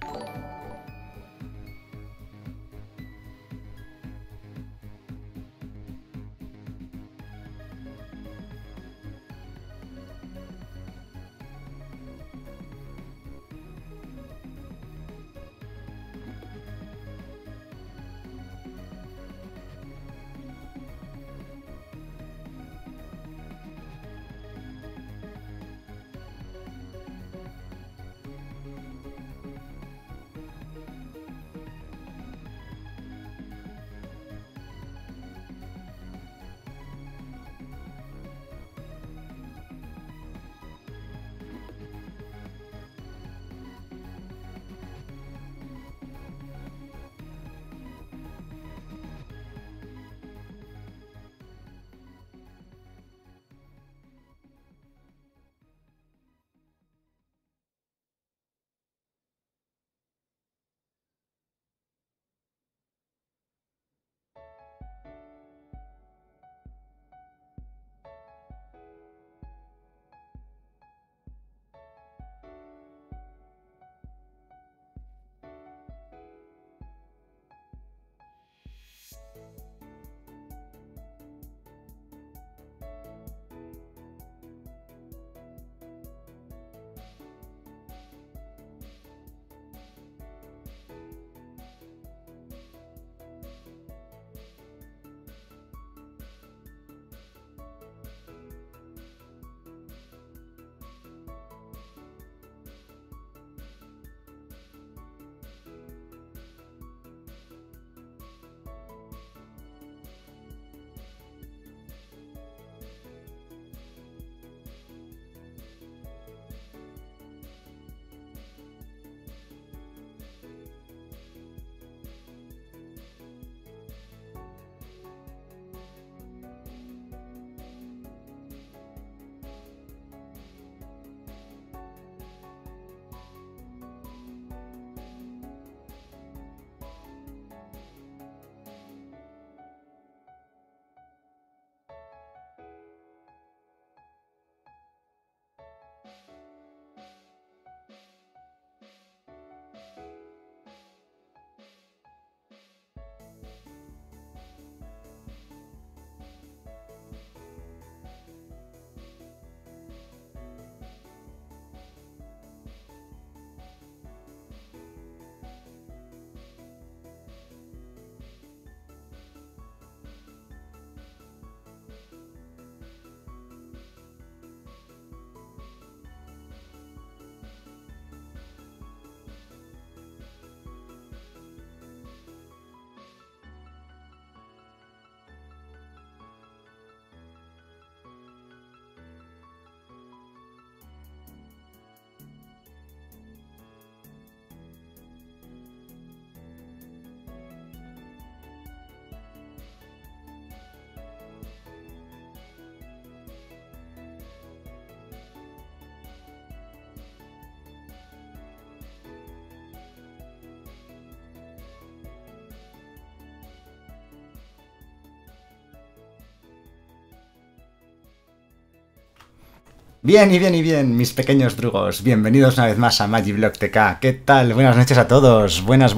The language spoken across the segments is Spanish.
Bien y bien y bien, mis pequeños drugos, bienvenidos una vez más a Magiblock TK. ¿Qué tal? Buenas noches a todos, buenas.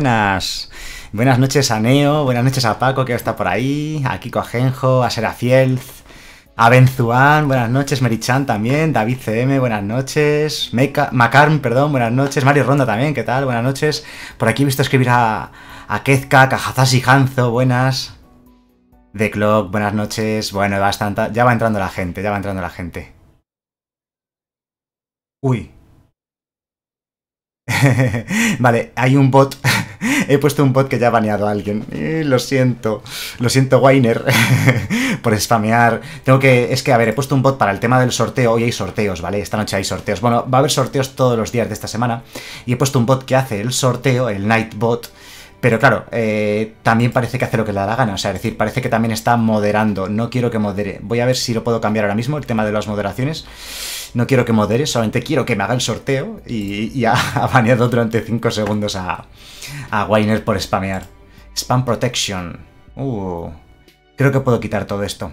Buenas noches a Neo, buenas noches a Paco que está por ahí, a Kiko Ajenjo, a Serafiel, a Benzuan, buenas noches, Merichan también, David CM, buenas noches, Macarm, perdón, buenas noches, Mario Ronda también, ¿qué tal? Buenas noches. Por aquí he visto escribir a Kezka, a Hazashi Hanzo, buenas. The Clock, buenas noches. Bueno, ya va entrando la gente, Uy. Vale, hay un bot. He puesto un bot que ya ha baneado a alguien. Lo siento, Wainer, por spamear. Es que, a ver, he puesto un bot para el tema del sorteo. Hoy hay sorteos, ¿vale? Esta noche hay sorteos. Bueno, va a haber sorteos todos los días de esta semana. Y he puesto un bot que hace el sorteo, el Nightbot. Pero claro, también parece que hace lo que le da la gana. O sea, es decir, parece que también está moderando. No quiero que modere. Voy a ver si lo puedo cambiar ahora mismo, el tema de las moderaciones. No quiero que modere, solamente quiero que me haga el sorteo. Y ha baneado durante 5 segundos a Wainer por spamear. Spam Protection. Creo que puedo quitar todo esto.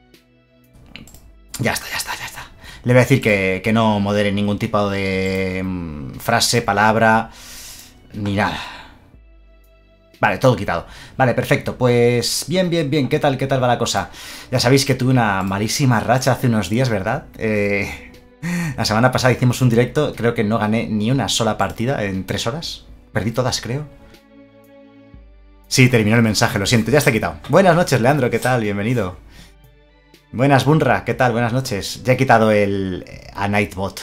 Ya está. Le voy a decir que no modere ningún tipo de frase, palabra. ni nada. Vale, todo quitado. Vale, perfecto. Pues bien, bien, bien. ¿Qué tal va la cosa? Ya sabéis que tuve una malísima racha hace unos días, ¿verdad? La semana pasada hicimos un directo. Creo que no gané ni una sola partida en 3 horas. Perdí todas, creo. Sí, terminó el mensaje, lo siento, ya está quitado. Buenas noches, Leandro, ¿qué tal? Bienvenido. Buenas, Bunra, ¿qué tal? Buenas noches. Ya he quitado el a Nightbot.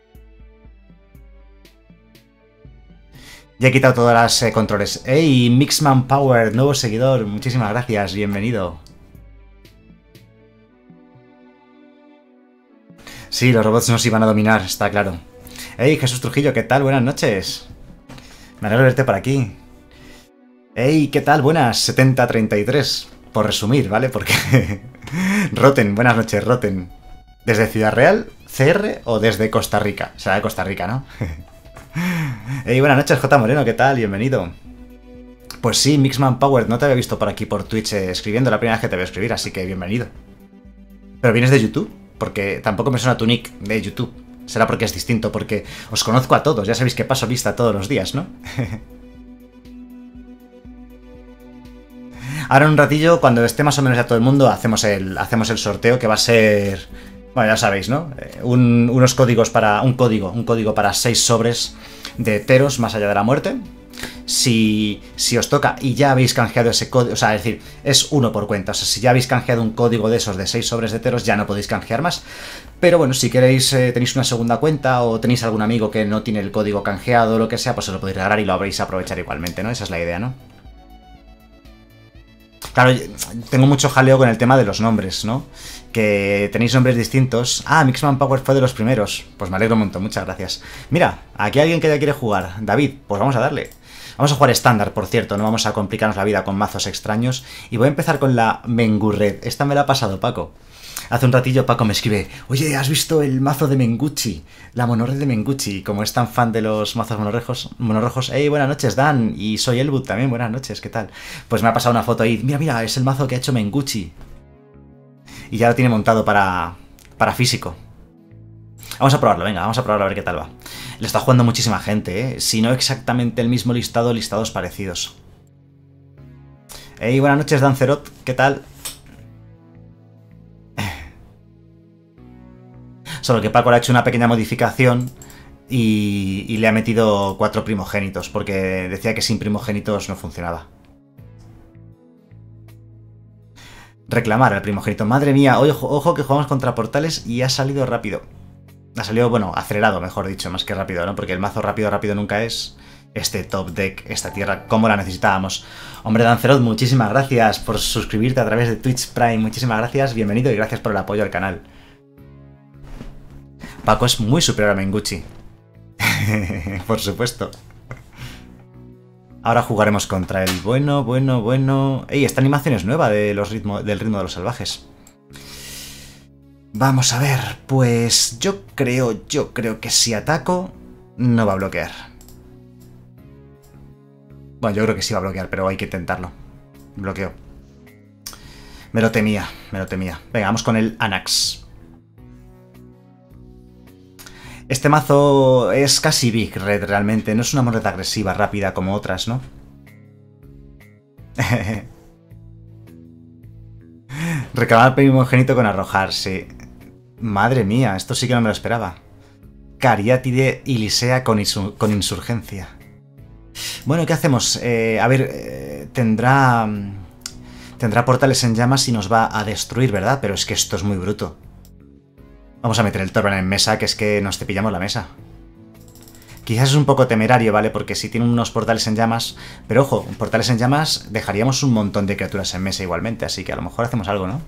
Ya he quitado todas las controles. ¡Hey, Mixman Power, nuevo seguidor! Muchísimas gracias, bienvenido. Sí, los robots nos iban a dominar, está claro. ¡Hey, Jesús Trujillo, ¿qué tal? Buenas noches. Me alegro de verte por aquí. ¡Hey, qué tal! Buenas, 7033. Por resumir, ¿vale? Porque... Roten, buenas noches, Roten. ¿Desde Ciudad Real, CR o desde Costa Rica? Será de Costa Rica, ¿no? Hey, buenas noches, J. Moreno, ¿qué tal? Bienvenido. Pues sí, Mixman Power, no te había visto por aquí por Twitch escribiendo, la primera vez que te voy a escribir, así que bienvenido. ¿Pero vienes de YouTube? Porque tampoco me suena tu nick de YouTube. Será porque es distinto, porque os conozco a todos, ya sabéis que paso lista todos los días, ¿no? Ahora en un ratillo, cuando esté más o menos ya todo el mundo, hacemos el sorteo que va a ser... Bueno, ya sabéis, ¿no? Unos códigos para... Un código para 6 sobres de Teros más allá de la muerte. Si os toca y ya habéis canjeado ese código, o sea, es decir, es uno por cuenta. O sea, si ya habéis canjeado un código de esos de 6 sobres de Teros, ya no podéis canjear más. Pero bueno, si queréis, tenéis una segunda cuenta o tenéis algún amigo que no tiene el código canjeado o lo que sea, pues os lo podéis regalar y lo habréis aprovechar igualmente, ¿no? Esa es la idea, ¿no? Claro, tengo mucho jaleo con el tema de los nombres, ¿no? Que tenéis nombres distintos. Ah, Mixman Power fue de los primeros. Pues me alegro un montón, muchas gracias. Mira, aquí hay alguien que ya quiere jugar. David, pues vamos a darle. Vamos a jugar estándar, por cierto, no vamos a complicarnos la vida con mazos extraños. Y voy a empezar con la Mengurred. Esta me la ha pasado Paco. Hace un ratillo Paco me escribe: oye, ¿has visto el mazo de Menguchi? La monorred de Menguchi. Como es tan fan de los mazos monorrojos. Hey, buenas noches, Dan. Y soy Elwood también, buenas noches, ¿qué tal? Pues me ha pasado una foto ahí. Mira, mira, es el mazo que ha hecho Menguchi. Y ya lo tiene montado para físico. Vamos a probarlo, venga, vamos a probarlo a ver qué tal va. Le está jugando muchísima gente, ¿eh? Si no exactamente el mismo listado, listados parecidos. Hey, buenas noches, Dancerot, ¿qué tal? Solo que Paco le ha hecho una pequeña modificación y le ha metido 4 primogénitos, porque decía que sin primogénitos no funcionaba. Reclamar al primogénito. Madre mía, ojo que jugamos contra portales y ha salido rápido. Ha salido, bueno, acelerado, mejor dicho, más que rápido, ¿no? Porque el mazo rápido nunca es. Este top deck, esta tierra, como la necesitábamos. Hombre, Dancerot, muchísimas gracias por suscribirte a través de Twitch Prime. Muchísimas gracias, bienvenido y gracias por el apoyo al canal. Paco es muy superior a Menguchi. Por supuesto. Ahora jugaremos contra el bueno. ¡Ey! Esta animación es nueva de del ritmo de los salvajes. Vamos a ver. Pues yo creo que si ataco, no va a bloquear. Bueno, yo creo que sí va a bloquear, pero hay que intentarlo. Bloqueo. Me lo temía. Venga, vamos con el Anax. Este mazo es casi Big Red realmente, no es una moneda agresiva, rápida como otras, ¿no? Reclamar primogénito con arrojar, sí. Madre mía, esto sí que no me lo esperaba. Cariátide y Lisea con insurgencia. Bueno, ¿qué hacemos? A ver, tendrá portales en llamas y nos va a destruir, ¿verdad? Pero es que esto es muy bruto. Vamos a meter el Torban en mesa, que es que nos cepillamos la mesa. Quizás es un poco temerario, ¿vale? Porque si tiene unos portales en llamas... Pero ojo, portales en llamas dejaríamos un montón de criaturas en mesa igualmente, así que a lo mejor hacemos algo, ¿no?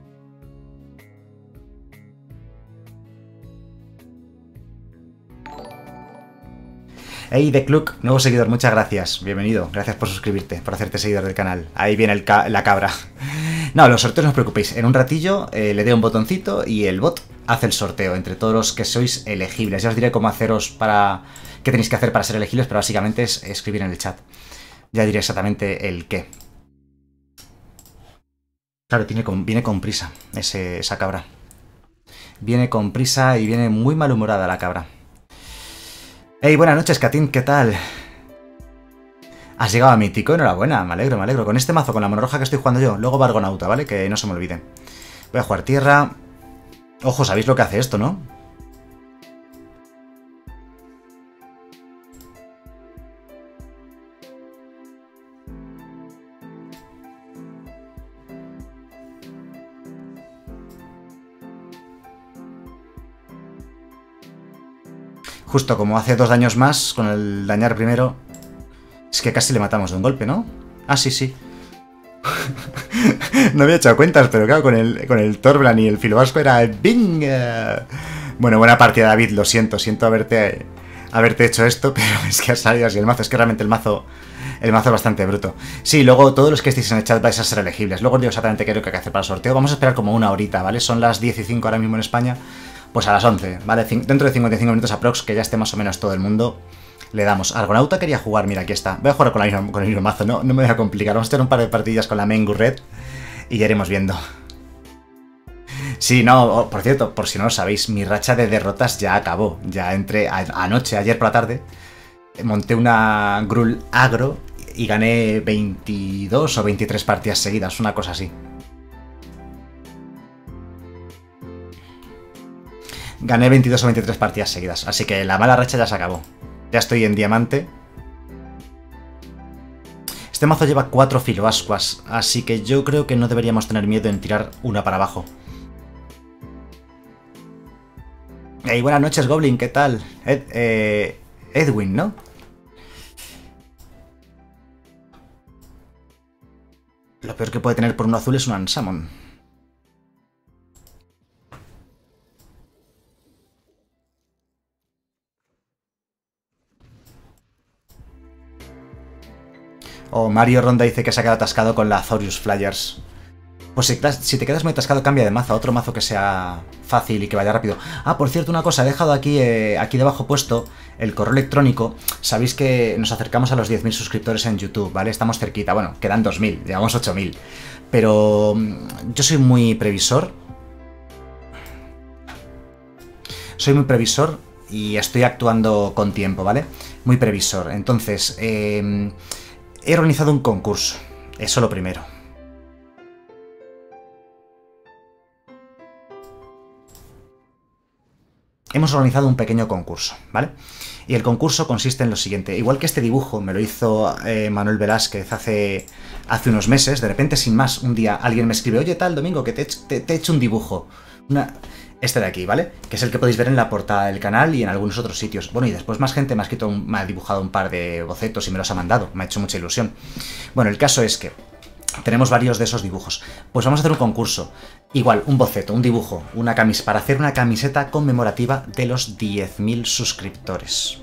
Hey, The Cluck, nuevo seguidor, muchas gracias. Bienvenido, gracias por suscribirte, por hacerte seguidor del canal. Ahí viene la cabra. No, los sorteos no os preocupéis. En un ratillo le doy un botoncito y el bot hace el sorteo entre todos los que sois elegibles. Ya os diré cómo haceros qué tenéis que hacer para ser elegibles, pero básicamente es escribir en el chat. Ya diré exactamente el qué. Claro, viene con prisa esa cabra. Viene con prisa y viene muy malhumorada la cabra. Hey, buenas noches, Katin, ¿qué tal? Has llegado a mítico, enhorabuena, me alegro, me alegro. Con este mazo, con la mano roja que estoy jugando yo. Luego va Argonauta, ¿vale? Que no se me olvide. Voy a jugar tierra. Ojo, ¿sabéis lo que hace esto, no? Justo como hace 2 daños más, con el dañar primero... Es que casi le matamos de un golpe, ¿no? Ah, sí, sí. No había echado cuentas, pero claro, con el Torbran y el Filovasco era... ¡Bing! Bueno, buena partida, David, lo siento. Siento haberte hecho esto, pero es que ha salido así el mazo. Es que realmente el mazo es bastante bruto. Sí, luego todos los que estéis en el chat vais a ser elegibles. Luego os digo exactamente qué es lo que hay que hacer para el sorteo. Vamos a esperar como una horita, ¿vale? Son las 10:05 ahora mismo en España. Pues a las 11, ¿vale? Dentro de 55 minutos aprox, que ya esté más o menos todo el mundo, le damos. Argonauta quería jugar, mira, aquí está. Voy a jugar con el mismo mazo, no me voy a complicar. Vamos a tener un par de partidillas con la Mengu Red y ya iremos viendo. Sí, no, por cierto, por si no lo sabéis, mi racha de derrotas ya acabó. Ya entré anoche, ayer por la tarde, monté una Gruul agro y gané 22 o 23 partidas seguidas, una cosa así. Gané 22 o 23 partidas seguidas, así que la mala racha ya se acabó. Ya estoy en diamante. Este mazo lleva 4 filoascuas, así que yo creo que no deberíamos tener miedo en tirar una para abajo. Hey, buenas noches, Goblin, ¿qué tal? Edwin, ¿no? Lo peor que puede tener por uno azul es un Ansamon. O Mario Ronda dice que se ha quedado atascado con la Azorius Flyers. Pues si te quedas muy atascado, cambia de mazo a otro mazo que sea fácil y que vaya rápido. Ah, por cierto, una cosa, he dejado aquí debajo puesto el correo electrónico. Sabéis que nos acercamos a los 10.000 suscriptores en YouTube, ¿vale? Estamos cerquita, bueno, quedan 2.000, llevamos 8.000. Pero yo soy muy previsor. Soy muy previsor y estoy actuando con tiempo, ¿vale? Muy previsor. Entonces, he organizado un concurso. Eso lo primero. Hemos organizado un pequeño concurso, ¿vale? Y el concurso consiste en lo siguiente. Igual que este dibujo me lo hizo Manuel Velázquez hace unos meses, de repente, sin más, un día alguien me escribe: oye, tal, Domingo, que te he hecho un dibujo. Este de aquí, ¿vale? Que es el que podéis ver en la portada del canal y en algunos otros sitios. Bueno, y después más gente me ha dibujado un par de bocetos y me los ha mandado. Me ha hecho mucha ilusión. Bueno, el caso es que tenemos varios de esos dibujos. Pues vamos a hacer un concurso. Igual, un boceto, un dibujo, una camiseta, para hacer una camiseta conmemorativa de los 10.000 suscriptores.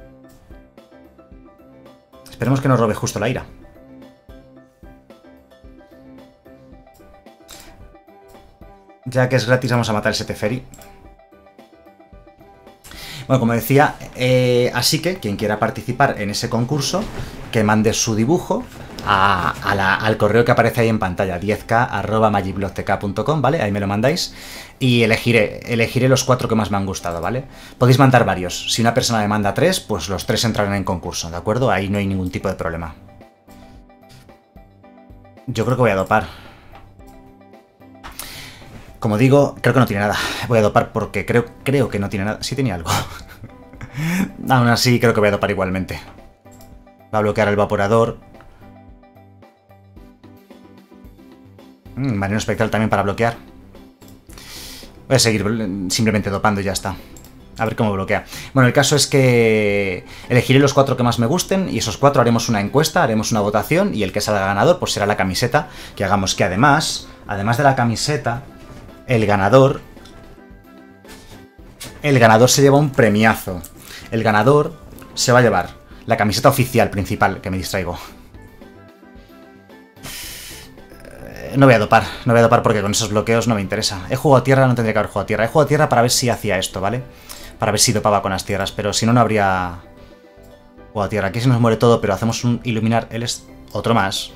Esperemos que nos robe justo la ira. Ya que es gratis, vamos a matar ese Teferi. Bueno, como decía, así que quien quiera participar en ese concurso, que mande su dibujo al correo que aparece ahí en pantalla, 10k@magiblogtk.com, ¿vale? Ahí me lo mandáis y elegiré los 4 que más me han gustado, ¿vale? Podéis mandar varios. Si una persona me manda 3, pues los 3 entrarán en concurso, ¿de acuerdo? Ahí no hay ningún tipo de problema. Yo creo que voy a dopar. Como digo, creo que no tiene nada. Voy a dopar porque creo que no tiene nada. Sí tenía algo. Aún así, creo que voy a dopar igualmente. Va a bloquear el evaporador. Marino espectral también para bloquear. Voy a seguir simplemente dopando y ya está. A ver cómo bloquea. Bueno, el caso es que elegiré los 4 que más me gusten y esos 4 haremos una encuesta, haremos una votación y el que salga ganador pues será la camiseta que hagamos. Que además de la camiseta, el ganador se lleva un premiazo. El ganador se va a llevar la camiseta oficial principal, que me distraigo. No voy a dopar porque con esos bloqueos no me interesa. He jugado a tierra, no tendría que haber jugado a tierra. He jugado a tierra para ver si hacía esto, ¿vale? Para ver si dopaba con las tierras, pero si no, no habría jugado a tierra. Aquí se nos muere todo, pero hacemos un iluminar. Él es otro más.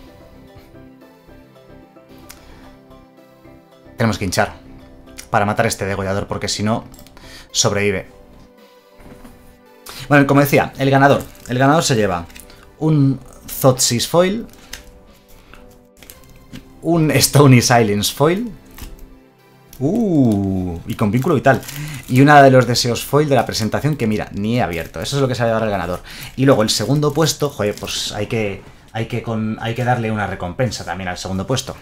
Tenemos que hinchar para matar a este degollador, porque si no, sobrevive. Bueno, como decía, el ganador se lleva un Thoughtseize foil, un Stony Silence foil, y con vínculo vital, y una de los deseos foil de la presentación que mira, ni he abierto. Eso es lo que se va a llevar el ganador. Y luego el segundo puesto, joder, pues hay que darle una recompensa también al segundo puesto.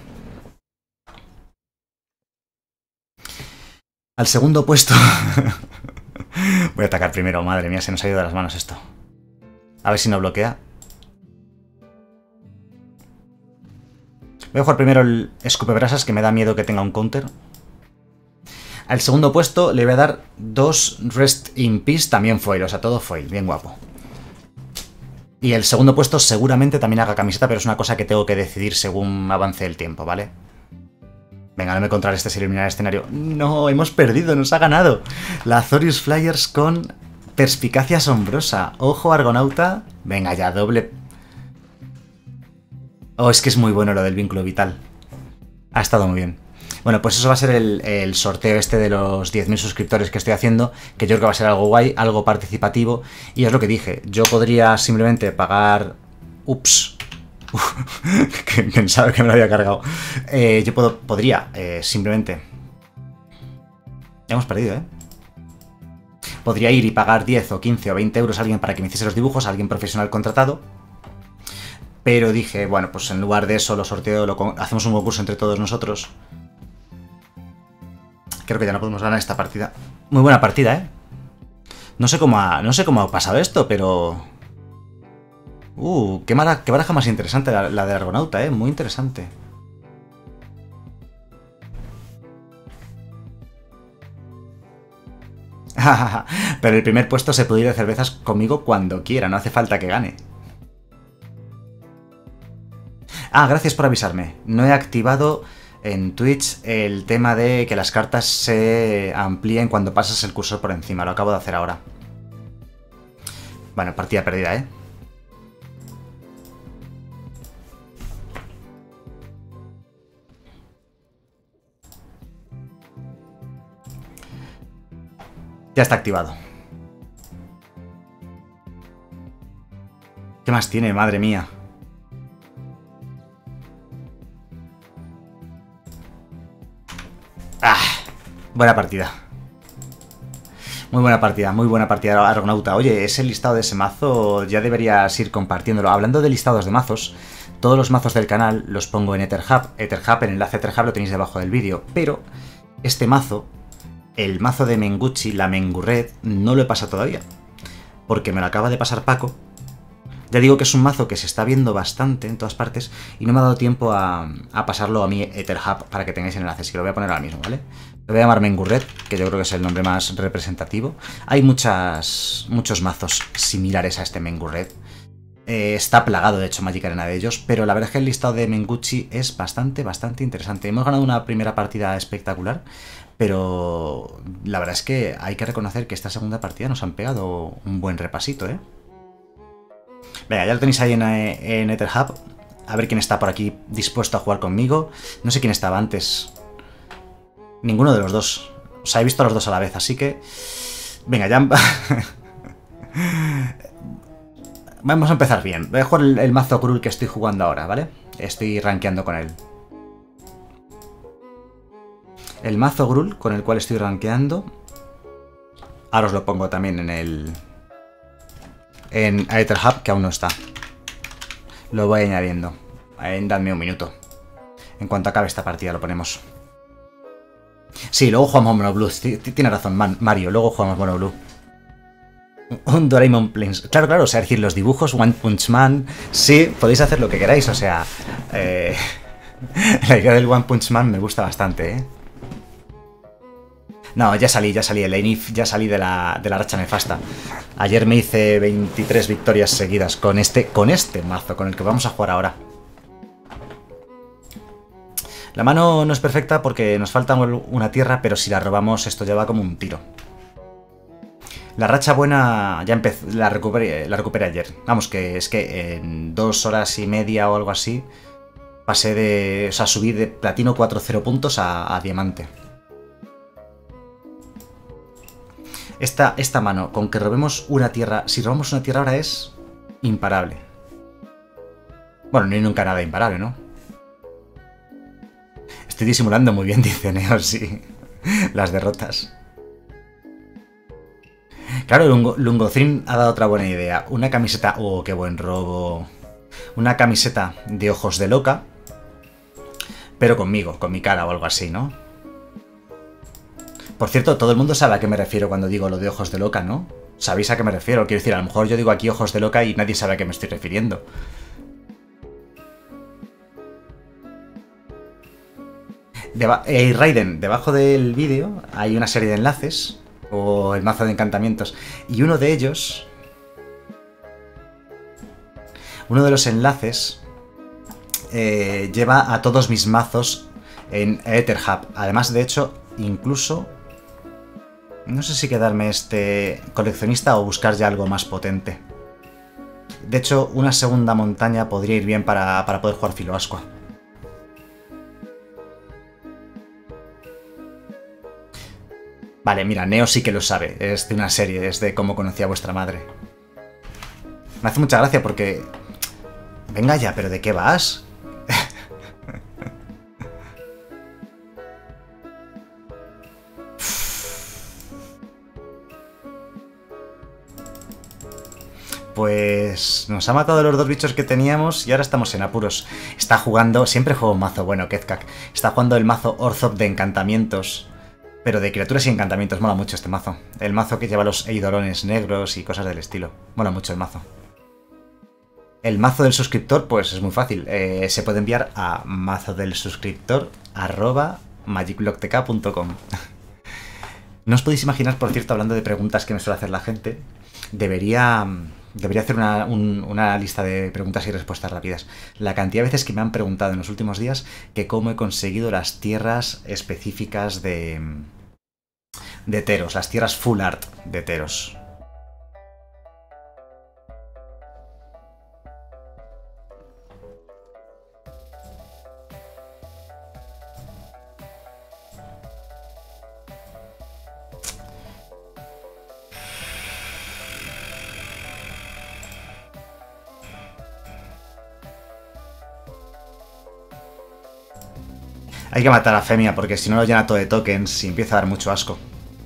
Al segundo puesto voy a atacar primero, madre mía, se nos ha ido de las manos esto. A ver si no bloquea. Voy a jugar primero el escupebrasas, que me da miedo que tenga un counter. Al segundo puesto le voy a dar 2 Rest in Peace, también foil, o sea, todo foil, bien guapo. Y el segundo puesto seguramente también haga camiseta, pero es una cosa que tengo que decidir según avance el tiempo, ¿vale? Venga, no me contra este, se eliminar el escenario. No, hemos perdido, nos ha ganado. La Azorius Flyers con perspicacia asombrosa. Ojo, Argonauta. Venga ya, doble. Oh, es que es muy bueno lo del vínculo vital. Ha estado muy bien. Bueno, pues eso va a ser el sorteo este de los 10.000 suscriptores que estoy haciendo, que yo creo que va a ser algo guay, algo participativo. Y es lo que dije, yo podría simplemente pagar... Ups. Que pensaba que me lo había cargado. Yo podría simplemente... Hemos perdido, ¿eh? Podría ir y pagar 10 o 15 o 20 euros a alguien para que me hiciese los dibujos, a alguien profesional contratado. Pero dije, bueno, pues en lugar de eso lo sorteo, hacemos un concurso entre todos nosotros. Creo que ya no podemos ganar esta partida. Muy buena partida, ¿eh? No sé cómo ha pasado esto, pero... qué baraja más interesante la de Argonauta, ¿eh? Muy interesante. Pero el primer puesto se puede ir de cervezas conmigo cuando quiera, no hace falta que gane. Ah, gracias por avisarme. No he activado en Twitch el tema de que las cartas se amplíen cuando pasas el cursor por encima. Lo acabo de hacer ahora. Bueno, partida perdida, ¿eh? Ya está activado. ¿Qué más tiene? Madre mía. Buena partida. Muy buena partida, Argonauta. Oye, ese listado de ese mazo ya deberías ir compartiéndolo. Hablando de listados de mazos, todos los mazos del canal los pongo en Etherhub. El enlace a Etherhub lo tenéis debajo del vídeo. Pero este mazo, el mazo de Mengucci, la Mengured, no lo he pasado todavía. Porque me lo acaba de pasar Paco. Ya digo que es un mazo que se está viendo bastante en todas partes y no me ha dado tiempo a pasarlo a mi Etherhub para que tengáis el enlace, así que lo voy a poner ahora mismo, ¿vale? Lo voy a llamar Mengured, que yo creo que es el nombre más representativo. Hay muchos mazos similares a este Mengured. Está plagado, de hecho, Magic Arena de ellos, pero la verdad es que el listado de Mengucci es bastante interesante. Hemos ganado una primera partida espectacular, pero la verdad es que hay que reconocer que esta segunda partida nos han pegado un buen repasito, ¿eh? Venga, ya lo tenéis ahí en Etherhub. A ver quién está por aquí dispuesto a jugar conmigo. No sé quién estaba antes. Ninguno de los dos. O sea, he visto a los dos a la vez, así que... Venga, ya... Vamos a empezar bien. Voy a jugar el mazo Grul que estoy jugando ahora, ¿vale? Estoy rankeando con él. El mazo Grul con el cual estoy rankeando... Ahora os lo pongo también en Etherhub, que aún no está. Lo voy añadiendo. Dadme un minuto. En cuanto acabe esta partida lo ponemos. Sí, luego jugamos Mono Blue. Tiene razón, Mario. Luego jugamos Mono Blue. Un Doraemon Plains. Claro, o sea, es decir, los dibujos, One Punch Man. Sí, podéis hacer lo que queráis, o sea... la idea del One Punch Man me gusta bastante, ¿eh? No, ya salí, el Enif, ya salí de la racha nefasta. Ayer me hice 23 victorias seguidas con este mazo, con el que vamos a jugar ahora. La mano no es perfecta porque nos falta una tierra, pero si la robamos esto ya va como un tiro. La racha buena ya empezó, la recuperé ayer. Vamos, que es que en 2 horas y media o algo así pasé de... O sea, subí de platino 4-0 puntos a diamante. Esta mano, con que robemos una tierra... Si robamos una tierra ahora es imparable. Bueno, ni nunca nada imparable, ¿no? Estoy disimulando muy bien, dice Neo, sí. Las derrotas. Claro, Lungocrin ha dado otra buena idea. Una camiseta... ¡Oh, qué buen robo! Una camiseta de ojos de loca, pero conmigo, con mi cara o algo así, ¿no? Por cierto, todo el mundo sabe a qué me refiero cuando digo lo de ojos de loca, ¿no? ¿Sabéis a qué me refiero? Quiero decir, a lo mejor yo digo aquí ojos de loca y nadie sabe a qué me estoy refiriendo. Raiden, debajo del vídeo hay una serie de enlaces, o el mazo de encantamientos, y uno de ellos... Uno de los enlaces lleva a todos mis mazos en EtherHub. Además, de hecho, incluso... No sé si quedarme este coleccionista o buscar ya algo más potente. De hecho, una segunda montaña podría ir bien para poder jugar Filoascua. Vale, mira, Neo sí que lo sabe. Es de una serie, es de cómo conocí a vuestra madre. Me hace mucha gracia porque... Venga ya, ¿pero de qué vas? Pues nos ha matado los dos bichos que teníamos y ahora estamos en apuros. Está jugando... Siempre juego un mazo bueno, Kezkak. Está jugando el mazo Orzhov de encantamientos. Pero de criaturas y encantamientos. Mola mucho este mazo. El mazo que lleva los eidolones negros y cosas del estilo. Mola mucho el mazo. El mazo del suscriptor, pues es muy fácil. Se puede enviar a mazodelssuscriptor@magicblocktk.com. No os podéis imaginar, por cierto, hablando de preguntas que me suele hacer la gente, debería hacer una lista de preguntas y respuestas rápidas. La cantidad de veces que me han preguntado en los últimos días que cómo he conseguido las tierras específicas de Teros, las tierras full art de Teros. Hay que matar a Femia porque si no lo llena todo de tokens y empieza a dar mucho asco.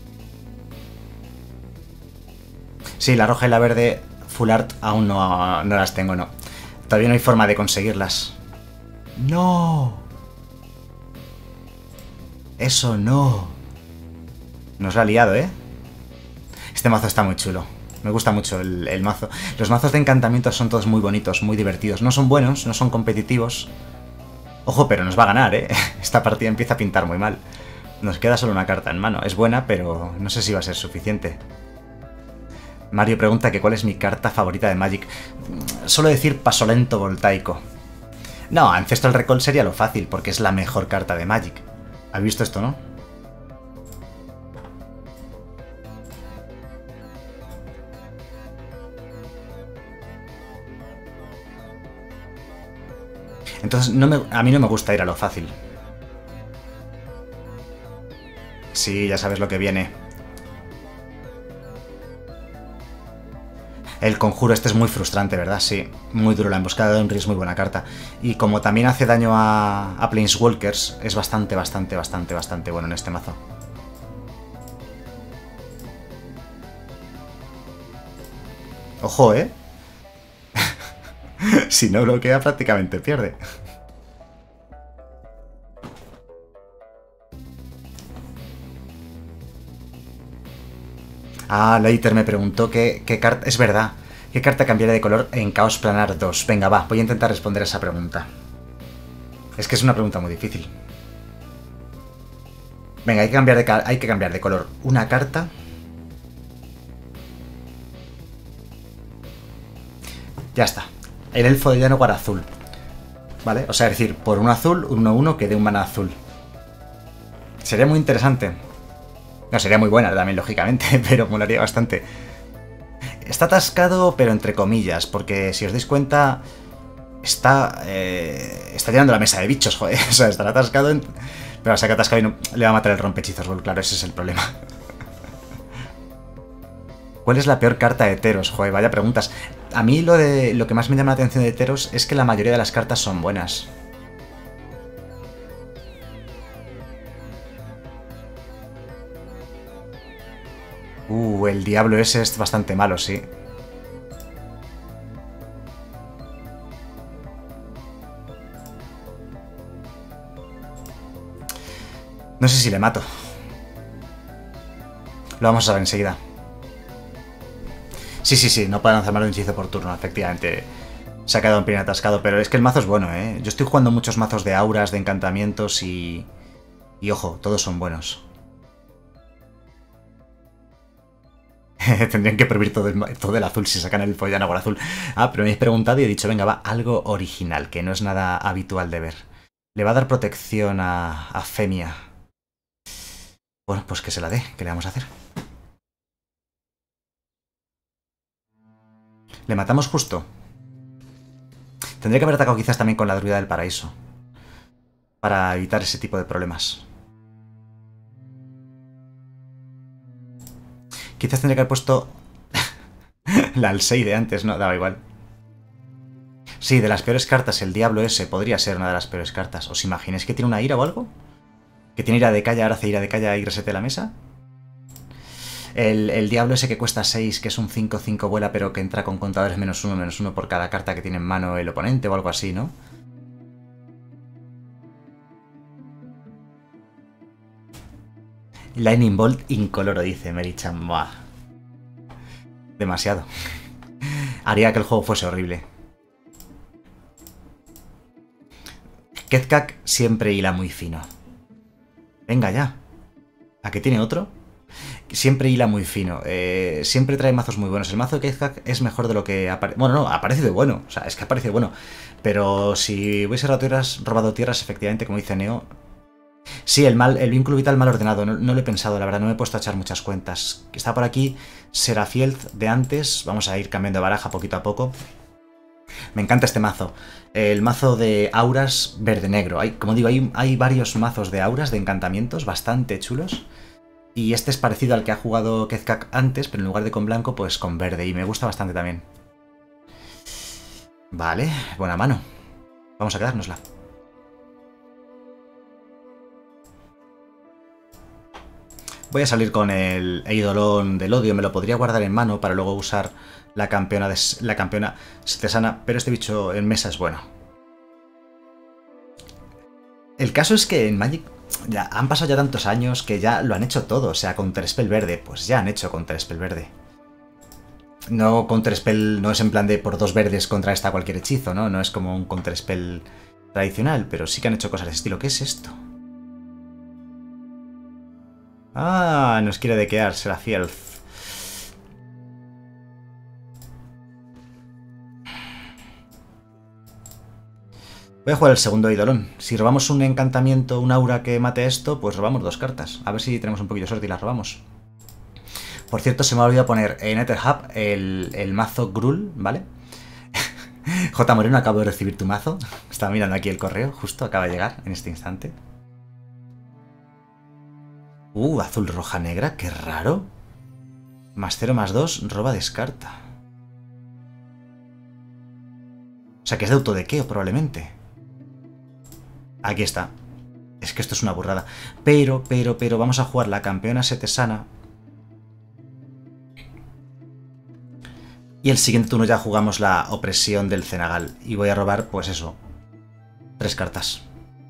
Sí, la roja y la verde full art aún no las tengo, no. Todavía no hay forma de conseguirlas. ¡No! Eso no. Nos lo ha liado, ¿eh? Este mazo está muy chulo. Me gusta mucho el mazo. Los mazos de encantamientos son todos muy bonitos, muy divertidos. No son buenos, no son competitivos. Ojo, pero nos va a ganar, ¿eh? Esta partida empieza a pintar muy mal. Nos queda solo una carta en mano. Es buena, pero no sé si va a ser suficiente. Mario pregunta que cuál es mi carta favorita de Magic. Suelo decir paso lento voltaico. No, Ancestral Recall sería lo fácil, porque es la mejor carta de Magic. ¿Has visto esto, no? Entonces, a mí no me gusta ir a lo fácil. Sí, ya sabes lo que viene. El conjuro este es muy frustrante, ¿verdad? Sí, muy duro. La emboscada de Unri es muy buena carta. Y como también hace daño a Planeswalkers, es bastante bueno en este mazo. Ojo, ¿eh? Si no bloquea, prácticamente pierde. Ah, Leiter me preguntó qué carta... Es verdad. ¿Qué carta cambiaría de color en Chaos Planar 2? Venga, va, voy a intentar responder a esa pregunta. Es que es una pregunta muy difícil. Venga, hay que cambiar de color una carta. Ya está. El elfo de llano para azul. ¿Vale? O sea, es decir, por un azul, un 1-1 que dé un mana azul. Sería muy interesante. No, sería muy buena también, lógicamente, pero molaría bastante. Está atascado, pero entre comillas, porque si os dais cuenta, está llenando la mesa de bichos, joder. O sea, estará atascado, pero va a ser que atascado y no, le va a matar el rompehechizos, bueno, claro, ese es el problema. ¿Cuál es la peor carta de Teros? Joder, vaya preguntas. A mí lo que más me llama la atención de Teros es que la mayoría de las cartas son buenas. El diablo ese es bastante malo, sí. No sé si le mato. Lo vamos a ver enseguida. Sí, no puede lanzar mal un hechizo por turno, efectivamente. Se ha quedado un pelín atascado, pero es que el mazo es bueno, ¿eh? Yo estoy jugando muchos mazos de auras, de encantamientos y... Y ojo, todos son buenos. Tendrían que prohibir todo el azul si sacan el Follana por azul. Ah, pero me habéis preguntado y he dicho, venga, va, algo original, que no es nada habitual de ver. Le va a dar protección a Femia. Bueno, pues que se la dé, ¿qué le vamos a hacer? Le matamos justo. Tendría que haber atacado quizás también con la druida del paraíso. Para evitar ese tipo de problemas. Quizás tendría que haber puesto la Alsei de antes, no, daba igual. Sí, de las peores cartas, el diablo ese podría ser una de las peores cartas. ¿Os imagináis que tiene una ira o algo? ¿Que tiene ira de calla, ahora hace ira de calla y resete la mesa? El diablo ese que cuesta 6, que es un 5-5 vuela, pero que entra con contadores -1/-1 por cada carta que tiene en mano el oponente o algo así, ¿no? Lightning Bolt incoloro, dice Merichan. Buah. Demasiado. Haría que el juego fuese horrible. Kethkak siempre hila muy fino. Venga ya. ¿A qué tiene otro? Siempre hila muy fino. Siempre trae mazos muy buenos. El mazo de Kethkak es mejor de lo que aparece. Bueno, no, aparece de bueno. O sea, es que aparece de bueno. Pero si hubiese robado tierras, efectivamente, como dice Neo. Sí, el vínculo vital mal ordenado. No lo he pensado, la verdad. No me he puesto a echar muchas cuentas. Está por aquí Serafield de antes. Vamos a ir cambiando de baraja poquito a poco. Me encanta este mazo. El mazo de auras verde-negro. Como digo, hay varios mazos de auras, de encantamientos, bastante chulos. Y este es parecido al que ha jugado Kethkak antes, pero en lugar de con blanco, pues con verde. Y me gusta bastante también. Vale, buena mano. Vamos a quedárnosla. Voy a salir con el Eidolon del odio. Me lo podría guardar en mano para luego usar la campeona Setesana, pero este bicho en mesa es bueno. El caso es que en Magic ya han pasado ya tantos años que ya lo han hecho todo. O sea, Counterspell verde, pues ya han hecho Counterspell verde. No, Counterspell no es en plan de por 2 verdes contra esta cualquier hechizo, ¿no? No es como un Counterspell tradicional, pero sí que han hecho cosas de ese estilo. ¿Qué es esto? Ah, nos quiere dequear Serafield. Voy a jugar el segundo Eidolon. Si robamos un encantamiento, un aura que mate esto, pues robamos 2 cartas. A ver si tenemos un poquillo de suerte y las robamos. Por cierto, se me ha olvidado poner en Etherhub el mazo Gruul, ¿vale? J. Moreno, acabo de recibir tu mazo. Estaba mirando aquí el correo, justo acaba de llegar en este instante. Azul, roja, negra, qué raro. +0/+2, roba, descarta. O sea que es de autodequeo, probablemente. Aquí está. Es que esto es una burrada. Pero, vamos a jugar la campeona Setesana. Y el siguiente turno ya jugamos la opresión del Cenagal. Y voy a robar, pues eso, 3 cartas.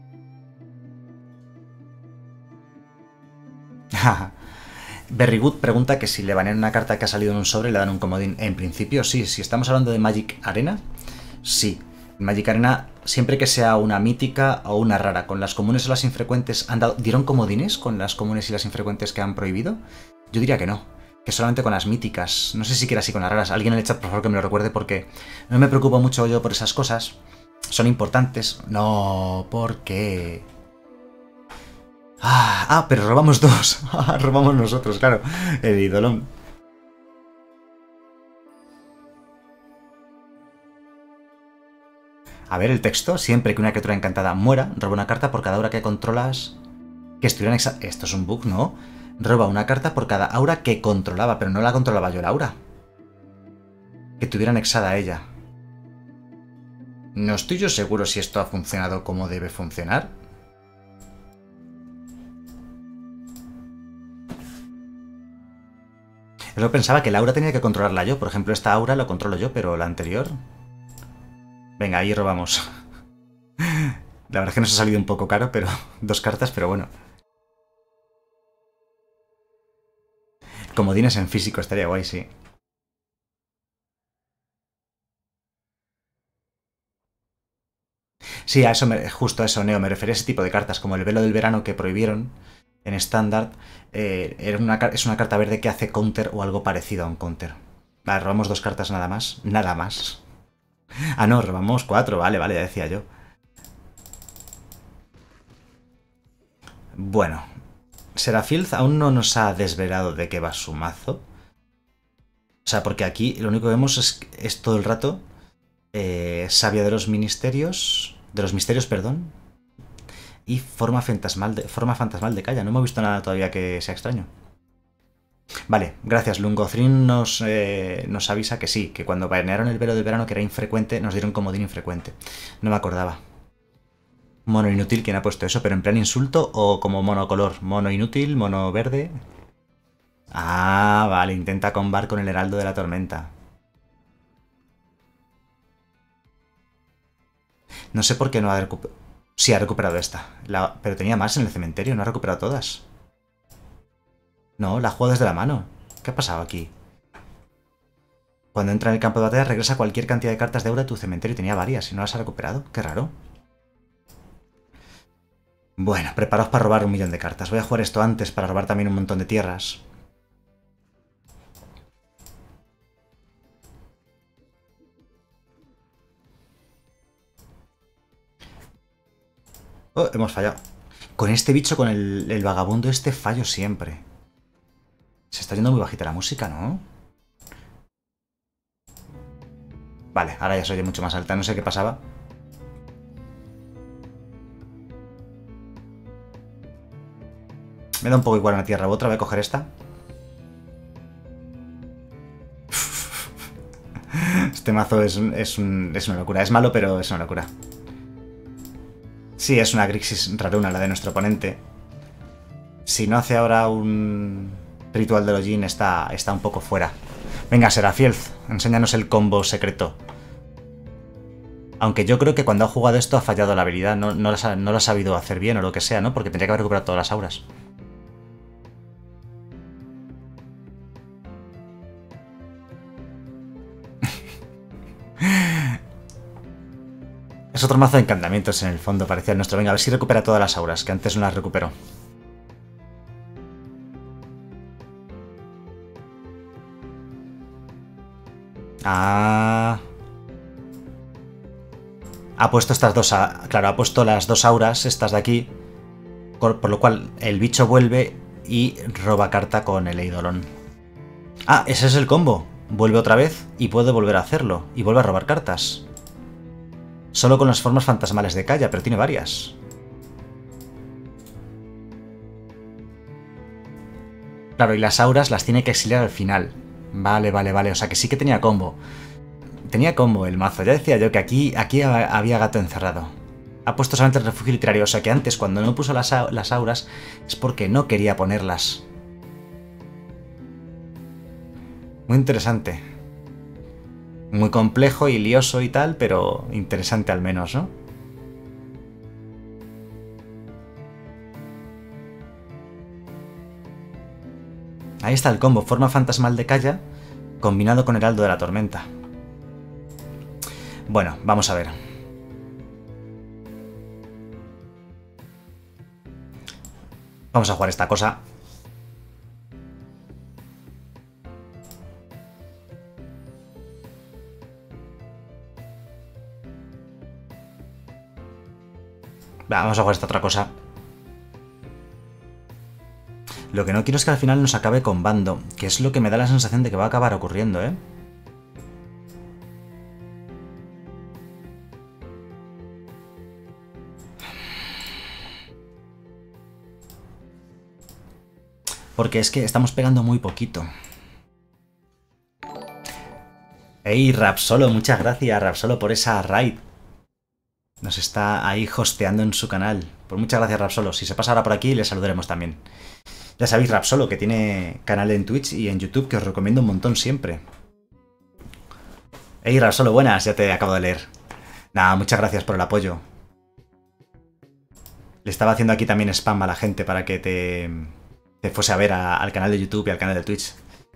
Berrygood pregunta que si le banean una carta que ha salido en un sobre le dan un comodín. En principio sí, si estamos hablando de Magic Arena, sí. En Magic Arena, siempre que sea una mítica o una rara, con las comunes o las infrecuentes, ¿dieron comodines con las comunes y las infrecuentes que han prohibido? Yo diría que no, que solamente con las míticas. No sé si quiera así con las raras. Alguien en el chat, por favor, que me lo recuerde, porque no me preocupo mucho yo por esas cosas. Son importantes. No, ¿por qué? Pero robamos 2. Robamos nosotros, claro. El Eidolon. A ver, el texto. Siempre que una criatura encantada muera, roba una carta por cada aura que controlas. Que estuvieran Esto es un bug, ¿no? Roba una carta por cada aura que controlaba, pero no la controlaba yo, la aura. que tuviera anexada a ella. No estoy yo seguro si esto ha funcionado como debe funcionar. Yo pensaba que la aura tenía que controlarla yo. Por ejemplo, esta aura lo controlo yo, pero la anterior... Venga, ahí robamos. La verdad es que nos ha salido un poco caro, pero 2 cartas, pero bueno. Comodines en físico, estaría guay, sí. Sí, a eso justo a eso, Neo, me refería a ese tipo de cartas, como el velo del verano que prohibieron en estándar. Es una carta verde que hace counter o algo parecido a un counter. Vale, robamos 2 cartas nada más. Nada más. Ah, no, robamos 4, vale, vale, ya decía yo. Bueno, Seraphilth aún no nos ha desvelado de qué va su mazo. O sea, porque aquí lo único que vemos es todo el rato Sabia de los Ministerios... De los Misterios, perdón. Y forma fantasmal de Kaya. No hemos visto nada todavía que sea extraño. Vale, gracias. Lungothrin nos avisa que sí, que cuando banearon el velo del verano, que era infrecuente, nos dieron comodín infrecuente. No me acordaba. Mono inútil, ¿quién ha puesto eso? ¿Pero en plan insulto o como monocolor? Mono inútil, mono verde. Ah, vale, intenta combar con el heraldo de la tormenta. No sé por qué no ha recuperado... Sí, ha recuperado esta. Pero tenía más en el cementerio, no ha recuperado todas. No, la juego desde la mano. ¿Qué ha pasado aquí? Cuando entra en el campo de batalla regresa cualquier cantidad de cartas de aura a tu cementerio. Tenía varias y no las ha recuperado. Qué raro. Bueno, preparaos para robar 1.000.000 de cartas. Voy a jugar esto antes para robar también un montón de tierras. Oh, hemos fallado. Con este bicho, con el vagabundo este, fallo siempre. Se está yendo muy bajita la música, ¿no? Vale, ahora ya se oye mucho más alta. No sé qué pasaba. Me da un poco igual una tierra u otra. Voy a coger esta. Este mazo es una locura. Es malo, pero es una locura. Sí, es una Grixis raruna la de nuestro oponente. Si no hace ahora un ritual de Lojin, está un poco fuera. Venga, Seraphilth, enséñanos el combo secreto. Aunque yo creo que cuando ha jugado esto ha fallado la habilidad. No lo ha sabido hacer bien o lo que sea, ¿no? Porque tendría que haber recuperado todas las auras. Es otro mazo de encantamientos en el fondo, parecía el nuestro. Venga, a ver si recupera todas las auras, que antes no las recuperó. Ah. Ha puesto estas dos... Claro, ha puesto las 2 auras, estas de aquí. Por lo cual el bicho vuelve y roba carta con el Eidolon. Ah, ese es el combo. Vuelve otra vez y puede volver a hacerlo. Y vuelve a robar cartas. Solo con las formas fantasmales de Kaya, pero tiene varias. Claro, y las auras las tiene que exiliar al final. Vale, vale, vale. O sea que sí que tenía combo. Tenía combo el mazo. Ya decía yo que aquí había gato encerrado. Ha puesto solamente el refugio literario. O sea que antes, cuando no puso las auras, es porque no quería ponerlas. Muy interesante. Muy complejo y lioso y tal, pero interesante al menos, ¿no? Ahí está el combo. Forma fantasmal de Kaya combinado con Heraldo de la Tormenta. Bueno, vamos a ver. Vamos a jugar esta cosa. Vamos a jugar esta otra cosa. Lo que no quiero es que al final nos acabe combando, que es lo que me da la sensación de que va a acabar ocurriendo, ¿eh? Porque es que estamos pegando muy poquito. Ey, Rapsolo, muchas gracias, Rapsolo, por esa raid. Nos está ahí hosteando en su canal. Pues muchas gracias, Rapsolo. Si se pasa ahora por aquí, le saludaremos también. Ya sabéis, Rapsolo, que tiene canal en Twitch y en YouTube, que os recomiendo un montón siempre. Ey, Rapsolo, buenas, ya te acabo de leer. Nada, muchas gracias por el apoyo. Le estaba haciendo aquí también spam a la gente para que te fuese a ver al canal de YouTube y al canal de Twitch.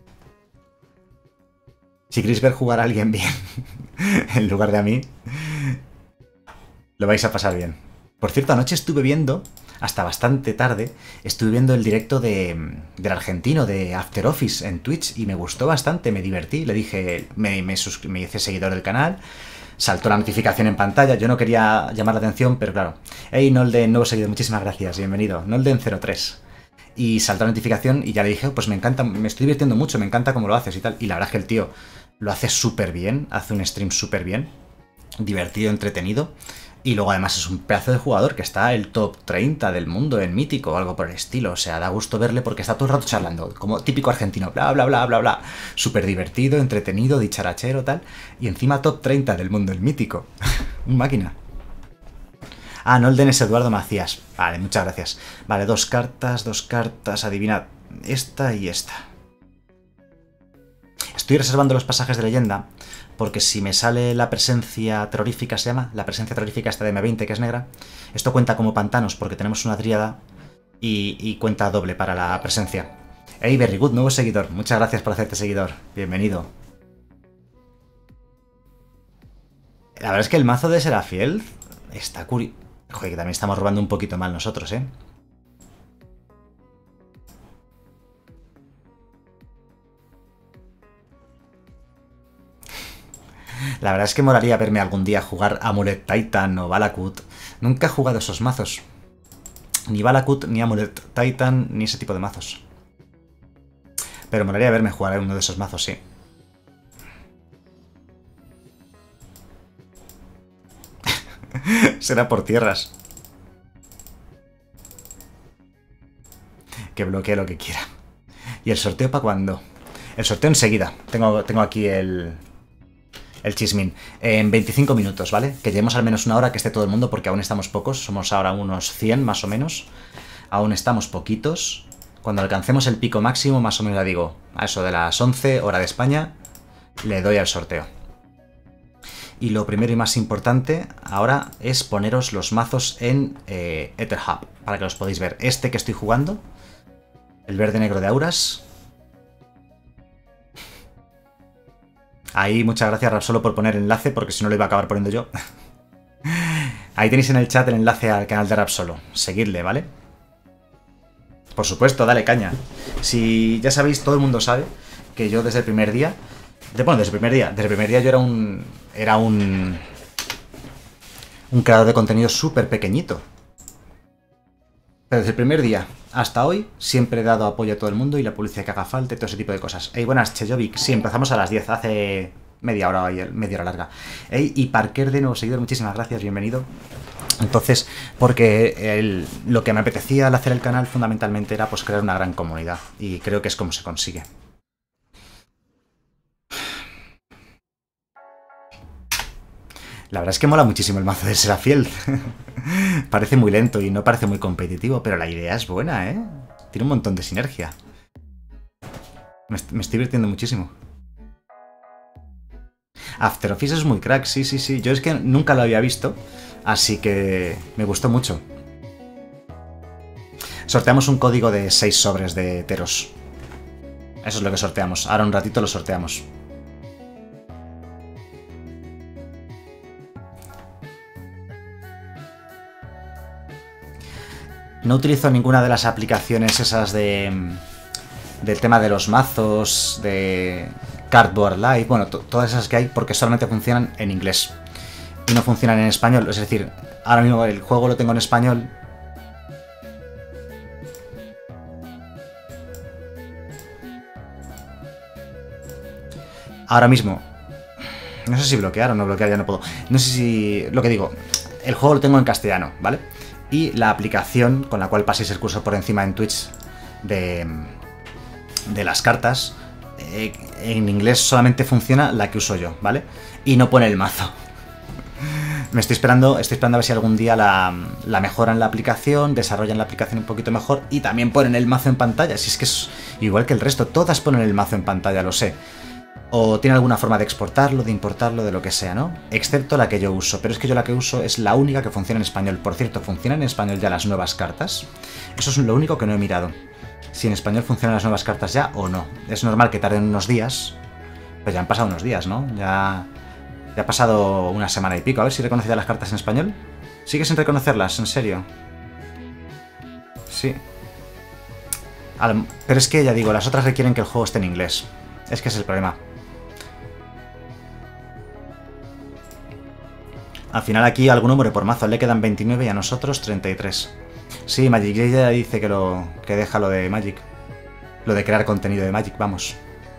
Si queréis ver jugar a alguien bien, en lugar de a mí, lo vais a pasar bien. Por cierto, anoche estuve viendo, hasta bastante tarde, estuve viendo el directo del argentino, de After Office, en Twitch, y me gustó bastante, me divertí. Le dije, me hice seguidor del canal, saltó la notificación en pantalla, yo no quería llamar la atención, pero claro. Hey, Nolden, nuevo seguidor, muchísimas gracias, bienvenido. Nolden03. Y saltó la notificación y ya le dije, pues me encanta, me estoy divirtiendo mucho, me encanta cómo lo haces y tal. Y la verdad es que el tío lo hace súper bien, hace un stream súper bien, divertido, entretenido. Y luego además es un pedazo de jugador que está el top 30 del mundo en Mítico o algo por el estilo. O sea, da gusto verle porque está todo el rato charlando, como típico argentino, bla, bla, bla, bla, bla. Súper divertido, entretenido, dicharachero, tal. Y encima top 30 del mundo en Mítico. Un máquina. Ah, Nolden es Eduardo Macías. Vale, muchas gracias. Vale, dos cartas, adivinad. Esta y esta. Estoy reservando los pasajes de leyenda, porque si me sale la presencia terrorífica, se llama, la presencia terrorífica esta de M20, que es negra, esto cuenta como pantanos, porque tenemos una tríada y cuenta doble para la presencia. Hey, very good, nuevo seguidor. Muchas gracias por hacerte seguidor. Bienvenido. La verdad es que el mazo de Serafiel está curioso. Joder, que también estamos robando un poquito mal nosotros, ¿eh? La verdad es que molaría verme algún día jugar Amulet Titan o Valakut. Nunca he jugado esos mazos. Ni Valakut, ni Amulet Titan, ni ese tipo de mazos. Pero molaría verme jugar a uno de esos mazos, sí. Será por tierras. Que bloquee lo que quiera. ¿Y el sorteo para cuándo? El sorteo enseguida. Tengo aquí el chismín. En 25 minutos, ¿vale? Que llevemos al menos una hora, que esté todo el mundo, porque aún estamos pocos. Somos ahora unos 100 más o menos. Aún estamos poquitos. Cuando alcancemos el pico máximo, más o menos ya digo, a eso de las 11, hora de España, le doy al sorteo. Y lo primero y más importante ahora es poneros los mazos en Etherhub, para que los podáis ver. Este que estoy jugando, el verde negro de Auras. Ahí, muchas gracias, Rapsolo, por poner el enlace, porque si no lo iba a acabar poniendo yo. Ahí tenéis en el chat el enlace al canal de Rapsolo. Seguidle, ¿vale? Por supuesto, dale caña. Si ya sabéis, todo el mundo sabe que yo desde el primer día... Bueno, desde el primer día yo era un creador de contenido súper pequeñito. Pero desde el primer día hasta hoy siempre he dado apoyo a todo el mundo y la publicidad que haga falta y todo ese tipo de cosas. Ey, buenas, Chejovic. Sí, empezamos a las 10, hace media hora larga. Ey, y Parker de nuevo seguidor, muchísimas gracias, bienvenido. Entonces, porque lo que me apetecía al hacer el canal fundamentalmente era pues crear una gran comunidad. Y creo que es como se consigue. La verdad es que mola muchísimo el mazo de Serafiel. Parece muy lento y no parece muy competitivo, pero la idea es buena, ¿eh? Tiene un montón de sinergia. Me estoy divirtiendo muchísimo. After Office es muy crack, sí, sí, sí. Yo es que nunca lo había visto, así que me gustó mucho. Sorteamos un código de 6 sobres de Teros. Eso es lo que sorteamos. Ahora un ratito lo sorteamos. No utilizo ninguna de las aplicaciones esas del tema de los mazos, de Cardboard Live, bueno, todas esas que hay, porque solamente funcionan en inglés y no funcionan en español. Es decir, ahora mismo el juego lo tengo en español. Ahora mismo, no sé si bloquear o no bloquear, ya no puedo. No sé si, lo que digo, el juego lo tengo en castellano, ¿vale? Y la aplicación con la cual paséis el curso por encima en Twitch de las cartas en inglés solamente funciona la que uso yo, ¿vale? Y no pone el mazo. Estoy esperando a ver si algún día la mejoran la aplicación, desarrollan la aplicación un poquito mejor y también ponen el mazo en pantalla. Si es que es igual que el resto, todas ponen el mazo en pantalla, lo sé. O tiene alguna forma de exportarlo, de importarlo, de lo que sea, ¿no? Excepto la que yo uso, pero es que yo la que uso es la única que funciona en español. Por cierto, ¿funcionan en español ya las nuevas cartas? Eso es lo único que no he mirado. Si en español funcionan las nuevas cartas ya o no. Es normal que tarden unos días, pues ya han pasado unos días, ¿no? Ya ha pasado una semana y pico. A ver si reconoce ya las cartas en español. ¿Sigues sin reconocerlas? ¿En serio? Sí. Pero es que, ya digo, las otras requieren que el juego esté en inglés. Es que es el problema. Al final aquí algún número por mazo le quedan 29 y a nosotros 33. Sí, Magic ya dice que deja lo de Magic. Lo de crear contenido de Magic, vamos.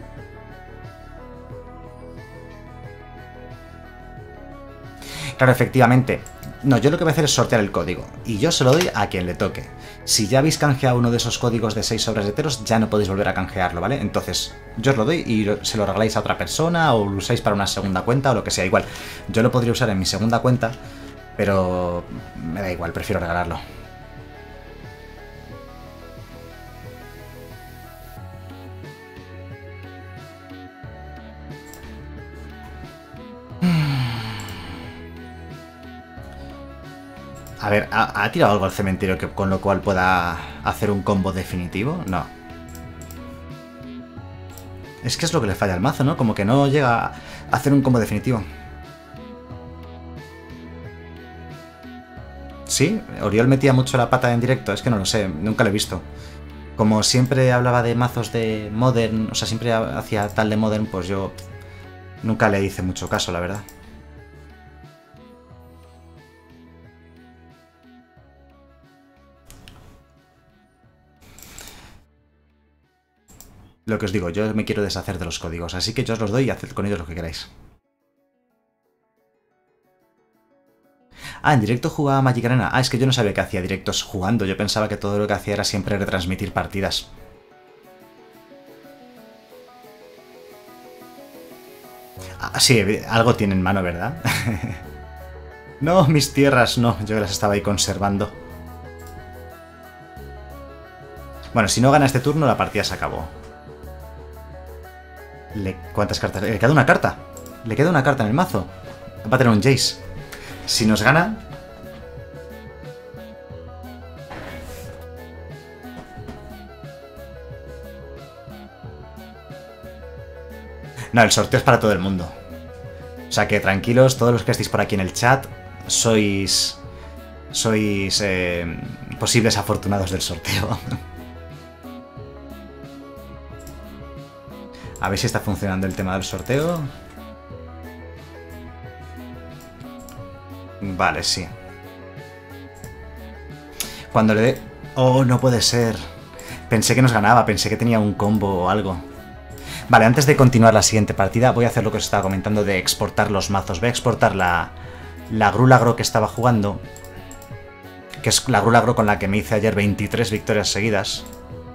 Claro, efectivamente. No, yo lo que voy a hacer es sortear el código. Y yo se lo doy a quien le toque. Si ya habéis canjeado uno de esos códigos de 6 sobres de Teros, ya no podéis volver a canjearlo, ¿vale? Entonces, yo os lo doy y se lo regaláis a otra persona o lo usáis para una segunda cuenta o lo que sea. Igual, yo lo podría usar en mi segunda cuenta, pero me da igual, prefiero regalarlo. A ver, ¿ha tirado algo al cementerio con lo cual pueda hacer un combo definitivo? No. Es que es lo que le falla al mazo, ¿no? Como que no llega a hacer un combo definitivo. ¿Sí? ¿Oriol metía mucho la pata en directo? Es que no lo sé, nunca lo he visto. Como siempre hablaba de mazos de Modern, o sea, siempre hacía tal de Modern, pues yo nunca le hice mucho caso, la verdad. Lo que os digo, yo me quiero deshacer de los códigos, así que yo os los doy y haced con ellos lo que queráis. Ah, en directo jugaba Magic Arena. Ah, es que yo no sabía que hacía directos jugando. Yo pensaba que todo lo que hacía era siempre retransmitir partidas. Ah, sí, algo tiene en mano, ¿verdad? No, mis tierras no. Yo las estaba ahí conservando. Bueno, si no gana este turno, la partida se acabó. ¿Cuántas cartas? Le queda una carta. Le queda una carta en el mazo. Va a tener un Jace. Si nos gana... No, el sorteo es para todo el mundo. O sea que tranquilos, todos los que estéis por aquí en el chat, sois posibles afortunados del sorteo. A ver si está funcionando el tema del sorteo. Vale, sí. Cuando le dé... Oh, no puede ser. Pensé que nos ganaba, pensé que tenía un combo o algo. Vale, antes de continuar la siguiente partida, voy a hacer lo que os estaba comentando de exportar los mazos. Voy a exportar la Grulagro que estaba jugando, que es la Grulagro con la que me hice ayer 23 victorias seguidas.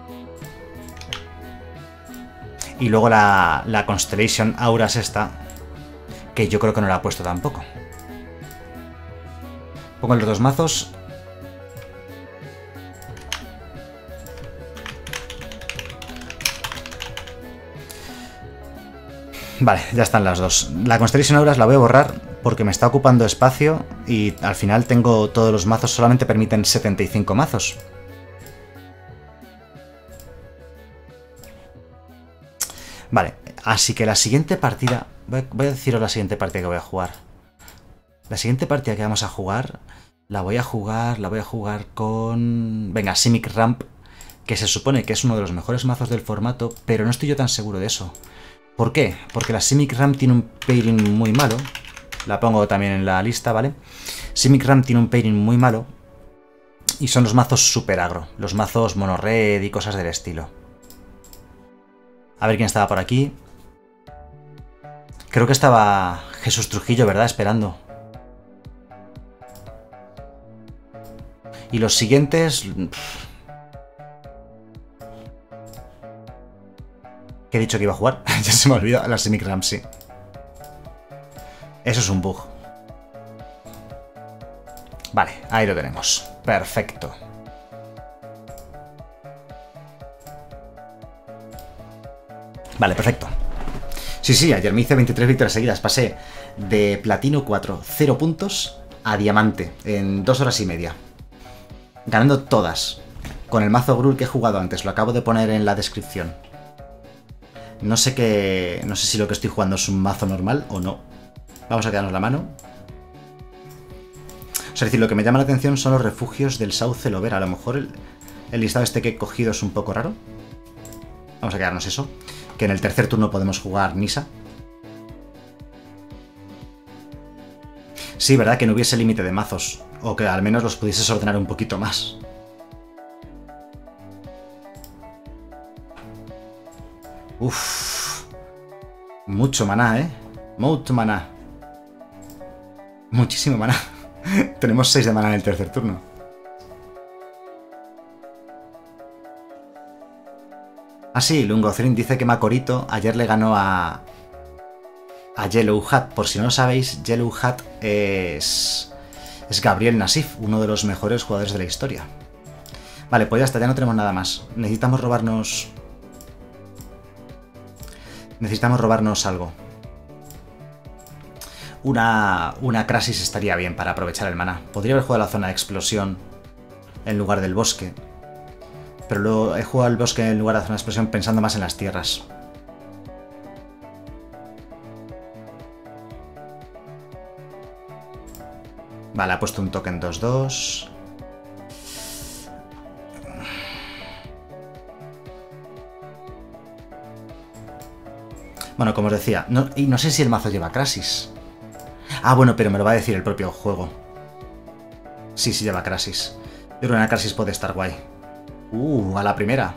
Y luego la Constellation Auras esta, que yo creo que no la he puesto tampoco. Pongo los dos mazos. Vale, ya están las dos. La Constellation Auras la voy a borrar porque me está ocupando espacio y al final tengo todos los mazos, solamente permiten 75 mazos. Vale, así que la siguiente partida... Voy a deciros la siguiente partida que voy a jugar. La siguiente partida que vamos a jugar... La voy a jugar con... Venga, Simic Ramp, que se supone que es uno de los mejores mazos del formato, pero no estoy yo tan seguro de eso. ¿Por qué? Porque la Simic Ramp tiene un pairing muy malo. La pongo también en la lista, ¿vale? Simic Ramp tiene un pairing muy malo. Y son los mazos super agro. Los mazos mono-red y cosas del estilo. A ver quién estaba por aquí. Creo que estaba Jesús Trujillo, ¿verdad? Esperando. Y los siguientes... Que he dicho que iba a jugar. Ya se me ha olvidado. La Simic Ramsey. Eso es un bug. Vale, ahí lo tenemos. Perfecto. Vale, perfecto. Sí, ayer me hice 23 victorias seguidas. Pasé de platino 4, 0 puntos, a diamante en 2 horas y media. Ganando todas. Con el mazo Gruul que he jugado antes. Lo acabo de poner en la descripción. No sé si lo que estoy jugando es un mazo normal o no. Vamos a quedarnos la mano. O sea, es decir, lo que me llama la atención son los refugios del Sauce Lover. A lo mejor el listado este que he cogido es un poco raro. Vamos a quedarnos eso. Que en el tercer turno podemos jugar Nissa. Sí, ¿verdad? Que no hubiese límite de mazos. O que al menos los pudieses ordenar un poquito más. Uff. Mucho maná, ¿eh? Mucho maná. Muchísimo maná. Tenemos 6 de maná en el tercer turno. Ah, sí, Lungocrin dice que Makorito ayer le ganó a Yellow Hat. Por si no lo sabéis, Yellow Hat es Gabriel Nassif, uno de los mejores jugadores de la historia. Vale, pues ya está, ya no tenemos nada más. Necesitamos robarnos algo. Una Crasis estaría bien para aprovechar el maná. Podría haber jugado la zona de explosión en lugar del bosque. Pero luego he jugado el bosque en lugar de la zona de explosión pensando más en las tierras. Vale, ha puesto un token 2-2. Bueno, como os decía, no sé si el mazo lleva Crasis. Ah, bueno, pero me lo va a decir el propio juego. Sí, lleva Crasis. Yo creo que una Crasis puede estar guay. A la primera.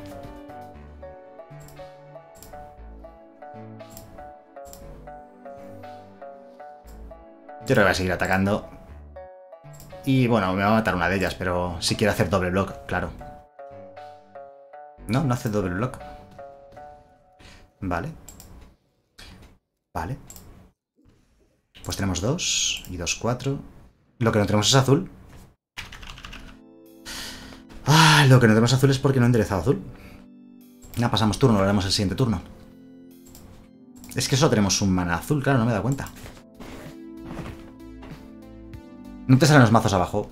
Yo creo que voy a seguir atacando. Y bueno, me va a matar una de ellas, pero si quiere hacer doble block, claro. No hace doble block. Vale. Vale. Pues tenemos 2 y 2, 4. Lo que no tenemos es azul. Lo que no tenemos azul es porque no he enderezado azul. Ya pasamos turno, lo haremos el siguiente turno. Es que solo tenemos un mana azul, claro, no me he dado cuenta. No te salen los mazos abajo.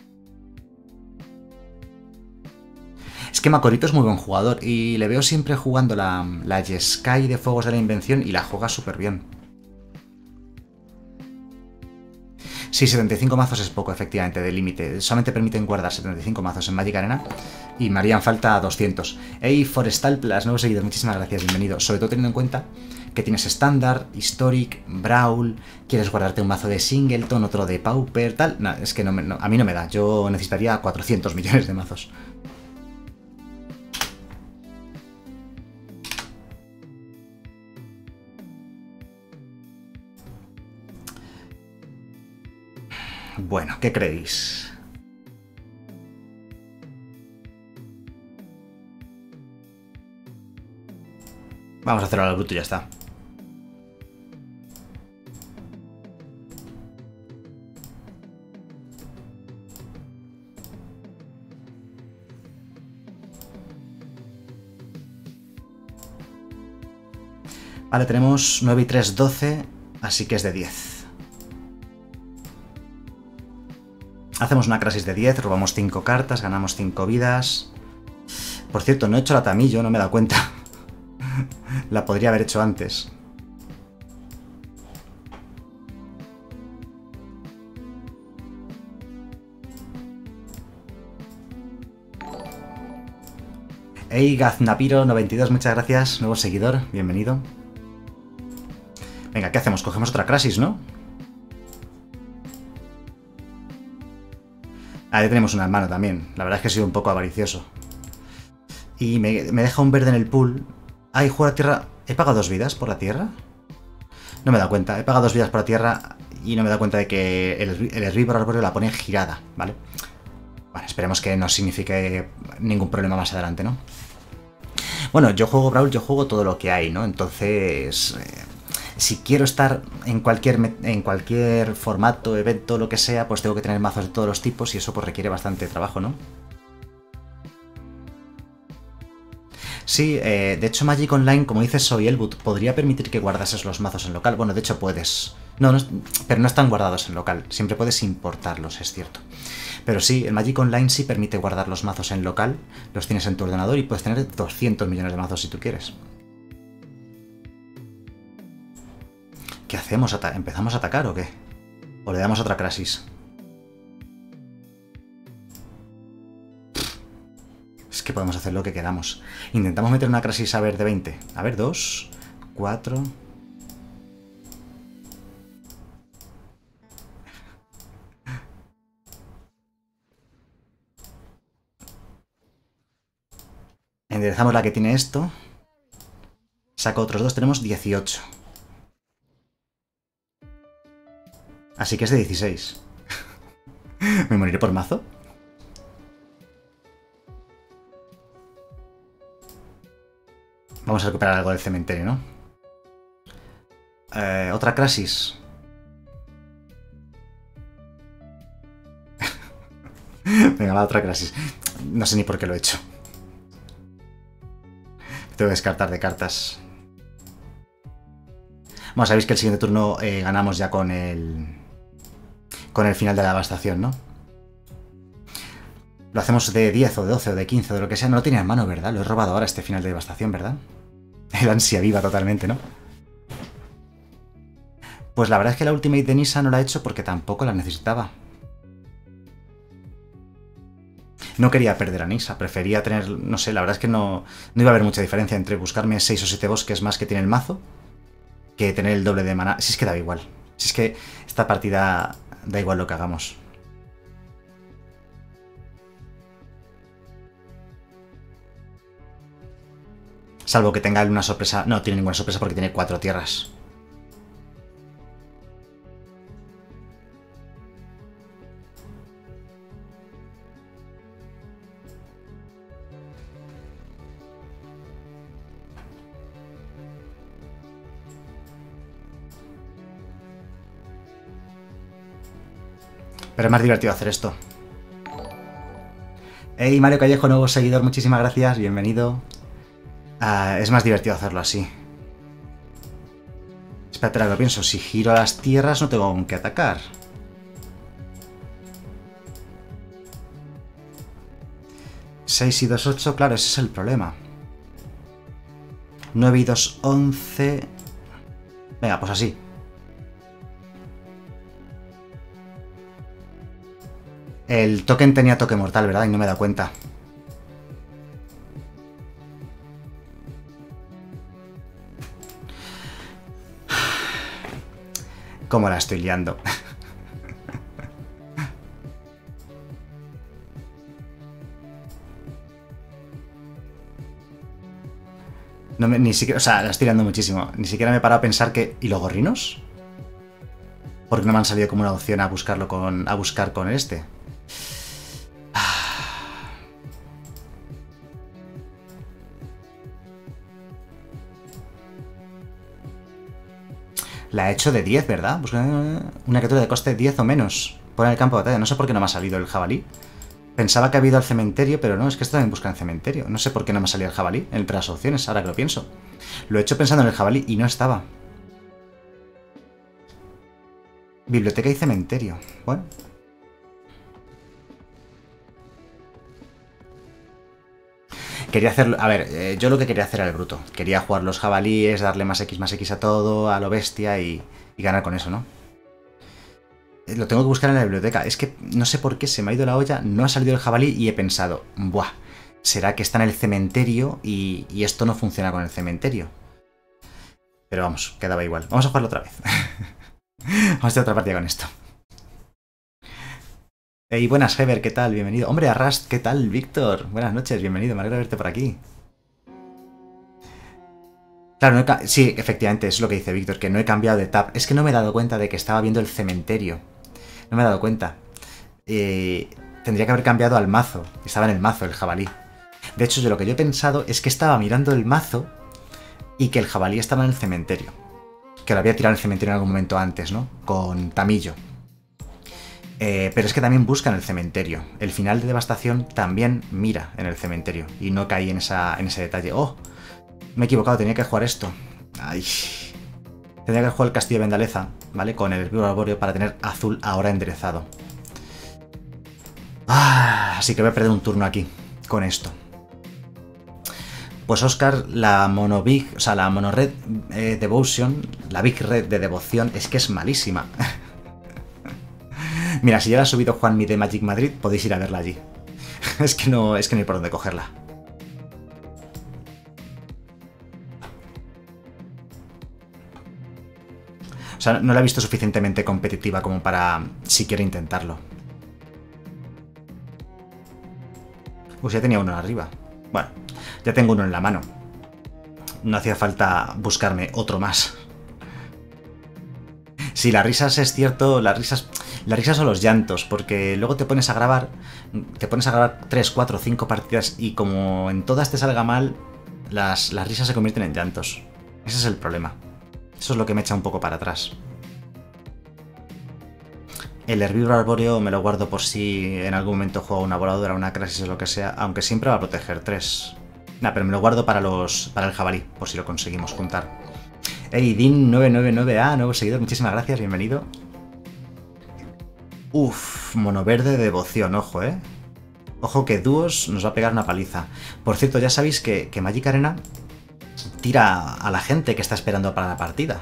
Es que Makorito es muy buen jugador y le veo siempre jugando la Jeskai de Fuegos de la Invención y la juega súper bien. Sí, 75 mazos es poco, efectivamente, de límite. Solamente permiten guardar 75 mazos en Magic Arena y me harían falta 200. Hey, Forestal Plus, nuevo seguidor, muchísimas gracias, bienvenido. Sobre todo teniendo en cuenta que tienes Standard, Historic, Brawl, quieres guardarte un mazo de Singleton, otro de Pauper, tal. No, es que a mí no me da, yo necesitaría 400 millones de mazos. Bueno, ¿qué creéis? Vamos a hacerlo al bruto y ya está. Vale, tenemos 9 y 3, 12, así que es de 10. Hacemos una Crasis de 10, robamos 5 cartas, ganamos 5 vidas. Por cierto, no he hecho la Tamillo, no me he dado cuenta. La podría haber hecho antes. Hey, Gaznapiro92, muchas gracias. Nuevo seguidor, bienvenido. Venga, ¿qué hacemos? Cogemos otra Crasis, ¿no? Ah, ya tenemos una en mano también. La verdad es que he sido un poco avaricioso. Y me deja un verde en el pool. Ay, juego la tierra. ¿He pagado 2 vidas por la tierra? No me he dado cuenta. He pagado 2 vidas por la tierra y no me he dado cuenta de que el herbívoro arbóreo la pone girada, ¿vale? Bueno, esperemos que no signifique ningún problema más adelante, ¿no? Bueno, yo juego Brawl, yo juego todo lo que hay, ¿no? Entonces, si quiero estar en cualquier formato, evento, lo que sea, pues tengo que tener mazos de todos los tipos y eso pues requiere bastante trabajo, ¿no? Sí, de hecho Magic Online, como dices Soy Elwood, podría permitir que guardases los mazos en local. Bueno, de hecho puedes. No, pero no están guardados en local. Siempre puedes importarlos, es cierto. Pero sí, el Magic Online sí permite guardar los mazos en local, los tienes en tu ordenador y puedes tener 200 millones de mazos si tú quieres. ¿Qué hacemos? ¿Empezamos a atacar o qué? ¿O le damos otra Crasis? Es que podemos hacer lo que queramos. Intentamos meter una Crasis a ver de 20. A ver, 2, 4... Enderezamos la que tiene esto. Saco otros dos, tenemos 18. Así que es de 16. ¿Me moriré por mazo? Vamos a recuperar algo del cementerio, ¿no? Otra Crasis. Venga, va, otra Crasis. No sé ni por qué lo he hecho. Tengo que descartar de cartas. Bueno, sabéis que el siguiente turno ganamos ya con el final de la devastación, ¿no? Lo hacemos de 10 o de 12 o de 15 o de lo que sea. No lo tenía en mano, ¿verdad? Lo he robado ahora este final de devastación, ¿verdad? El ansia viva totalmente, ¿no? Pues la verdad es que la Ultimate de Nissa no la he hecho porque tampoco la necesitaba. No quería perder a Nissa, prefería tener... No sé, la verdad es que no iba a haber mucha diferencia entre buscarme 6 o 7 bosques más que tiene el mazo que tener el doble de maná. Si es que da igual. Si es que esta partida da igual lo que hagamos. Salvo que tenga alguna sorpresa. No tiene ninguna sorpresa porque tiene 4 tierras. Pero es más divertido hacer esto. Hey, Mario Callejo, nuevo seguidor, muchísimas gracias, bienvenido. Es más divertido hacerlo así. Espérate, lo pienso. Si giro a las tierras no tengo con qué atacar. ¿6 y 2, 8? Claro, ese es el problema. 9 y 2, 11... Venga, pues así. El token tenía toque mortal, ¿verdad? Y no me he dado cuenta. ¿Cómo la estoy liando? No ni siquiera, o sea, la estoy liando muchísimo. Ni siquiera me he parado a pensar que... ¿Y los gorrinos? Porque no me han salido como una opción a buscar con este. La he hecho de 10, ¿verdad? Busca una criatura de coste 10 o menos. Por el campo de batalla. No sé por qué no me ha salido el jabalí. Pensaba que había ido al cementerio, pero no, es que esto también busca en el cementerio. No sé por qué no me ha salido el jabalí entre las opciones, ahora que lo pienso. Lo he hecho pensando en el jabalí y no estaba. Biblioteca y cementerio. Bueno. Quería hacerlo... A ver, yo lo que quería hacer era el bruto. Quería jugar los jabalíes, darle más X a todo, a lo bestia y ganar con eso, ¿no? Lo tengo que buscar en la biblioteca. Es que no sé por qué se me ha ido la olla, no ha salido el jabalí y he pensado, buah, será que está en el cementerio y esto no funciona con el cementerio. Pero vamos, quedaba igual. Vamos a jugarlo otra vez. Vamos a hacer otra partida con esto. Hey, buenas, Heber, ¿qué tal? Bienvenido. Hombre, Arrast, ¿qué tal, Víctor? Buenas noches, bienvenido, me alegra verte por aquí. Claro, sí, efectivamente, es lo que dice Víctor, que no he cambiado de tab. Es que no me he dado cuenta de que estaba viendo el cementerio. No me he dado cuenta. Tendría que haber cambiado al mazo. Estaba en el mazo, el jabalí. De hecho, yo lo que yo he pensado es que estaba mirando el mazo y que el jabalí estaba en el cementerio. Que lo había tirado en el cementerio en algún momento antes, ¿no? Con Tamillo. Pero es que también busca en el cementerio. El final de Devastación también mira en el cementerio. Y no caí en ese detalle. ¡Oh! Me he equivocado, tenía que jugar esto. ¡Ay! Tenía que jugar el Castillo de Vendaleza, ¿vale? Con el Herbívoro Arbóreo para tener azul ahora enderezado. Así que voy a perder un turno aquí, con esto. Pues Oscar, la Mono Big, o sea, la Mono Red Devotion, la Big Red de devoción, es que es malísima. Mira, si ya la ha subido Juanmi de Magic Madrid, podéis ir a verla allí. es que no hay por dónde cogerla. O sea, no la he visto suficientemente competitiva como para siquiera intentarlo. Ya tenía uno arriba. Bueno, ya tengo uno en la mano. No hacía falta buscarme otro más. Sí, las risas es cierto, las risas son los llantos, porque luego te pones a grabar 3, 4, 5 partidas y como en todas te salga mal, las risas se convierten en llantos. Ese es el problema. Eso es lo que me echa un poco para atrás. El Herbívoro Arbóreo me lo guardo por si en algún momento juego una voladora, una crisis o lo que sea, aunque siempre va a proteger 3. Nah, pero me lo guardo para el jabalí, por si lo conseguimos juntar. Hey, Din999A, nuevo seguidor, muchísimas gracias, bienvenido. Uf, mono verde de devoción, ojo, Ojo que dúos nos va a pegar una paliza. Por cierto, ya sabéis que Magic Arena tira a la gente que está esperando para la partida.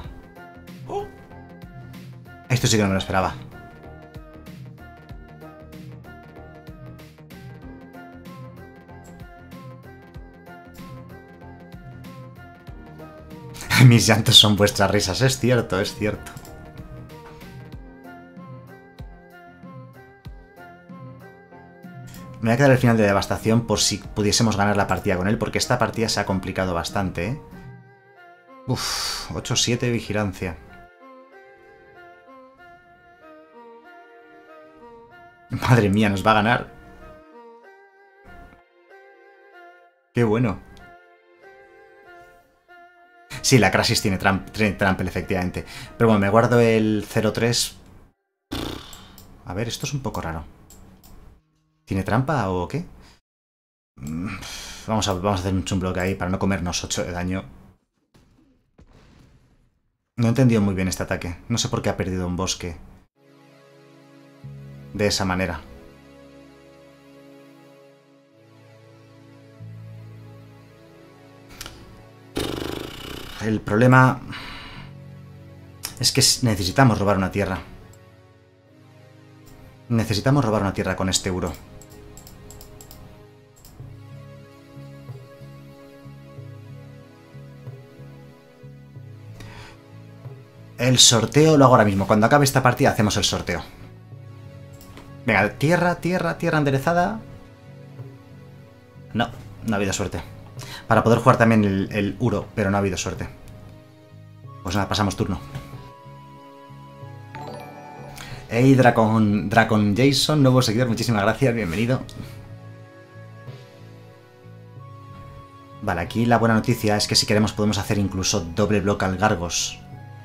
Esto sí que no me lo esperaba. Mis llantos son vuestras risas, es cierto, es cierto. Me voy a quedar el final de Devastación por si pudiésemos ganar la partida con él, porque esta partida se ha complicado bastante, Uf, 8-7 de vigilancia. Madre mía, nos va a ganar. Qué bueno. Sí, la Crasis tiene trample, efectivamente. Pero bueno, me guardo el 0-3. A ver, esto es un poco raro. ¿Tiene trampa o qué? Vamos a hacer un bloque ahí para no comernos 8 de daño. No he entendido muy bien este ataque. No sé por qué ha perdido un bosque de esa manera. El problema es que necesitamos robar una tierra. Necesitamos robar una tierra con este euro. El sorteo lo hago ahora mismo. Cuando acabe esta partida hacemos el sorteo. Venga, tierra, tierra, tierra enderezada. No, no ha habido suerte. Para poder jugar también el Uro, pero no ha habido suerte. Pues nada, pasamos turno. Hey, Dracon Jason, nuevo seguidor, muchísimas gracias, bienvenido. Vale, aquí la buena noticia es que si queremos podemos hacer incluso doble bloque al Gargos.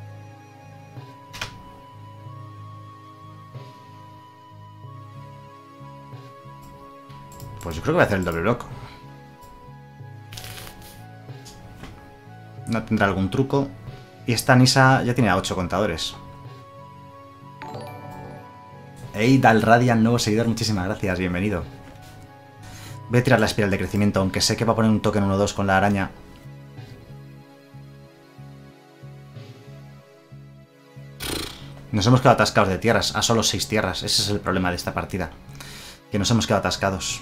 Pues yo creo que voy a hacer el doble bloque. No tendrá algún truco. Y esta Nisa ya tiene a 8 contadores. Hey, Dal Radiant, nuevo seguidor, muchísimas gracias, bienvenido. Voy a tirar la espiral de crecimiento, aunque sé que va a poner un token 1-2 con la araña. Nos hemos quedado atascados de tierras, a solo 6 tierras. Ese es el problema de esta partida. Que nos hemos quedado atascados.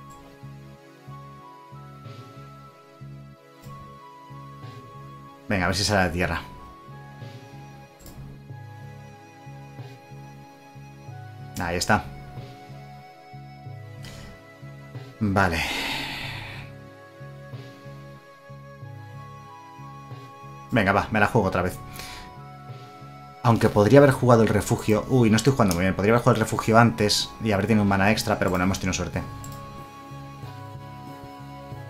Venga, a ver si sale la tierra. Ahí está. Vale. Venga, va, me la juego otra vez. Aunque podría haber jugado el refugio... Uy, no estoy jugando muy bien. Podría haber jugado el refugio antes y haber tenido un mana extra, pero bueno, hemos tenido suerte.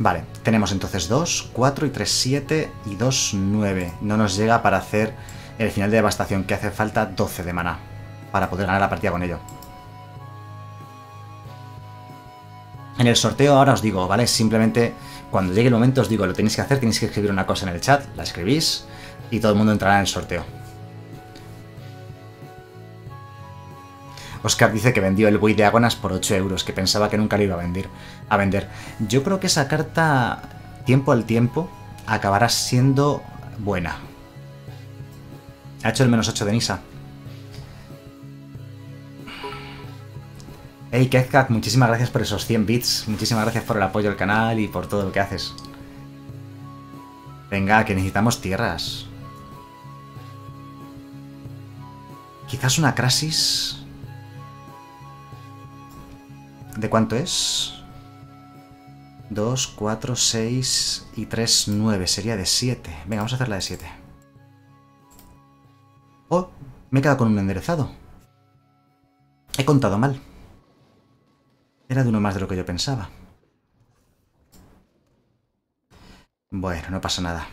Vale, tenemos entonces 2, 4 y 3, 7 y 2, 9. No nos llega para hacer el final de devastación, que hace falta 12 de maná para poder ganar la partida con ello. En el sorteo ahora os digo, ¿vale? Simplemente cuando llegue el momento os digo, lo tenéis que hacer, tenéis que escribir una cosa en el chat, la escribís y todo el mundo entrará en el sorteo. Oscar dice que vendió el buey de Agonas por 8 euros, que pensaba que nunca lo iba a vender. Yo creo que esa carta, tiempo al tiempo, acabará siendo buena. Ha hecho el -8 de Nisa. Hey Kezkak, muchísimas gracias por esos 100 bits. Muchísimas gracias por el apoyo al canal y por todo lo que haces. Venga, que necesitamos tierras. Quizás una Crasis... ¿De cuánto es? 2, 4, 6 y 3, 9. Sería de 7. Venga, vamos a hacer la de 7. Oh, me he quedado con un enderezado. He contado mal. Era de uno más de lo que yo pensaba. Bueno, no pasa nada.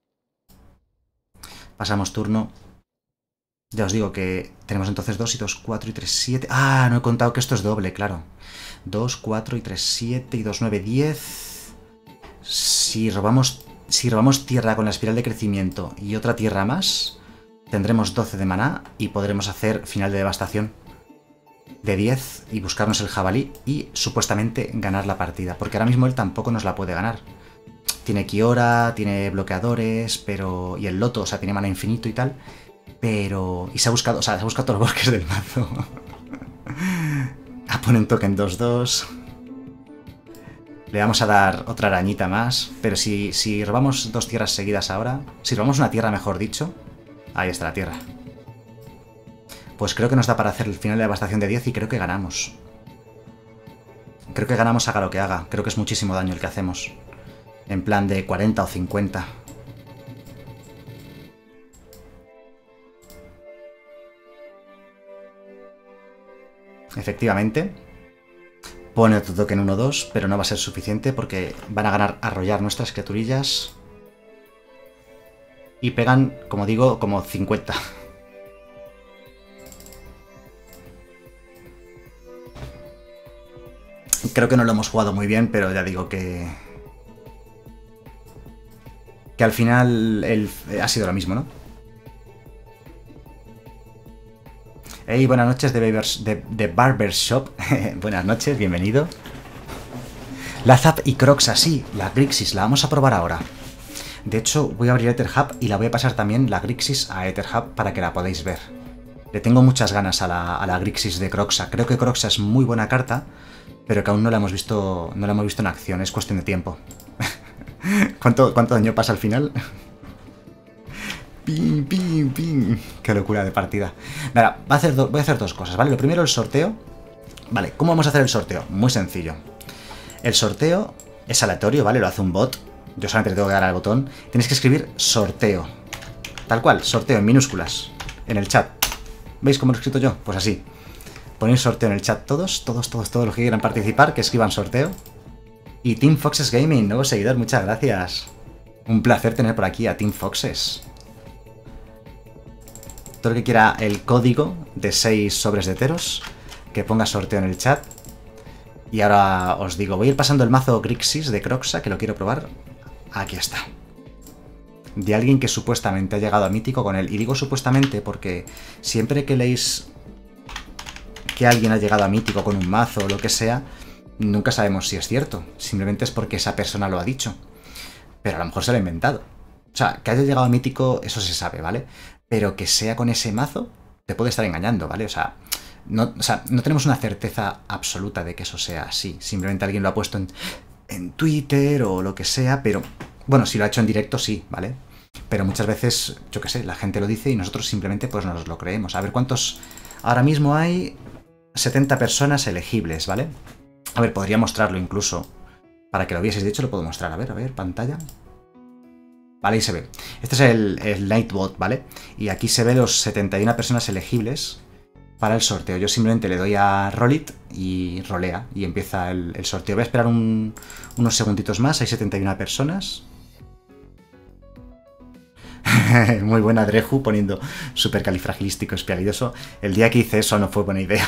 Pasamos turno. Ya os digo que tenemos entonces 2 y 2, 4 y 3, 7. Ah, no he contado que esto es doble, claro. 2, 4 y 3, 7 y 2, 9, 10. Si robamos tierra con la espiral de crecimiento y otra tierra más, tendremos 12 de maná y podremos hacer final de devastación de 10 y buscarnos el jabalí y supuestamente ganar la partida. Porque ahora mismo él tampoco nos la puede ganar. Tiene Kiora, tiene bloqueadores, pero... y el loto, o sea, tiene mana infinito y tal. Pero... y se ha buscado, o sea, se ha buscado todos los bosques del mazo. Pone un token 2-2. Le vamos a dar otra arañita más. Pero si robamos 2 tierras seguidas ahora... si robamos una tierra, mejor dicho... ahí está la tierra. Pues creo que nos da para hacer el final de devastación de 10 y creo que ganamos. Creo que ganamos haga lo que haga. Creo que es muchísimo daño el que hacemos. En plan de 40 o 50. Efectivamente. Pone otro token 1-2, pero no va a ser suficiente porque van a ganar arrollar nuestras criaturillas. Y pegan, como digo, como 50. Creo que no lo hemos jugado muy bien, pero ya digo que al final ha sido lo mismo, ¿no? Hey, buenas noches de Barbershop. Buenas noches, bienvenido. La Zap y Croxa, sí, la Grixis, la vamos a probar ahora. De hecho, voy a abrir EtherHub y la voy a pasar también la Grixis a EtherHub para que la podáis ver. Le tengo muchas ganas a la Grixis de Croxa. Creo que Croxa es muy buena carta, pero que aún no la hemos visto en acción, es cuestión de tiempo. ¿Cuánto daño pasa al final? ¡Pim, pim, pim! ¡Qué locura de partida! Nada, voy a hacer dos cosas, ¿vale? Lo primero, el sorteo. Vale, ¿cómo vamos a hacer el sorteo? Muy sencillo. El sorteo es aleatorio, ¿vale? Lo hace un bot. Yo solamente le tengo que dar al botón. Tenéis que escribir sorteo. Tal cual, sorteo en minúsculas. En el chat. ¿Veis cómo lo he escrito yo? Pues así. Ponéis sorteo en el chat todos los que quieran participar, que escriban sorteo. Y Team Foxes Gaming, nuevo seguidor, muchas gracias. Un placer tener por aquí a Team Foxes. Todo el que quiera el código de 6 sobres de Teros, que ponga sorteo en el chat. Y ahora os digo, voy a ir pasando el mazo Grixis de Croxa, que lo quiero probar. Aquí está. De alguien que supuestamente ha llegado a mítico con él. Y digo supuestamente porque siempre que leéis que alguien ha llegado a mítico con un mazo o lo que sea, nunca sabemos si es cierto. Simplemente es porque esa persona lo ha dicho. Pero a lo mejor se lo ha inventado. O sea, que haya llegado a mítico, eso se sabe, ¿vale? Pero que sea con ese mazo, te puede estar engañando, ¿vale? O sea, no tenemos una certeza absoluta de que eso sea así. Simplemente alguien lo ha puesto en Twitter o lo que sea, pero... bueno, si lo ha hecho en directo, sí, ¿vale? Pero muchas veces, yo qué sé, la gente lo dice y nosotros simplemente pues nos lo creemos. A ver cuántos... ahora mismo hay 70 personas elegibles, ¿vale? A ver, podría mostrarlo incluso para que lo vieseis. De hecho, lo puedo mostrar. A ver, pantalla. Vale, ahí se ve. Este es el Nightbot, ¿vale? Y aquí se ve los 71 personas elegibles. para el sorteo. Yo simplemente le doy a Roll It y rolea y empieza el sorteo. Voy a esperar unos segunditos más. Hay 71 personas. Muy buena Dreju poniendo supercalifragilístico espialidoso. El día que hice eso no fue buena idea.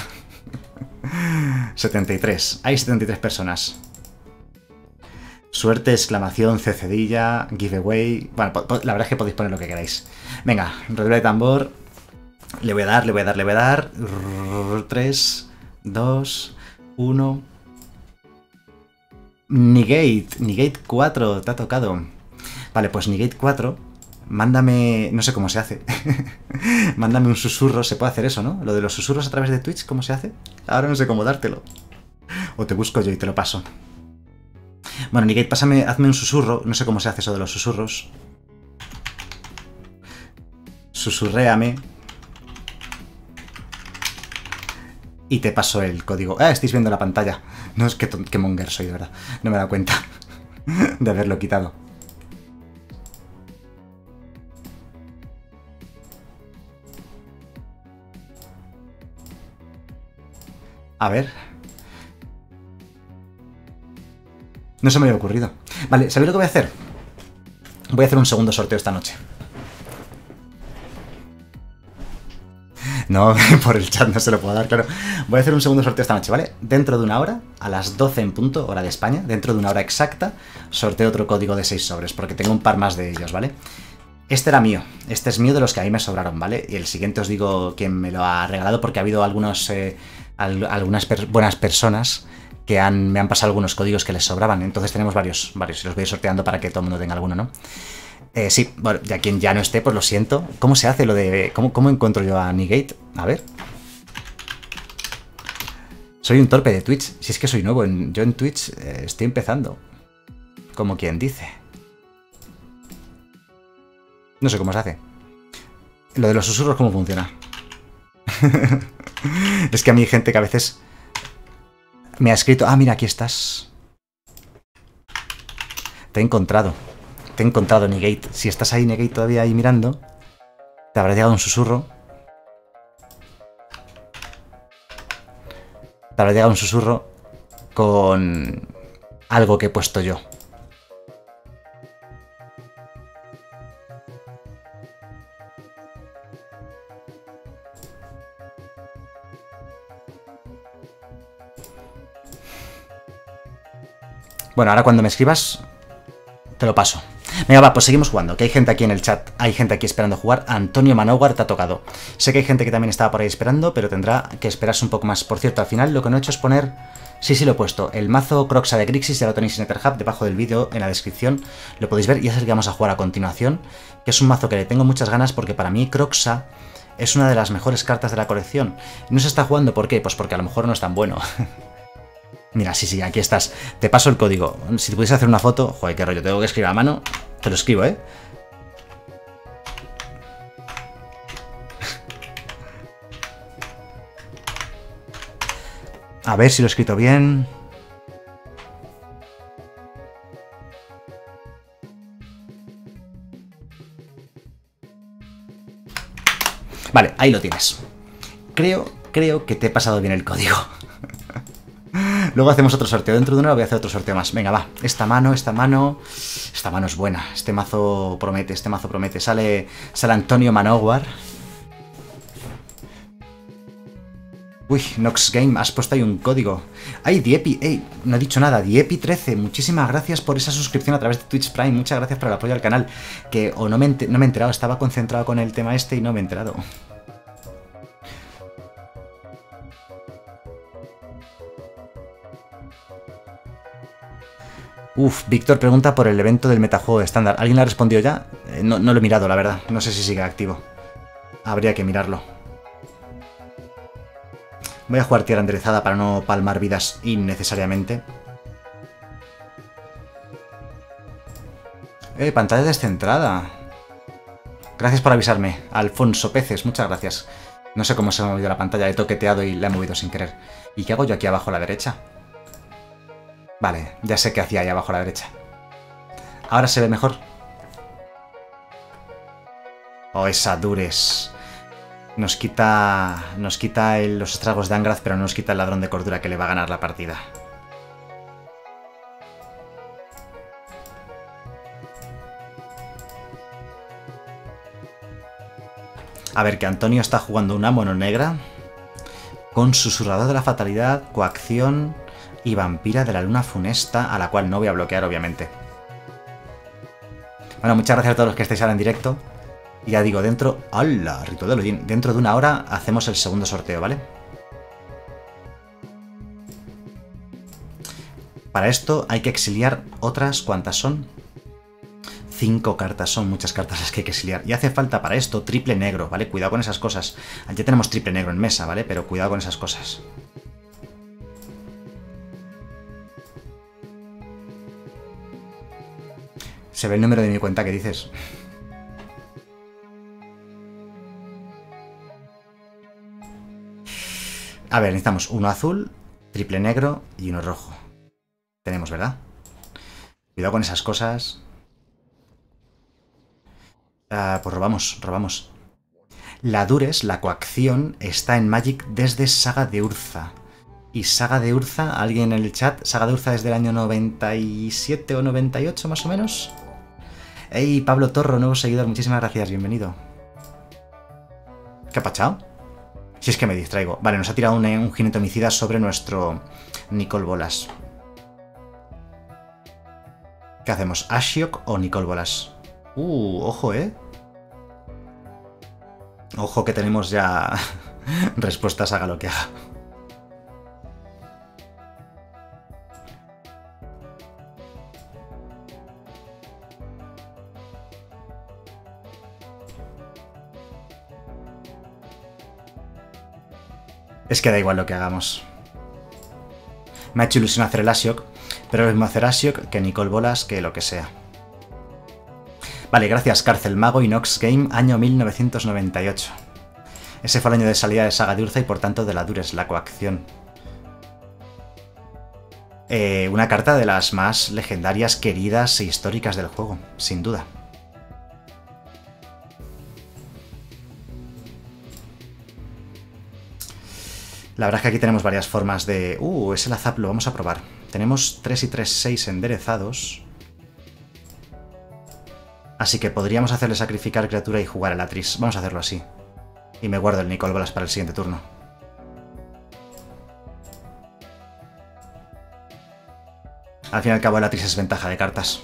73. Hay 73 personas. Suerte, exclamación, cedilla, giveaway. Bueno, la verdad es que podéis poner lo que queráis. Venga, redoble de tambor. Le voy a dar. 3, 2, 1. Negate 4, te ha tocado. Vale, pues Negate 4. Mándame... No sé cómo se hace. Mándame un susurro. Se puede hacer eso, ¿no? Lo de los susurros a través de Twitch, ¿cómo se hace? Ahora no sé cómo dártelo. O te busco yo y te lo paso. Bueno, Negate, hazme un susurro. No sé cómo se hace eso de los susurros. Susurréame. Y te paso el código. Ah, estáis viendo la pantalla. No, es que monger soy, de verdad. No me he dado cuenta de haberlo quitado. A ver. No se me había ocurrido. Vale, ¿sabéis lo que voy a hacer? Voy a hacer un segundo sorteo esta noche. No, por el chat no se lo puedo dar, claro. Voy a hacer un segundo sorteo esta noche, ¿vale? Dentro de una hora, a las 12 en punto, hora de España, dentro de una hora exacta, sorteo otro código de 6 sobres, porque tengo un par más de ellos, ¿vale? Este era mío, este es mío de los que a mí me sobraron, ¿vale? Y el siguiente os digo quién me lo ha regalado, porque ha habido algunas buenas personas que me han pasado algunos códigos que les sobraban. Entonces tenemos varios, y los voy sorteando para que todo el mundo tenga alguno, ¿no? Sí, bueno, ya quien ya no esté, pues lo siento. ¿Cómo se hace lo de... ¿Cómo encuentro yo a Negate? A ver. Soy un torpe de Twitch. Si es que soy nuevo, yo en Twitch estoy empezando. Como quien dice. No sé cómo se hace. Lo de los susurros, ¿cómo funciona? Es que a mí hay gente que a veces me ha escrito... Ah, mira, aquí estás. Te he encontrado, Negate. Si estás ahí, Negate, todavía ahí mirando, te habrá llegado un susurro. Te habrá llegado un susurro con algo que he puesto yo. Bueno, ahora cuando me escribas, te lo paso. Venga, va, pues seguimos jugando, que hay gente aquí en el chat, hay gente aquí esperando jugar. Antonio Manowar te ha tocado. Sé que hay gente que también estaba por ahí esperando, pero tendrá que esperarse un poco más. Por cierto, al final lo que no he hecho es poner... Sí, lo he puesto. El mazo Croxa de Grixis ya lo tenéis en Etherhub, debajo del vídeo, en la descripción. Lo podéis ver y es el que vamos a jugar a continuación, que es un mazo que le tengo muchas ganas porque para mí Croxa es una de las mejores cartas de la colección. No se está jugando, ¿por qué? Pues porque a lo mejor no es tan bueno. Mira, sí, aquí estás. Te paso el código. Si te pudiese hacer una foto... Joder, qué rollo, tengo que escribir a mano. Te lo escribo, ¿eh? A ver si lo he escrito bien. Vale, ahí lo tienes. Creo que te he pasado bien el código. Luego hacemos otro sorteo. Dentro de una hora voy a hacer otro sorteo más. Venga, va. Esta mano es buena. Este mazo promete. Sale Antonio Manowar. Uy, Nox Game, has puesto ahí un código. ¡Ay, Diepi! ¡Ey! No he dicho nada. Diepi13, muchísimas gracias por esa suscripción a través de Twitch Prime. Muchas gracias por el apoyo al canal. Que o no me he enterado, estaba concentrado con el tema este y no me he enterado. Uf, Víctor pregunta por el evento del metajuego estándar. ¿Alguien le ha respondido ya? No lo he mirado, la verdad. No sé si sigue activo. Habría que mirarlo. Voy a jugar tierra enderezada para no palmar vidas innecesariamente. Pantalla descentrada. Gracias por avisarme. Alfonso Peces, muchas gracias. No sé cómo se me ha movido la pantalla. He toqueteado y la he movido sin querer. ¿Y qué hago yo aquí abajo a la derecha? Vale, ya sé qué hacía ahí abajo a la derecha. Ahora se ve mejor. Oh, esa Dures. Nos quita los estragos de Angrath, pero no nos quita el ladrón de cordura que le va a ganar la partida. A ver, que Antonio está jugando una mono negra con susurrador de la fatalidad, coacción y vampira de la luna funesta, a la cual no voy a bloquear, obviamente. Bueno, muchas gracias a todos los que estáis ahora en directo. Y ya digo, dentro... ¡Hala! Ritual de Odín. Dentro de una hora hacemos el segundo sorteo, ¿vale? Para esto hay que exiliar otras... ¿Cuántas son? 5 cartas, son muchas cartas las que hay que exiliar. Y hace falta para esto triple negro, ¿vale? Cuidado con esas cosas. Ya tenemos triple negro en mesa, ¿vale? Pero cuidado con esas cosas. Se ve el número de mi cuenta que dices. A ver, necesitamos uno azul, triple negro y uno rojo. Tenemos, ¿verdad? Cuidado con esas cosas. Pues robamos. La Dures, la coacción, está en Magic desde Saga de Urza. Y Saga de Urza, alguien en el chat, Saga de Urza desde el año 97 o 98 más o menos. ¡Ey, Pablo Torro, nuevo seguidor! Muchísimas gracias, bienvenido. ¿Qué ha pachado? Si es que me distraigo. Vale, nos ha tirado un jinete homicida sobre nuestro Nicol Bolas. ¿Qué hacemos? ¿Ashiok o Nicol Bolas? Ojo, ¿eh? Ojo que tenemos ya respuestas, haga lo que haga. Es que da igual lo que hagamos. Me ha hecho ilusión hacer el Ashiok, pero lo mismo hacer Ashiok que Nicol Bolas que lo que sea. Vale, gracias Cárcel Mago y Nox Game, año 1998. Ese fue el año de salida de Saga de Urza y por tanto de la Dures, la coacción. Una carta de las más legendarias, queridas e históricas del juego, sin duda. La verdad es que aquí tenemos varias formas de... ese Lazap lo vamos a probar. Tenemos 3 y 3, 6 enderezados. Así que podríamos hacerle sacrificar criatura y jugar el Atris. Vamos a hacerlo así. Y me guardo el Nicol Bolas para el siguiente turno. Al fin y al cabo el Atris es ventaja de cartas.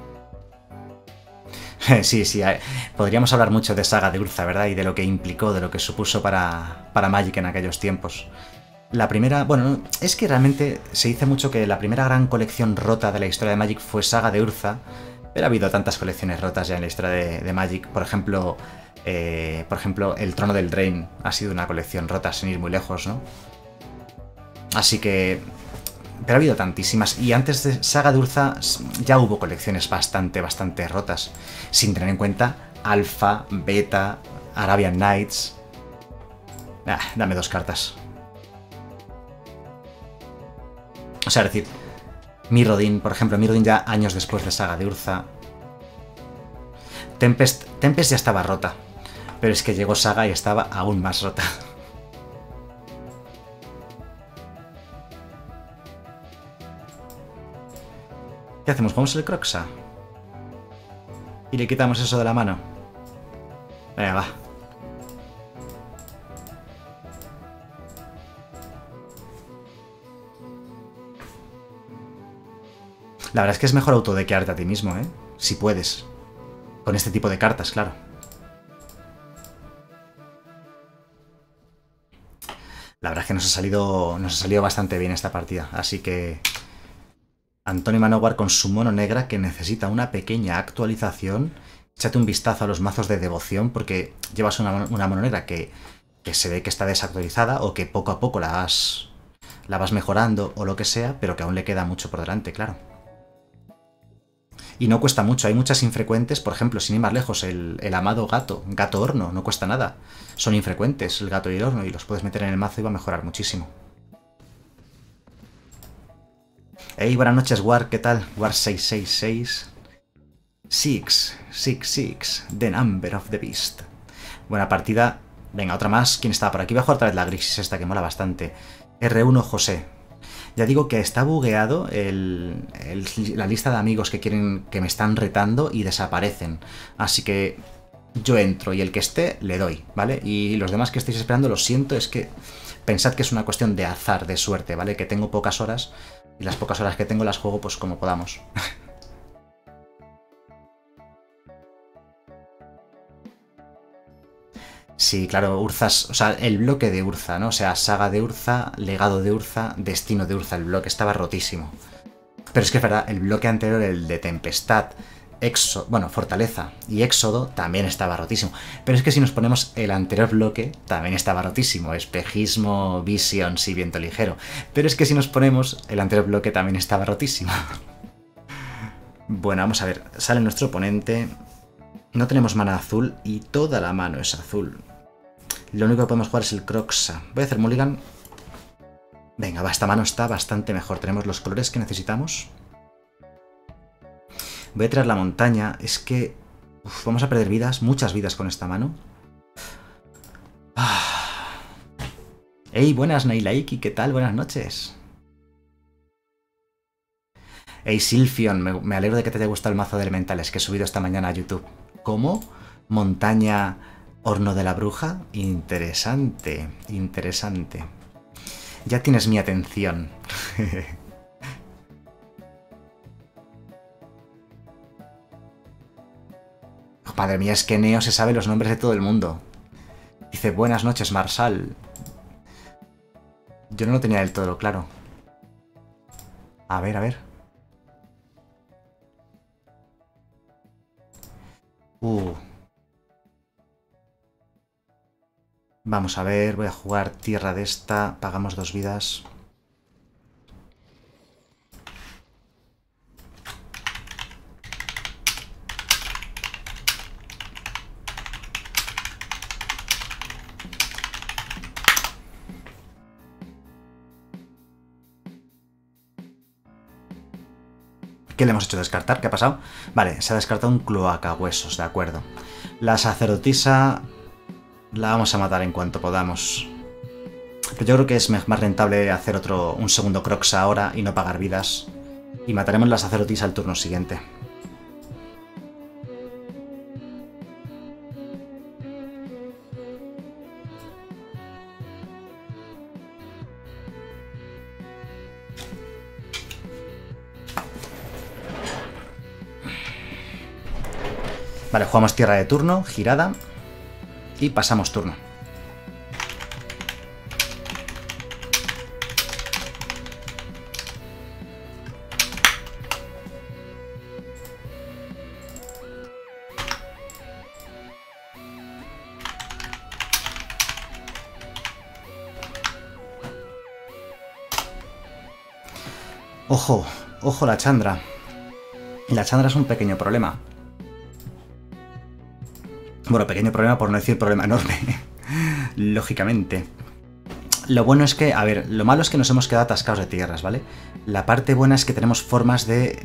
Sí, podríamos hablar mucho de Saga de Urza, ¿verdad? Y de lo que implicó, de lo que supuso para Magic en aquellos tiempos. La primera... Bueno, es que realmente se dice mucho que la primera gran colección rota de la historia de Magic fue Saga de Urza, pero ha habido tantas colecciones rotas ya en la historia de Magic. Por ejemplo, el Trono del Drain ha sido una colección rota sin ir muy lejos, ¿no? Así que... Pero ha habido tantísimas. Y antes de Saga de Urza ya hubo colecciones bastante rotas. Sin tener en cuenta Alpha, Beta, Arabian Nights. Dame 2 cartas. O sea, es decir, Mirrodin, por ejemplo. Mirrodin ya años después de Saga de Urza. Tempest ya estaba rota. Pero es que llegó Saga y estaba aún más rota. ¿Qué hacemos? ¿Jugamos el Croxa? Y le quitamos eso de la mano. Venga, va. La verdad es que es mejor autodequearte a ti mismo, ¿eh? Si puedes. Con este tipo de cartas, claro. La verdad es que nos ha salido bastante bien esta partida. Así que... Antonio Manowar con su mono negra que necesita una pequeña actualización. Échate un vistazo a los mazos de devoción porque llevas una mono negra que se ve que está desactualizada o que poco a poco la vas mejorando o lo que sea, pero que aún le queda mucho por delante, claro. Y no cuesta mucho, hay muchas infrecuentes, por ejemplo, sin ir más lejos, el amado gato horno, no cuesta nada. Son infrecuentes el gato y el horno y los puedes meter en el mazo y va a mejorar muchísimo. Hey, buenas noches, War, ¿qué tal? War 666. 666, The Number of the Beast. Buena partida. Venga, otra más. ¿Quién está por aquí? Voy a jugar otra vez la Grixis esta que mola bastante. R1 José. Ya digo que está bugueado la lista de amigos que quieren que me están retando y desaparecen. Así que yo entro y el que esté le doy, ¿vale? Y los demás que estéis esperando, lo siento, es que pensad que es una cuestión de azar, de suerte, ¿vale? Que tengo pocas horas y las pocas horas que tengo las juego pues como podamos. Sí, claro, Urzas, o sea, el bloque de Urza, ¿no? O sea, saga de Urza, legado de Urza, destino de Urza, el bloque estaba rotísimo. Pero es que es verdad, el bloque anterior, el de Tempestad, Fortaleza y Éxodo, también estaba rotísimo. Pero es que si nos ponemos el anterior bloque, también estaba rotísimo. Espejismo, Visions y Viento Ligero. Pero es que si nos ponemos el anterior bloque, también estaba rotísimo. Bueno, vamos a ver, sale nuestro oponente. No tenemos mana azul y toda la mano es azul. Lo único que podemos jugar es el Croxa. Voy a hacer mulligan. Venga, va, esta mano está bastante mejor. Tenemos los colores que necesitamos. Voy a tirar la montaña. Es que vamos a perder vidas, muchas vidas con esta mano. Hey, buenas Nailaiki, ¿qué tal? Buenas noches. Hey Silfion, me alegro de que te haya gustado el mazo de elementales que he subido esta mañana a YouTube. ¿Cómo? Montaña Horno de la Bruja. Interesante, interesante. Ya tienes mi atención. Madre mía, es que Neo se sabe los nombres de todo el mundo. Dice, buenas noches, Marsal. Yo no lo tenía del todo claro. A ver, a ver. Vamos a ver, voy a jugar tierra de esta. Pagamos 2 vidas. ¿Qué le hemos hecho descartar? ¿Qué ha pasado? Vale, se ha descartado un cloacahuesos, de acuerdo. La sacerdotisa la vamos a matar en cuanto podamos. Pero yo creo que es más rentable hacer un segundo Crocs ahora y no pagar vidas. Y mataremos la sacerdotisa al turno siguiente. Vale, jugamos tierra de turno, girada. Y pasamos turno. Ojo, ojo la Chandra. La Chandra es un pequeño problema. Bueno, pequeño problema por no decir problema enorme. Lógicamente. Lo bueno es que, a ver, lo malo es que nos hemos quedado atascados de tierras, ¿vale? La parte buena es que tenemos formas de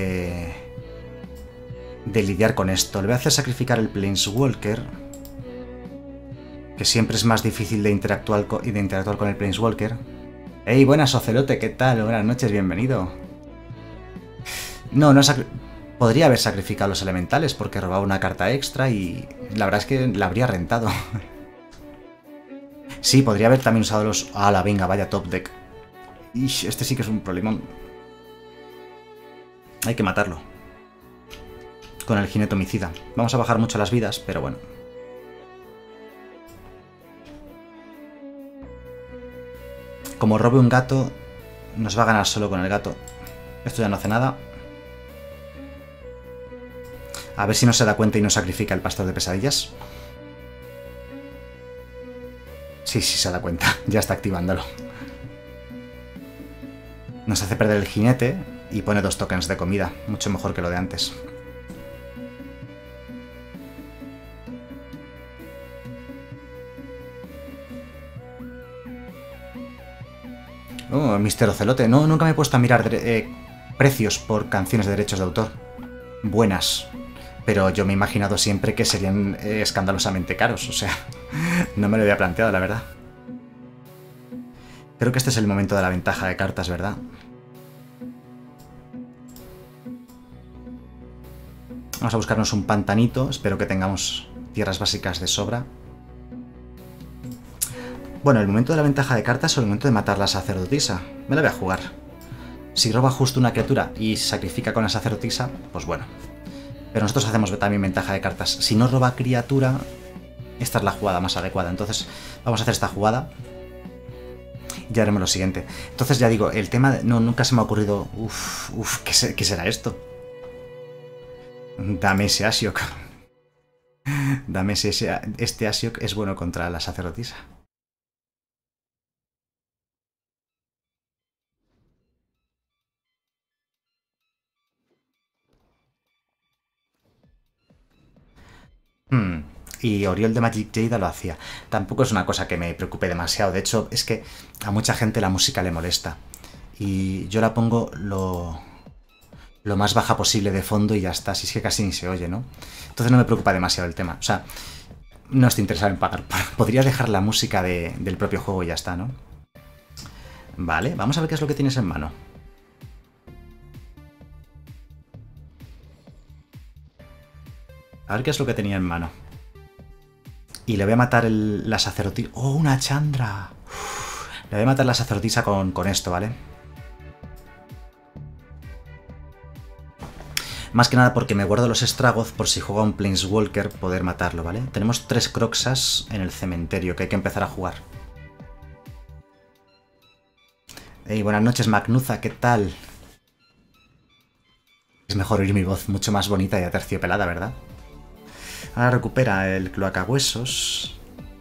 lidiar con esto. Le voy a hacer sacrificar el Planeswalker, que siempre es más difícil de interactuar con el Planeswalker. ¡Hey, buenas, Ocelote! ¿Qué tal? Buenas noches, bienvenido. No, no podría haber sacrificado los elementales porque robaba una carta extra y la verdad es que la habría rentado. Sí, podría haber también usado los... ¡Hala, venga, vaya top deck! Ish, este sí que es un problemón. Hay que matarlo. Con el jinete homicida. Vamos a bajar mucho las vidas, pero bueno. Como robe un gato, nos va a ganar solo con el gato. Esto ya no hace nada. A ver si no se da cuenta y no sacrifica el pastor de pesadillas. Sí, sí se da cuenta. Ya está activándolo. Nos hace perder el jinete y pone 2 tokens de comida. Mucho mejor que lo de antes. Oh, Mister Ocelote. No, nunca me he puesto a mirar precios por canciones de derechos de autor. Buenas. Pero yo me he imaginado siempre que serían escandalosamente caros, o sea... No me lo había planteado, la verdad. Creo que este es el momento de la ventaja de cartas, ¿verdad? Vamos a buscarnos un pantanito. Espero que tengamos tierras básicas de sobra. Bueno, el momento de la ventaja de cartas es el momento de matar la sacerdotisa. Me la voy a jugar. Si roba justo una criatura y sacrifica con la sacerdotisa, pues bueno. Pero nosotros hacemos también ventaja de cartas. Si no roba criatura, esta es la jugada más adecuada. Entonces vamos a hacer esta jugada. Ya haremos lo siguiente. Entonces ya digo, el tema... No, nunca se me ha ocurrido... ¿qué será esto? Dame ese Asiok. Dame ese... Este Asiok es bueno contra la sacerdotisa. Y Oriol de Magic Jade lo hacía. Tampoco es una cosa que me preocupe demasiado. De hecho, es que a mucha gente la música le molesta. Y yo la pongo lo más baja posible de fondo y ya está. Si es que casi ni se oye, ¿no? Entonces no me preocupa demasiado el tema. O sea, no estoy interesado en pagar. Podría dejar la música del propio juego y ya está, ¿no? Vale, vamos a ver qué es lo que tienes en mano. A ver qué es lo que tenía en mano. Y le voy a matar la sacerdotisa. ¡Oh, una Chandra! Le voy a matar la sacerdotisa con esto, ¿vale? Más que nada porque me guardo los estragos por si juega un Planeswalker poder matarlo, ¿vale? Tenemos 3 Croxas en el cementerio que hay que empezar a jugar. Hey, buenas noches, Magnuza, ¿qué tal? Es mejor oír mi voz mucho más bonita y aterciopelada, ¿verdad? Ahora recupera el cloacahuesos.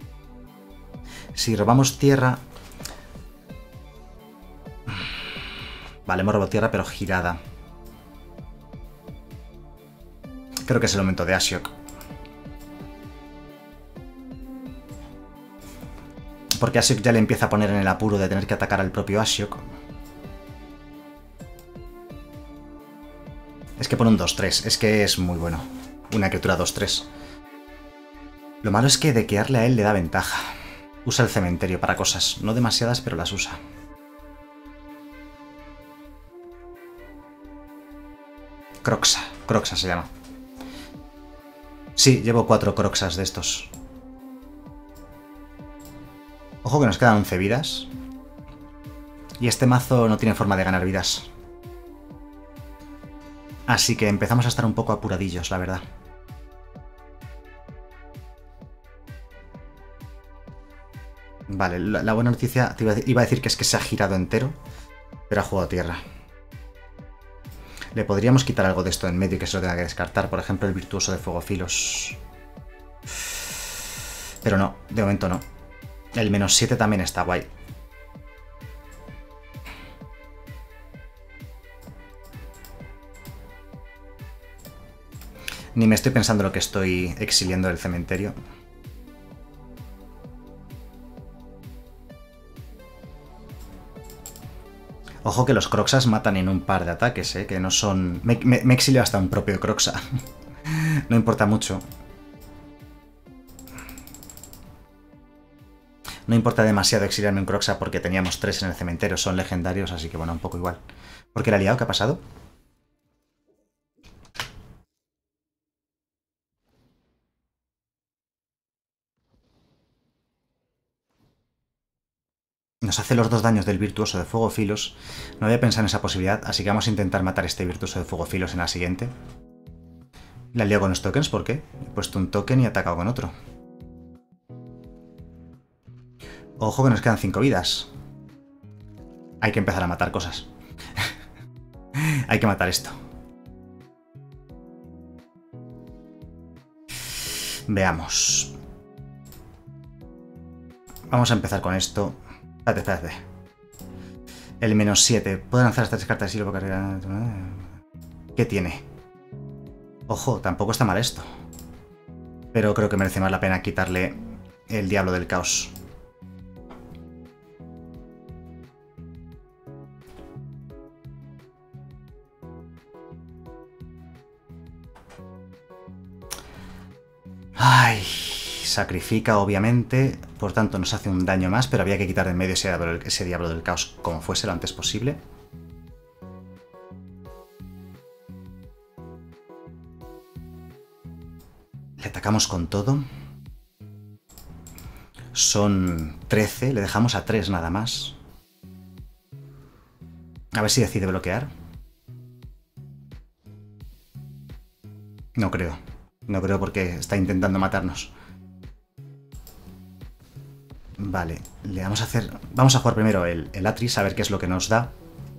Si robamos tierra... Vale, hemos robado tierra, pero girada. Creo que es el momento de Asiok. Porque Asiok ya le empieza a poner en el apuro de tener que atacar al propio Asiok. Es que pone un 2-3. Es que es muy bueno. Una criatura 2-3. Lo malo es que dequearle a él le da ventaja. Usa el cementerio para cosas. No demasiadas, pero las usa. Croxa. Croxa se llama. Sí, llevo 4 Croxas de estos. Ojo que nos quedan 11 vidas. Y este mazo no tiene forma de ganar vidas. Así que empezamos a estar un poco apuradillos, la verdad. Vale, la buena noticia, iba a decir que es que se ha girado entero, pero ha jugado tierra. Le podríamos quitar algo de esto en medio y que se lo tenga que descartar, por ejemplo el virtuoso de Fuegofilos. Pero no, de momento no. El -7 también está guay. Ni me estoy pensando lo que estoy exiliando del cementerio. Ojo que los Croxas matan en un par de ataques, que no son... Me exilio hasta un propio Croxa. No importa mucho. No importa demasiado exiliarme un Croxa porque teníamos 3 en el cementerio, son legendarios, así que bueno, un poco igual. ¿Por qué la ha liado? ¿Qué ha pasado? Nos hace los 2 daños del virtuoso de Fuegofilos. No había pensado en esa posibilidad, así que vamos a intentar matar a este virtuoso de Fuegofilos en la siguiente. La he liado con los tokens, ¿por qué? He puesto un token y he atacado con otro. Ojo que nos quedan 5 vidas. Hay que empezar a matar cosas. Hay que matar esto. Veamos. Vamos a empezar con esto. Espérate. El -7. Puedo lanzar estas 3 cartas y luego cargar... ¿Qué tiene? Ojo, tampoco está mal esto. Pero creo que merece más la pena quitarle el Diablo del Caos. Ay, sacrifica, obviamente, por tanto nos hace un daño más, pero había que quitar de en medio ese diablo del caos como fuese lo antes posible. Le atacamos con todo. Son 13, le dejamos a 3 nada más. A ver si decide bloquear. No creo. No creo porque está intentando matarnos. Vale, le vamos a hacer... Vamos a jugar primero el Atris, a ver qué es lo que nos da.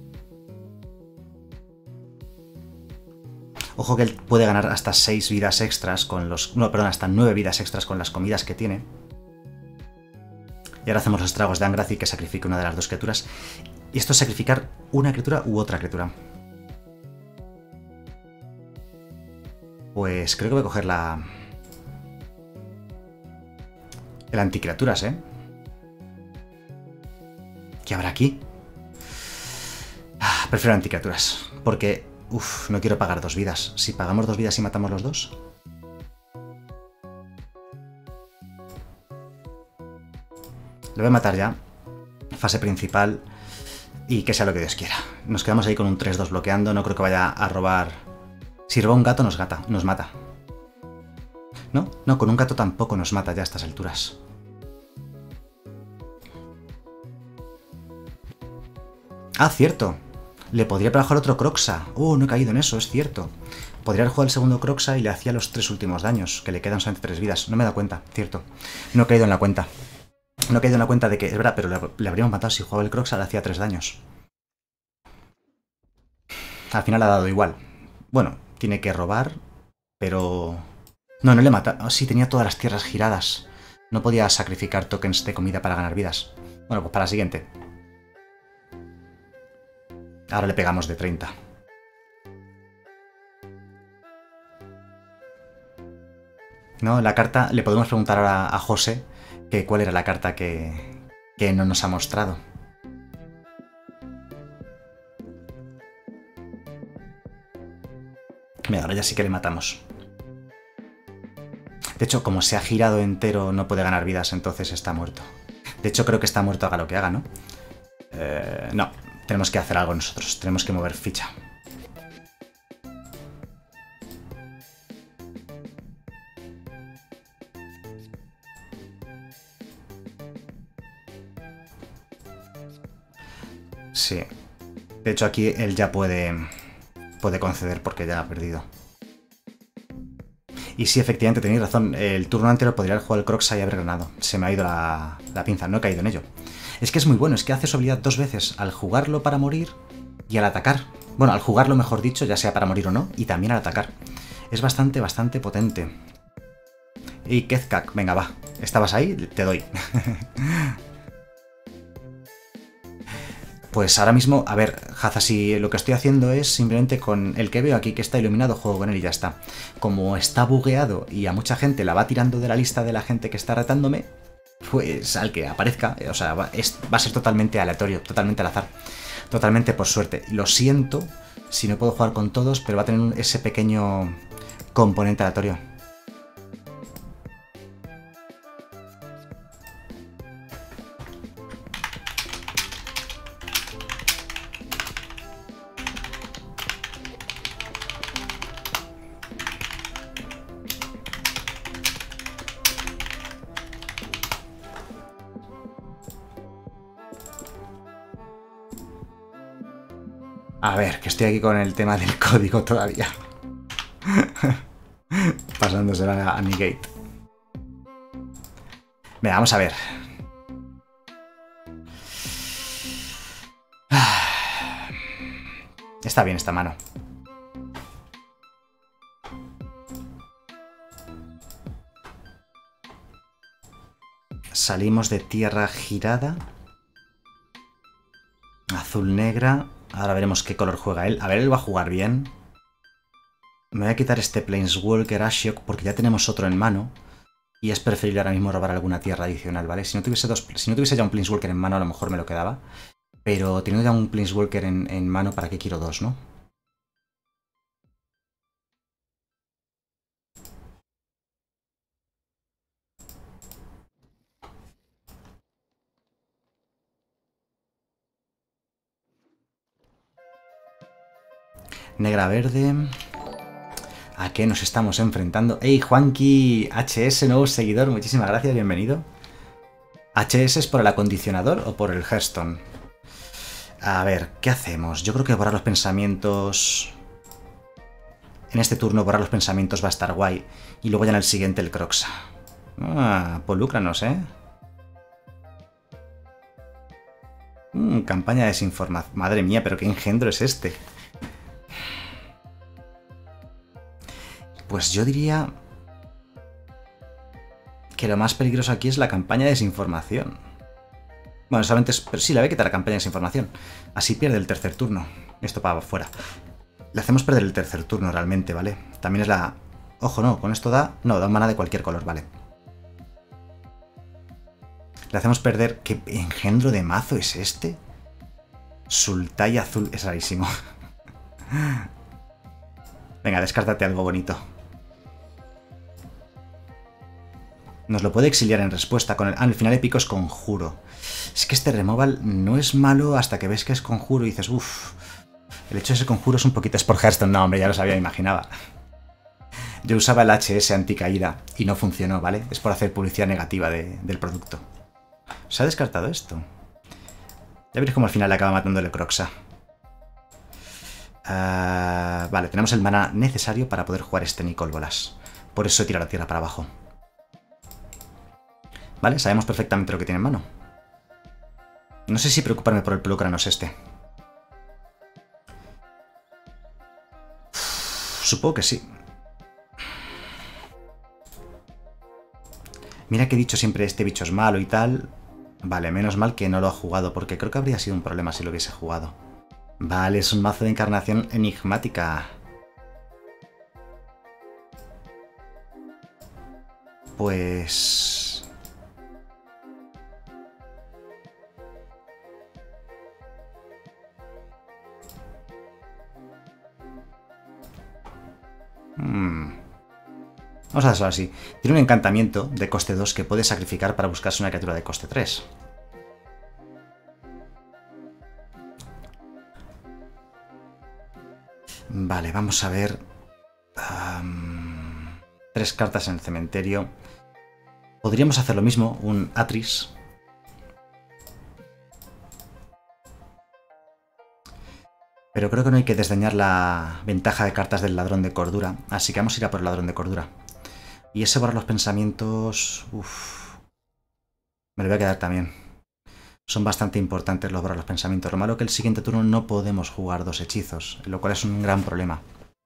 Ojo que él puede ganar hasta 6 vidas extras con los... No, perdón, hasta 9 vidas extras con las comidas que tiene. Y ahora hacemos los estragos de Angrathi, que sacrifica una de las dos criaturas. Y esto es sacrificar una criatura u otra criatura. Pues creo que voy a coger el anticriaturas, ¿eh? ¿Qué habrá aquí? Prefiero anticriaturas. Porque, no quiero pagar 2 vidas. Si pagamos 2 vidas y matamos los 2... Lo voy a matar ya. Fase principal. Y que sea lo que Dios quiera. Nos quedamos ahí con un 3-2 bloqueando. No creo que vaya a robar... Si roba un gato nos mata. ¿No? No, con un gato tampoco nos mata ya a estas alturas. Ah, cierto. Le podría bajar otro Croxa. No he caído en eso, es cierto. Podría haber jugado el segundo Croxa y le hacía los 3 últimos daños, que le quedan solamente 3 vidas. No me he dado cuenta, cierto. No he caído en la cuenta. No he caído en la cuenta de que, es verdad, pero le habríamos matado si jugaba el Croxa, le hacía 3 daños. Al final ha dado igual. Bueno, tiene que robar, pero... No, no le mata. Oh, sí, tenía todas las tierras giradas. No podía sacrificar tokens de comida para ganar vidas. Bueno, pues para la siguiente. Ahora le pegamos de 30. No, la carta... Le podemos preguntar ahora a José que cuál era la carta que no nos ha mostrado. Mira, ahora ya sí que le matamos. De hecho, como se ha girado entero, no puede ganar vidas, entonces está muerto. De hecho, creo que está muerto haga lo que haga, ¿no? No, tenemos que hacer algo nosotros. Tenemos que mover ficha. Sí. De hecho, aquí él ya puede conceder porque ya ha perdido. Y sí, efectivamente, tenéis razón. El turno anterior podría haber jugado el Croxa y haber ganado. Se me ha ido la pinza, no he caído en ello. Es que es muy bueno, es que hace su habilidad 2 veces. Al jugarlo para morir y al atacar. Bueno, al jugarlo, mejor dicho, ya sea para morir o no, y también al atacar. Es bastante, bastante potente. Y Kezkak, venga, va. ¿Estabas ahí? Te doy. Pues ahora mismo, a ver, Hazashi, lo que estoy haciendo es simplemente con el que veo aquí que está iluminado, juego con él y ya está. Como está bugueado y a mucha gente la va tirando de la lista de la gente que está retándome, pues al que aparezca, o sea, va a ser totalmente aleatorio, totalmente al azar, totalmente por suerte. Lo siento si no puedo jugar con todos, pero va a tener ese pequeño componente aleatorio. A ver, que estoy aquí con el tema del código todavía. Pasándoselo a Negate. Venga, vamos a ver. Está bien esta mano. Salimos de tierra girada. Azul-negra. Ahora veremos qué color juega él. A ver, él va a jugar bien. Me voy a quitar este Planeswalker Ashiok porque ya tenemos otro en mano. Y es preferible ahora mismo robar alguna tierra adicional, ¿vale? Si no tuviese ya un Planeswalker en mano, a lo mejor me lo quedaba. Pero teniendo ya un Planeswalker en mano, ¿para qué quiero 2, no? Negra verde. ¿A qué nos estamos enfrentando? ¡Ey, Juanqui! HS, nuevo seguidor, muchísimas gracias, bienvenido. ¿HS es por el acondicionador o por el Hearthstone? A ver, ¿qué hacemos? Yo creo que borrar los pensamientos... En este turno borrar los pensamientos va a estar guay. Y luego ya en el siguiente el Croxa. Ah, polúcranos, ¿eh? Campaña de desinformación. Madre mía, pero qué engendro es este. Pues yo diría que lo más peligroso aquí es la campaña de desinformación. Bueno, solamente es... Pero sí, le voy a quitar la campaña de desinformación. Así pierde el tercer turno. Esto para afuera. Le hacemos perder el tercer turno realmente, ¿vale? También es la... Ojo, no, con esto da... No, da un mana de cualquier color, vale. Le hacemos perder... ¿Qué engendro de mazo es este? Sultai azul... Es rarísimo. Venga, descártate algo bonito. Nos lo puede exiliar en respuesta con el... Ah, el final épico es conjuro. Es que este removal no es malo hasta que ves que es conjuro y dices, uff... El hecho de ese conjuro es un poquito... Es por Hearthstone, no, hombre, ya lo sabía, imaginaba. Yo usaba el HS anticaída y no funcionó, ¿vale? Es por hacer publicidad negativa del producto. ¿Se ha descartado esto? Ya veréis cómo al final le acaba matando el Croxa. Vale, tenemos el mana necesario para poder jugar este Nicol Bolas. Por eso he tirado la tierra para abajo. Vale, sabemos perfectamente lo que tiene en mano. No sé si preocuparme por el Pelucranos este. Supongo que sí. Mira que he dicho siempre este bicho es malo y tal. Vale, menos mal que no lo ha jugado, porque creo que habría sido un problema si lo hubiese jugado. Vale, es un mazo de encarnación enigmática. Pues... Vamos a hacerlo así. Tiene un encantamiento de coste 2 que puede sacrificar para buscarse una criatura de coste 3. Vale, vamos a ver... 3 cartas en el cementerio. Podríamos hacer lo mismo, un Atris. Pero creo que no hay que desdeñar la ventaja de cartas del ladrón de cordura. Así que vamos a ir a por el ladrón de cordura. Y ese borrar los pensamientos... Uf. Me lo voy a quedar también. Son bastante importantes los borrar los pensamientos. Lo malo es que el siguiente turno no podemos jugar 2 hechizos, lo cual es un gran problema.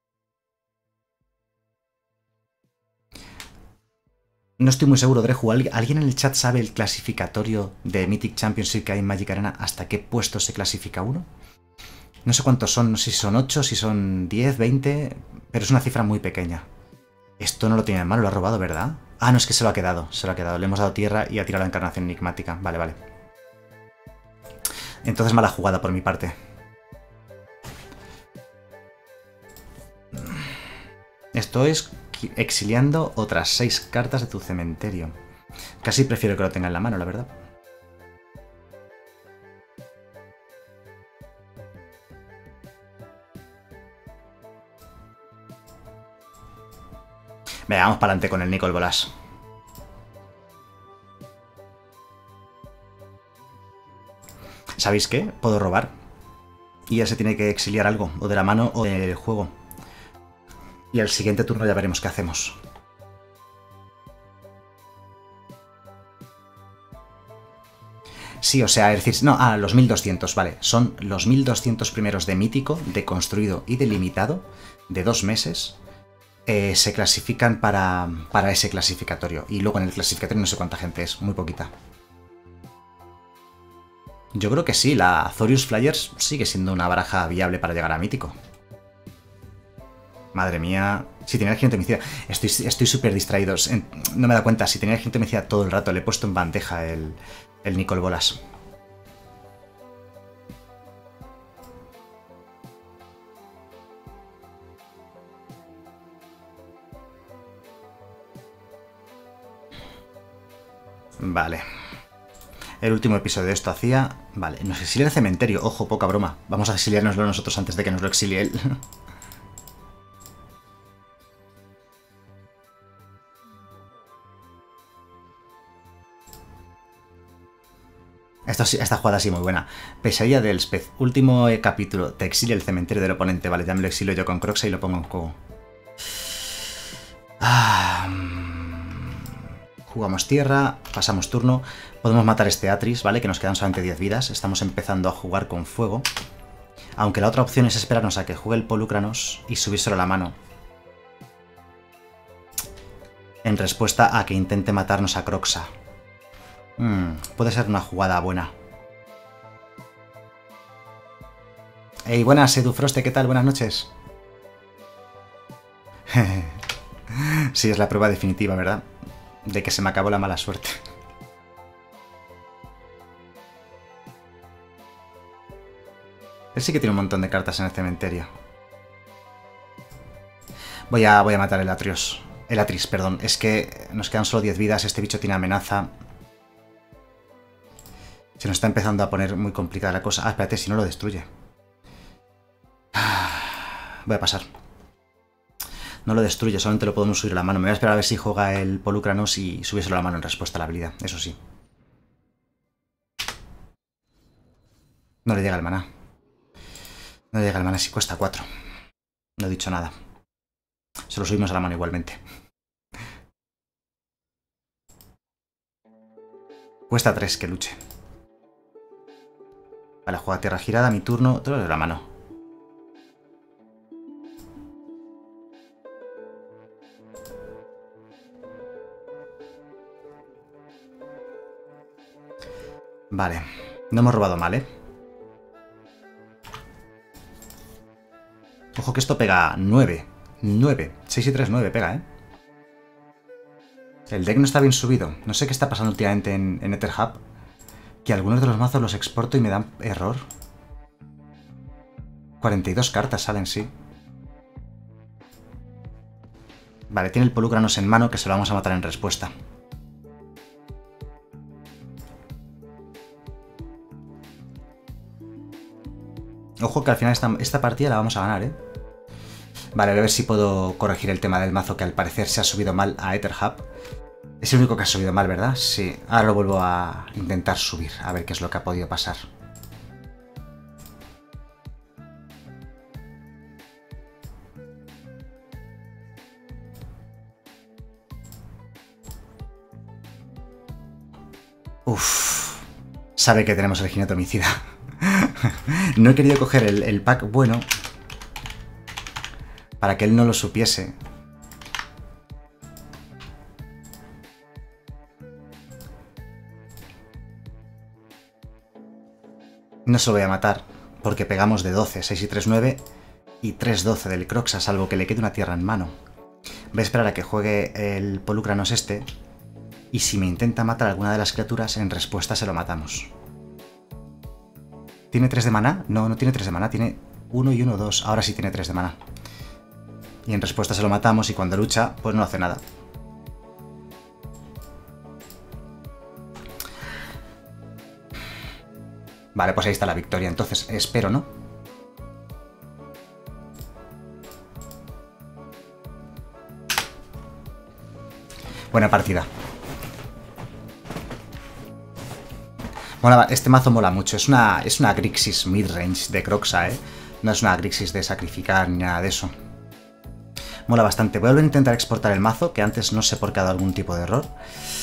No estoy muy seguro, Dreju. ¿Alguien en el chat sabe el clasificatorio de Mythic Championship que hay en Magic Arena? ¿Hasta qué puesto se clasifica uno? No sé cuántos son, no sé si son 8, si son 10, 20, pero es una cifra muy pequeña. Esto no lo tiene en mano, lo ha robado, ¿verdad? Ah, no, es que se lo ha quedado, Le hemos dado tierra y ha tirado la encarnación enigmática. Vale, vale. Entonces mala jugada por mi parte. Esto es exiliando otras 6 cartas de tu cementerio. Casi prefiero que lo tenga en la mano, la verdad. Venga, vamos para adelante con el Nicol Bolas. ¿Sabéis qué? Puedo robar. Y él se tiene que exiliar algo, o de la mano o del juego. Y al siguiente turno ya veremos qué hacemos. Sí, o sea, es decir, no, los 1200, vale. Son los 1200 primeros de mítico, de construido y de limitado, de 2 meses. Se clasifican para ese clasificatorio. Y luego en el clasificatorio no sé cuánta gente es, muy poquita. Yo creo que sí, la Azorius Flyers sigue siendo una baraja viable para llegar a mítico. Madre mía. Si tenía gente homicida. Estoy súper distraído. No me da cuenta. Si tenía gente homicida todo el rato. Le he puesto en bandeja el Nicol Bolas. Vale. El último episodio de esto hacía... Vale, nos exilia el cementerio. Ojo, poca broma. Vamos a exiliárnoslo nosotros antes de que nos lo exilie él. Esta jugada sí muy buena. Pesadilla del Elspeth. Último capítulo. Te exilia el cementerio del oponente. Vale, ya me lo exilio yo con Croxa y lo pongo en juego. Jugamos tierra, pasamos turno. Podemos matar este Atris, ¿vale? Que nos quedan solamente 10 vidas. Estamos empezando a jugar con fuego. Aunque la otra opción es esperarnos a que juegue el Polukranos y subírselo a la mano. En respuesta a que intente matarnos a Croxa. Puede ser una jugada buena. Hey, buenas, Edufroste, ¿qué tal? Buenas noches. Sí, es la prueba definitiva, ¿verdad? De que se me acabó la mala suerte. Él sí que tiene un montón de cartas en el cementerio. Voy a matar el Atrios. El Atris, perdón. Es que nos quedan solo 10 vidas, este bicho tiene amenaza. Se nos está empezando a poner muy complicada la cosa. Ah, espérate, si no lo destruye. Voy a pasar. No lo destruye, solamente lo podemos subir a la mano. Me voy a esperar a ver si juega el Polukranos y subírselo a la mano en respuesta a la habilidad. Eso sí. No le llega el maná. No le llega el maná si cuesta 4. No he dicho nada. Se lo subimos a la mano igualmente. Cuesta 3 que luche. Vale, juega tierra girada, mi turno. Todo de la mano. Vale. No hemos robado mal, ¿eh? Ojo que esto pega 9. 9. 6 y 3, 9 pega, ¿eh? El deck no está bien subido. No sé qué está pasando últimamente en Etherhub. Que algunos de los mazos los exporto y me dan error. 42 cartas salen, sí. Vale, tiene el Polukranos en mano que se lo vamos a matar en respuesta. Ojo que al final esta partida la vamos a ganar, ¿eh? Vale, voy a ver si puedo corregir el tema del mazo que al parecer se ha subido mal a Etherhub. Es el único que ha subido mal, ¿verdad? Sí. Ahora lo vuelvo a intentar subir, a ver qué es lo que ha podido pasar. Uff. Sabe que tenemos el jinete homicida. No he querido coger el pack bueno para que él no lo supiese. No se lo voy a matar, porque pegamos de 12, 6 y 3, 9 y 3, 12 del Croxa, salvo que le quede una tierra en mano. Voy a esperar a que juegue el Polukranos este, y si me intenta matar a alguna de las criaturas, en respuesta se lo matamos. ¿Tiene 3 de maná? No, no tiene 3 de maná, tiene 1 y 1, 2. Ahora sí tiene 3 de maná. Y en respuesta se lo matamos y cuando lucha, pues no hace nada. Vale, pues ahí está la victoria. Entonces, espero, ¿no? Buena partida. Mola, este mazo mola mucho. Es una Grixis midrange de Croxa, ¿eh? No es una Grixis de sacrificar ni nada de eso. Mola bastante. Voy a intentar exportar el mazo, que antes no sé por qué ha dado algún tipo de error.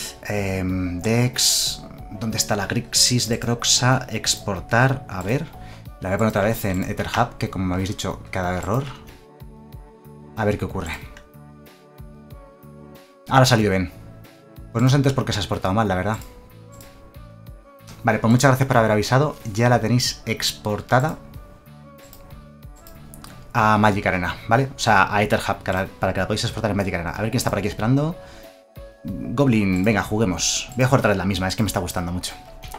Dex... ¿Dónde está la Grixis de Croxa? Exportar. A ver. La voy a poner otra vez en Etherhub, que como me habéis dicho, que ha dado error. A ver qué ocurre. Ahora ha salido bien. Pues no sé antes por qué se ha exportado mal, la verdad. Vale, pues muchas gracias por haber avisado. Ya la tenéis exportada a Magic Arena, ¿vale? O sea, a Etherhub, para que la podáis exportar en Magic Arena. A ver quién está por aquí esperando. Goblin, venga, juguemos. Voy a jugar otra vez la misma, es que me está gustando mucho.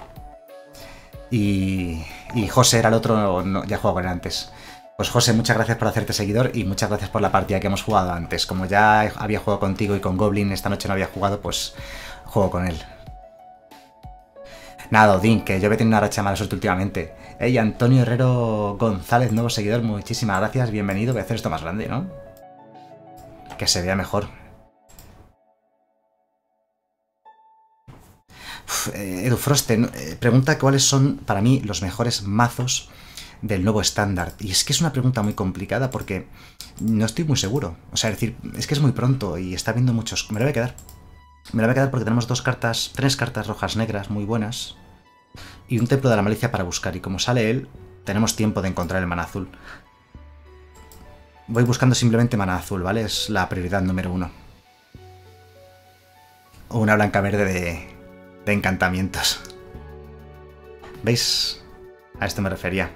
Y José era el otro, no, ya he jugado con él antes. Pues José, muchas gracias por hacerte seguidor y muchas gracias por la partida que hemos jugado antes. Como ya había jugado contigo y con Goblin, esta noche no había jugado, pues juego con él. Nada, Odín, que yo voy a tener una racha mala suerte últimamente. Hey, Antonio Herrero González, nuevo seguidor, muchísimas gracias, bienvenido. Voy a hacer esto más grande, ¿no? Que se vea mejor. Edufrosten pregunta cuáles son para mí los mejores mazos del nuevo estándar. Y es que es una pregunta muy complicada porque no estoy muy seguro. O sea, es decir, es que es muy pronto y está viendo muchos. Me lo voy a quedar. Me lo voy a quedar porque tenemos tres cartas rojas negras muy buenas y un templo de la malicia para buscar. Y como sale él, tenemos tiempo de encontrar el mana azul. Voy buscando simplemente mana azul, ¿vale? Es la prioridad número 1. O una blanca verde de encantamientos. ¿Veis? A esto me refería.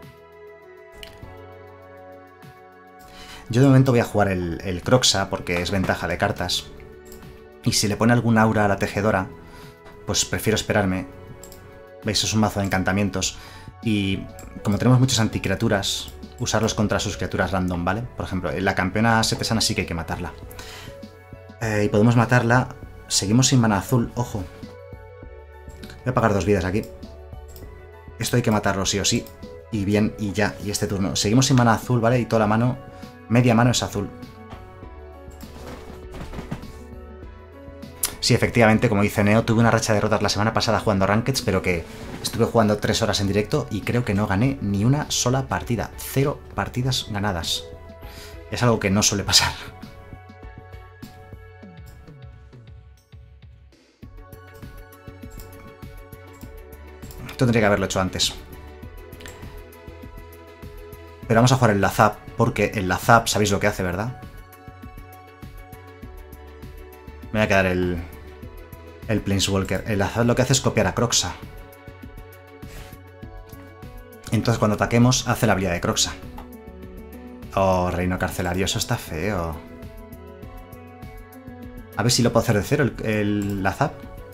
Yo de momento voy a jugar el Croxa porque es ventaja de cartas. Y si le pone algún aura a la tejedora, pues prefiero esperarme. ¿Veis? Es un mazo de encantamientos. Y como tenemos muchas anticriaturas, usarlos contra sus criaturas random, ¿vale? Por ejemplo, la campeona setesana sí que hay que matarla. Y podemos matarla. Seguimos sin mana azul, ojo. Voy a pagar 2 vidas aquí. Esto hay que matarlo sí o sí. Y bien, y ya, y este turno. Seguimos sin mana azul, ¿vale? Y toda la mano, media mano es azul. Sí, efectivamente, como dice Neo, tuve una racha de derrotas la semana pasada jugando Rankeds, pero que estuve jugando 3 horas en directo y creo que no gané ni una sola partida. 0 partidas ganadas. Es algo que no suele pasar. Tendría que haberlo hecho antes. Pero vamos a jugar el Lazap, porque el Lazap, sabéis lo que hace, ¿verdad? Me voy a quedar el Planeswalker. El Lazap lo que hace es copiar a Croxa. Entonces cuando ataquemos, hace la habilidad de Croxa. Oh, reino carcelario, eso está feo. A ver si lo puedo hacer de cero el Lazap.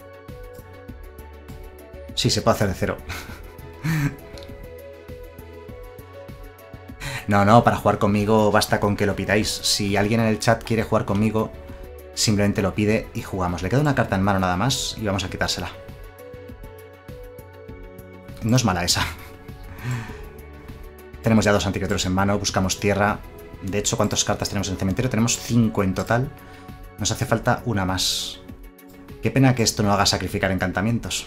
Sí, se puede hacer de cero. No, para jugar conmigo basta con que lo pidáis. Si alguien en el chat quiere jugar conmigo, simplemente lo pide y jugamos. Le queda una carta en mano nada más y vamos a quitársela. No es mala esa. Tenemos ya 2 anticriaturas en mano, buscamos tierra. De hecho, ¿cuántas cartas tenemos en el cementerio? Tenemos 5 en total. Nos hace falta una más. Qué pena que esto no haga sacrificar encantamientos.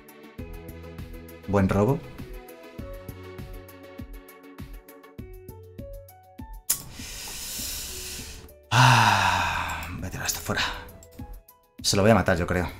Buen robo. Voy a tirar esto fuera. Se lo voy a matar, yo creo.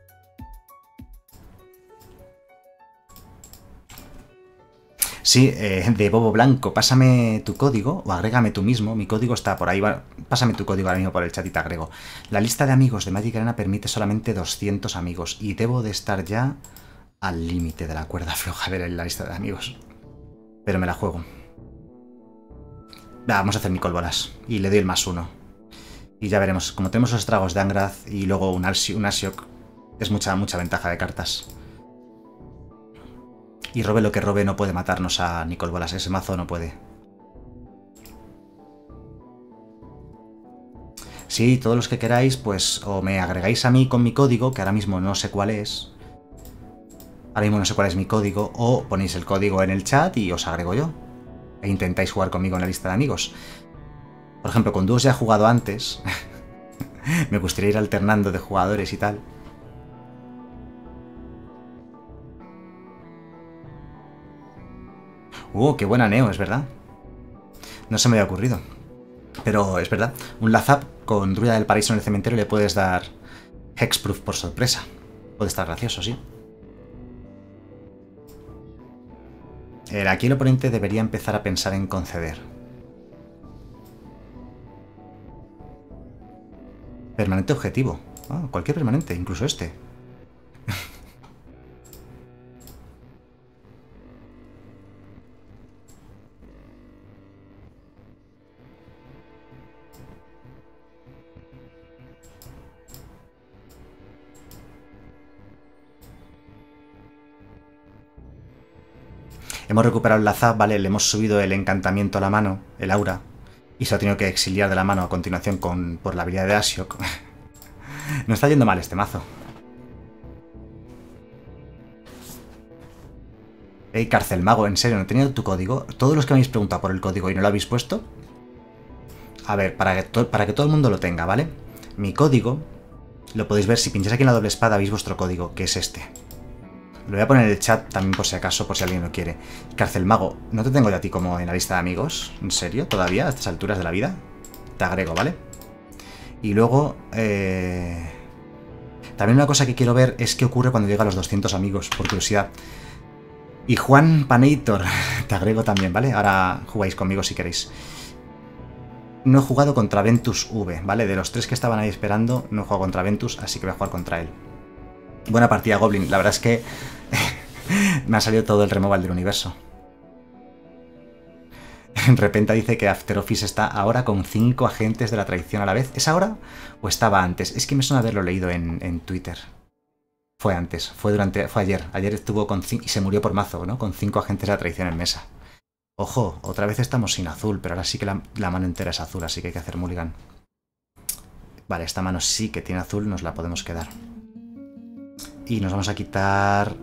Sí, de Bobo Blanco, pásame tu código o agrégame tú mismo. Mi código está por ahí. Pásame tu código ahora mismo por el chat y te agrego. La lista de amigos de Magic Arena permite solamente 200 amigos y debo de estar ya al límite de la cuerda floja de la lista de amigos. Pero me la juego. Vamos a hacer Nicol Bolas y le doy el +1. Y ya veremos. Como tenemos los estragos de Angrath y luego un Ashiok, es mucha ventaja de cartas. Y robe lo que robe no puede matarnos a Nicol Bolas. Ese mazo no puede. Sí, todos los que queráis, pues o me agregáis a mí con mi código, que ahora mismo no sé cuál es. Ahora mismo no sé cuál es mi código. O ponéis el código en el chat y os agrego yo. E intentáis jugar conmigo en la lista de amigos. Por ejemplo, con dúos ya he jugado antes. Me gustaría ir alternando de jugadores y tal. Qué buena Neo, es verdad. No se me había ocurrido. Pero es verdad. Un Lazap con Druida del Paraíso en el cementerio le puedes dar Hexproof por sorpresa. Puede estar gracioso, sí. Aquí el oponente debería empezar a pensar en conceder. Permanente objetivo. Cualquier permanente, incluso este. Hemos recuperado el Lazap, vale, le hemos subido el encantamiento a la mano, el aura, y se ha tenido que exiliar de la mano a continuación por la habilidad de Ashiok. No está yendo mal este mazo. Ey, Carcelmago, en serio, ¿no he tenido tu código? Todos los que me habéis preguntado por el código y no lo habéis puesto. A ver, para que todo el mundo lo tenga, ¿vale? Mi código, lo podéis ver, si pincháis aquí en la doble espada, veis vuestro código, que es este. Lo voy a poner en el chat también por si acaso, por si alguien lo quiere. Cárcel Mago, ¿no te tengo yo a ti como en la lista de amigos? ¿En serio? ¿Todavía? ¿A estas alturas de la vida? Te agrego, ¿vale? Y luego... También una cosa que quiero ver es qué ocurre cuando llega a los 200 amigos, por curiosidad. Y Juan Panator, te agrego también, ¿vale? Ahora jugáis conmigo si queréis. No he jugado contra Ventus V, ¿vale? De los 3 que estaban ahí esperando, no he jugado contra Ventus, así que voy a jugar contra él. Buena partida, Goblin. La verdad es que me ha salido todo el removal del universo. Repenta dice que After Office está ahora con 5 agentes de la traición a la vez. ¿Es ahora o estaba antes? Es que me suena haberlo leído en Twitter. Fue antes, fue ayer. Ayer estuvo con 5 y se murió por mazo, ¿no? Con 5 agentes de la traición en mesa. Ojo, otra vez estamos sin azul, pero ahora sí que la mano entera es azul, así que hay que hacer mulligan. Vale, esta mano sí que tiene azul, nos la podemos quedar. Y nos vamos a quitar...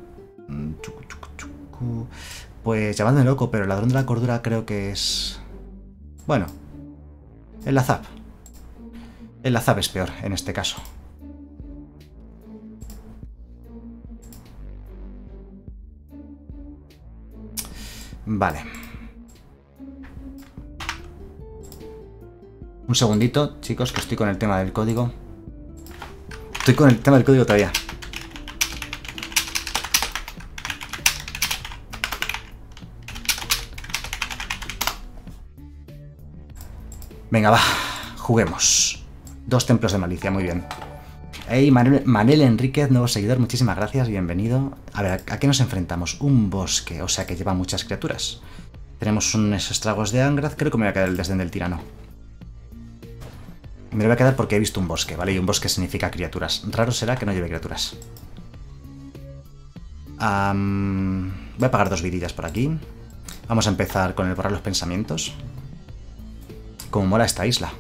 Pues llamadme loco, pero el ladrón de la cordura creo que es... Bueno, el Lazap. El Lazap es peor en este caso. Vale. Un segundito, chicos, que estoy con el tema del código. Estoy con el tema del código todavía. Venga, va, juguemos. 2 templos de malicia, muy bien. Hey, Manel Enríquez, nuevo seguidor, muchísimas gracias, bienvenido. A ver, ¿a qué nos enfrentamos? Un bosque, o sea que lleva muchas criaturas. Tenemos unos estragos de Angrath, creo que me voy a quedar el desdén del tirano. Me lo voy a quedar porque he visto un bosque, ¿vale? Y un bosque significa criaturas. Raro será que no lleve criaturas. Voy a pagar 2 vidillas por aquí. Vamos a empezar con el borrar los pensamientos. Como mola esta isla.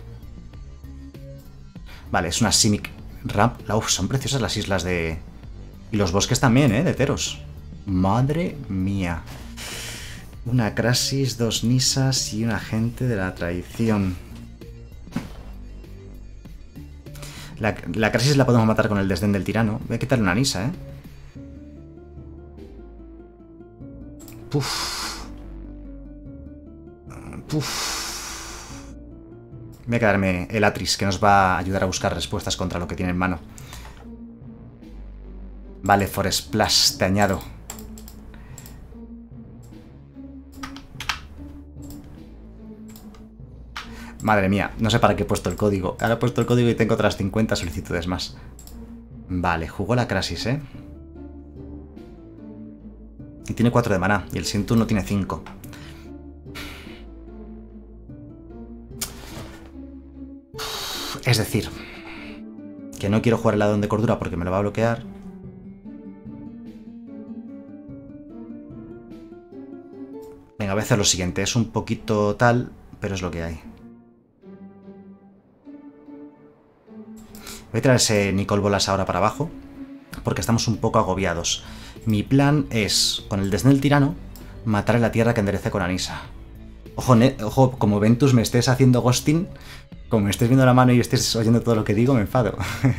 Vale, es una Simic Ramp. Uf, son preciosas las islas de... Y los bosques también, de Teros. Madre mía. Una Crasis, 2 Nisas y un agente de la traición. La Crasis la podemos matar con el desdén del tirano. Voy a quitarle una Nisa, Puf. Puf. Voy a quedarme el Atris, que nos va a ayudar a buscar respuestas contra lo que tiene en mano. Vale, Forest Splash, te añado. Madre mía, no sé para qué he puesto el código. Ahora he puesto el código y tengo otras 50 solicitudes más. Vale, jugó la Crasis, Y tiene 4 de maná, y el siguiente turno tiene 5. Es decir, que no quiero jugar el ladrón de cordura porque me lo va a bloquear. Venga, voy a hacer lo siguiente. Es un poquito tal, pero es lo que hay. Voy a traer ese Nicol Bolas ahora para abajo, porque estamos un poco agobiados. Mi plan es, con el desdén del tirano, matar a la tierra que enderece con Anisa. Ojo, ojo, como Ventus me estés haciendo ghosting, como me estés viendo la mano y estés oyendo todo lo que digo, me enfado.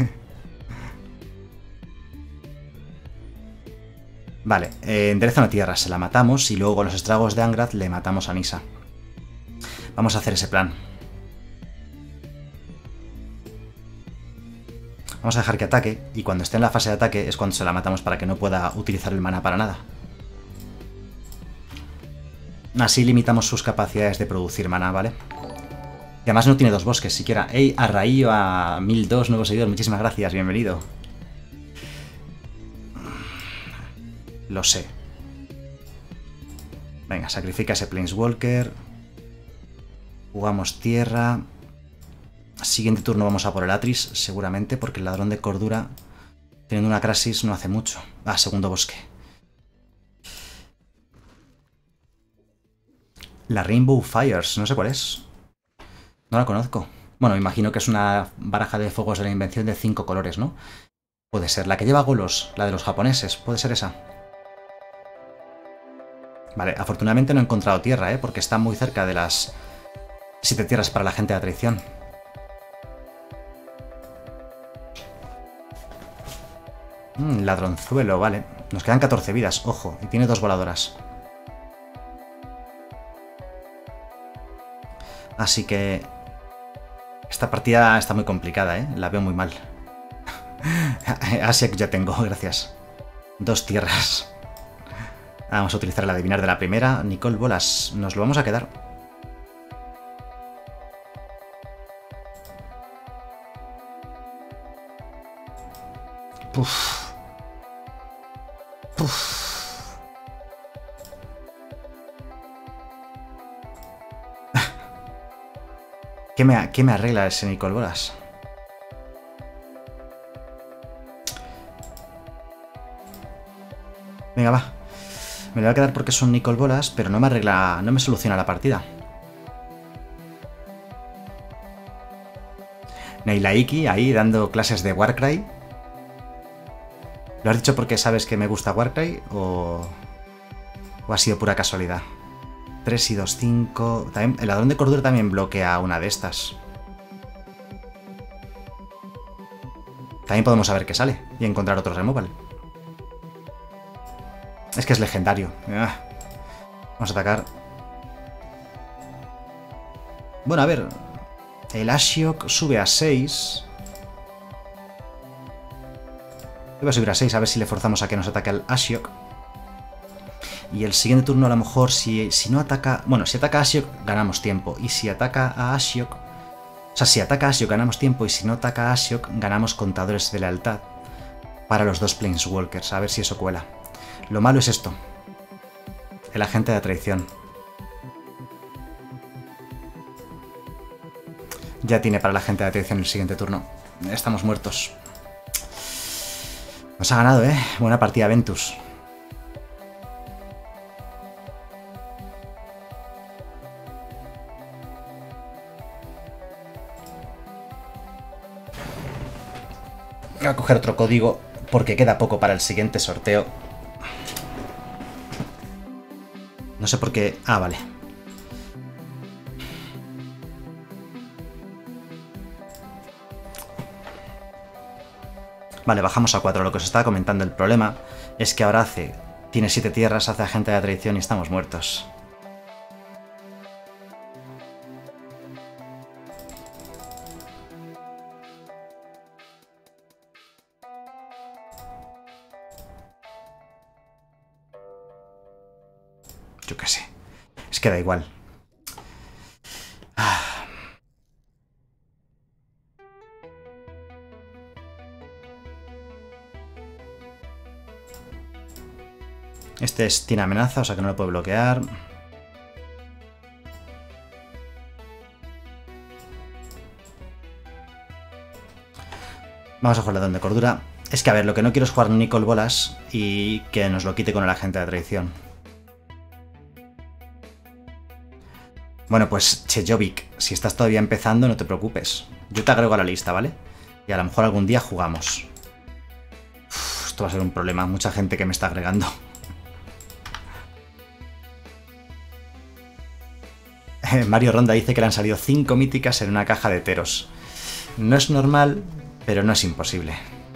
Vale, endereza una tierra, se la matamos y luego con los estragos de Angrath le matamos a Nisa. Vamos a hacer ese plan. Vamos a dejar que ataque, y cuando esté en la fase de ataque es cuando se la matamos para que no pueda utilizar el mana para nada. Así limitamos sus capacidades de producir mana, ¿vale? Y además no tiene 2 bosques siquiera. Hey, a Raío, a 1002, nuevo seguidor, muchísimas gracias, bienvenido. Lo sé. Venga, sacrifica ese Planeswalker. Jugamos tierra. Siguiente turno vamos a por el Atris, seguramente, porque el ladrón de cordura, teniendo una Crasis, no hace mucho. Ah, segundo bosque. La Rainbow Fires, no sé cuál es. No la conozco. Bueno, me imagino que es una baraja de fuegos de la invención de 5 colores, ¿no? Puede ser. La que lleva Golos, la de los japoneses, puede ser esa. Vale, afortunadamente no he encontrado tierra, porque está muy cerca de las 7 tierras para la gente de la traición. Ladronzuelo, vale. Nos quedan 14 vidas, ojo, y tiene 2 voladoras. Así que... esta partida está muy complicada, ¿eh? La veo muy mal. Asiak ya tengo, gracias. 2 tierras. Vamos a utilizar el adivinar de la primera. Nicol Bolas, nos lo vamos a quedar. Puf. Puf. ¿Qué me arregla ese Nicol Bolas? Venga, va. Me lo voy a quedar porque es un Nicol Bolas, pero no me arregla, no me soluciona la partida. Neilaiki ahí dando clases de Warcry. ¿Lo has dicho porque sabes que me gusta Warcry o ha sido pura casualidad? 3 y 2, 5... También, el ladrón de cordura también bloquea una de estas. También podemos saber qué sale y encontrar otro removal. Es que es legendario. Vamos a atacar. Bueno, a ver. El Ashiok sube a 6. Voy a subir a 6 a ver si le forzamos a que nos ataque al Ashiok. Y el siguiente turno a lo mejor si no ataca... Bueno, si ataca a Ashiok ganamos tiempo. Y si ataca a Ashiok... O sea, si ataca a Ashiok ganamos tiempo y si no ataca a Ashiok ganamos contadores de lealtad. Para los 2 Planeswalkers. A ver si eso cuela. Lo malo es esto. El agente de la traición. Ya tiene para el agente de la traición el siguiente turno. Estamos muertos. Nos ha ganado, ¿eh? Buena partida, Ventus. Voy a coger otro código porque queda poco para el siguiente sorteo. No sé por qué... Ah, vale. Vale, bajamos a 4. Lo que os estaba comentando, el problema es que ahora tiene 7 tierras, hace agente de la traición y estamos muertos. Yo qué sé. Es que da igual. Este tiene amenaza, o sea que no lo puede bloquear. Vamos a jugar ladrón de cordura. Es que a ver, lo que no quiero es jugar Nicol Bolas y que nos lo quite con el agente de la traición. Bueno, pues Chejovic, si estás todavía empezando, no te preocupes. Yo te agrego a la lista, ¿vale? Y a lo mejor algún día jugamos. Uf, esto va a ser un problema, mucha gente que me está agregando. Mario Ronda dice que le han salido 5 míticas en una caja de teros. No es normal, pero no es imposible.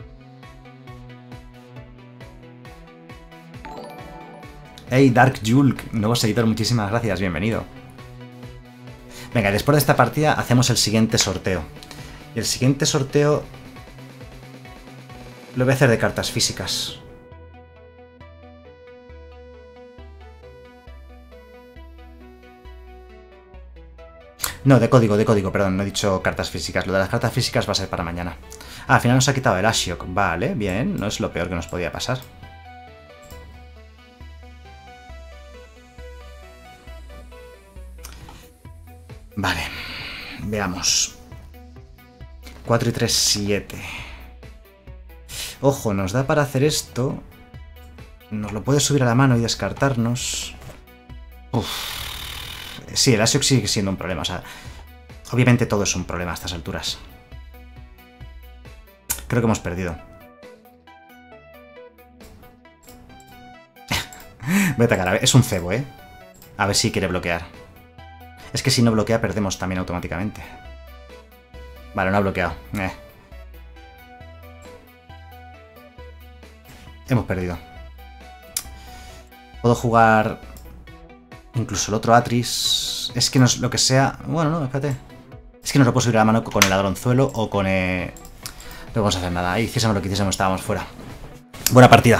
Hey, Dark Julk, nuevo seguidor, muchísimas gracias, bienvenido. Venga, después de esta partida hacemos el siguiente sorteo. Y el siguiente sorteo lo voy a hacer de cartas físicas. No, de código, perdón, no he dicho cartas físicas. Lo de las cartas físicas va a ser para mañana. Ah, al final nos ha quitado el Ashiok. Vale, bien, no es lo peor que nos podía pasar. Vale, veamos. 4 y 3, 7. Ojo, nos da para hacer esto. Nos lo puede subir a la mano y descartarnos. Uf. Sí, el Ashiok sigue siendo un problema. O sea, obviamente todo es un problema a estas alturas. Creo que hemos perdido. Voy a atacar, a ver. Es un cebo, ¿eh? A ver si quiere bloquear. Es que si no bloquea, perdemos también automáticamente. Vale, no ha bloqueado. Hemos perdido. Puedo jugar incluso el otro Atris. Es que no es lo que sea... Bueno, no, espérate. Es que no lo puedo subir a la mano con el ladronzuelo o con... No vamos a hacer nada. Ahí hiciésemos lo que hiciésemos, estábamos fuera. Buena partida.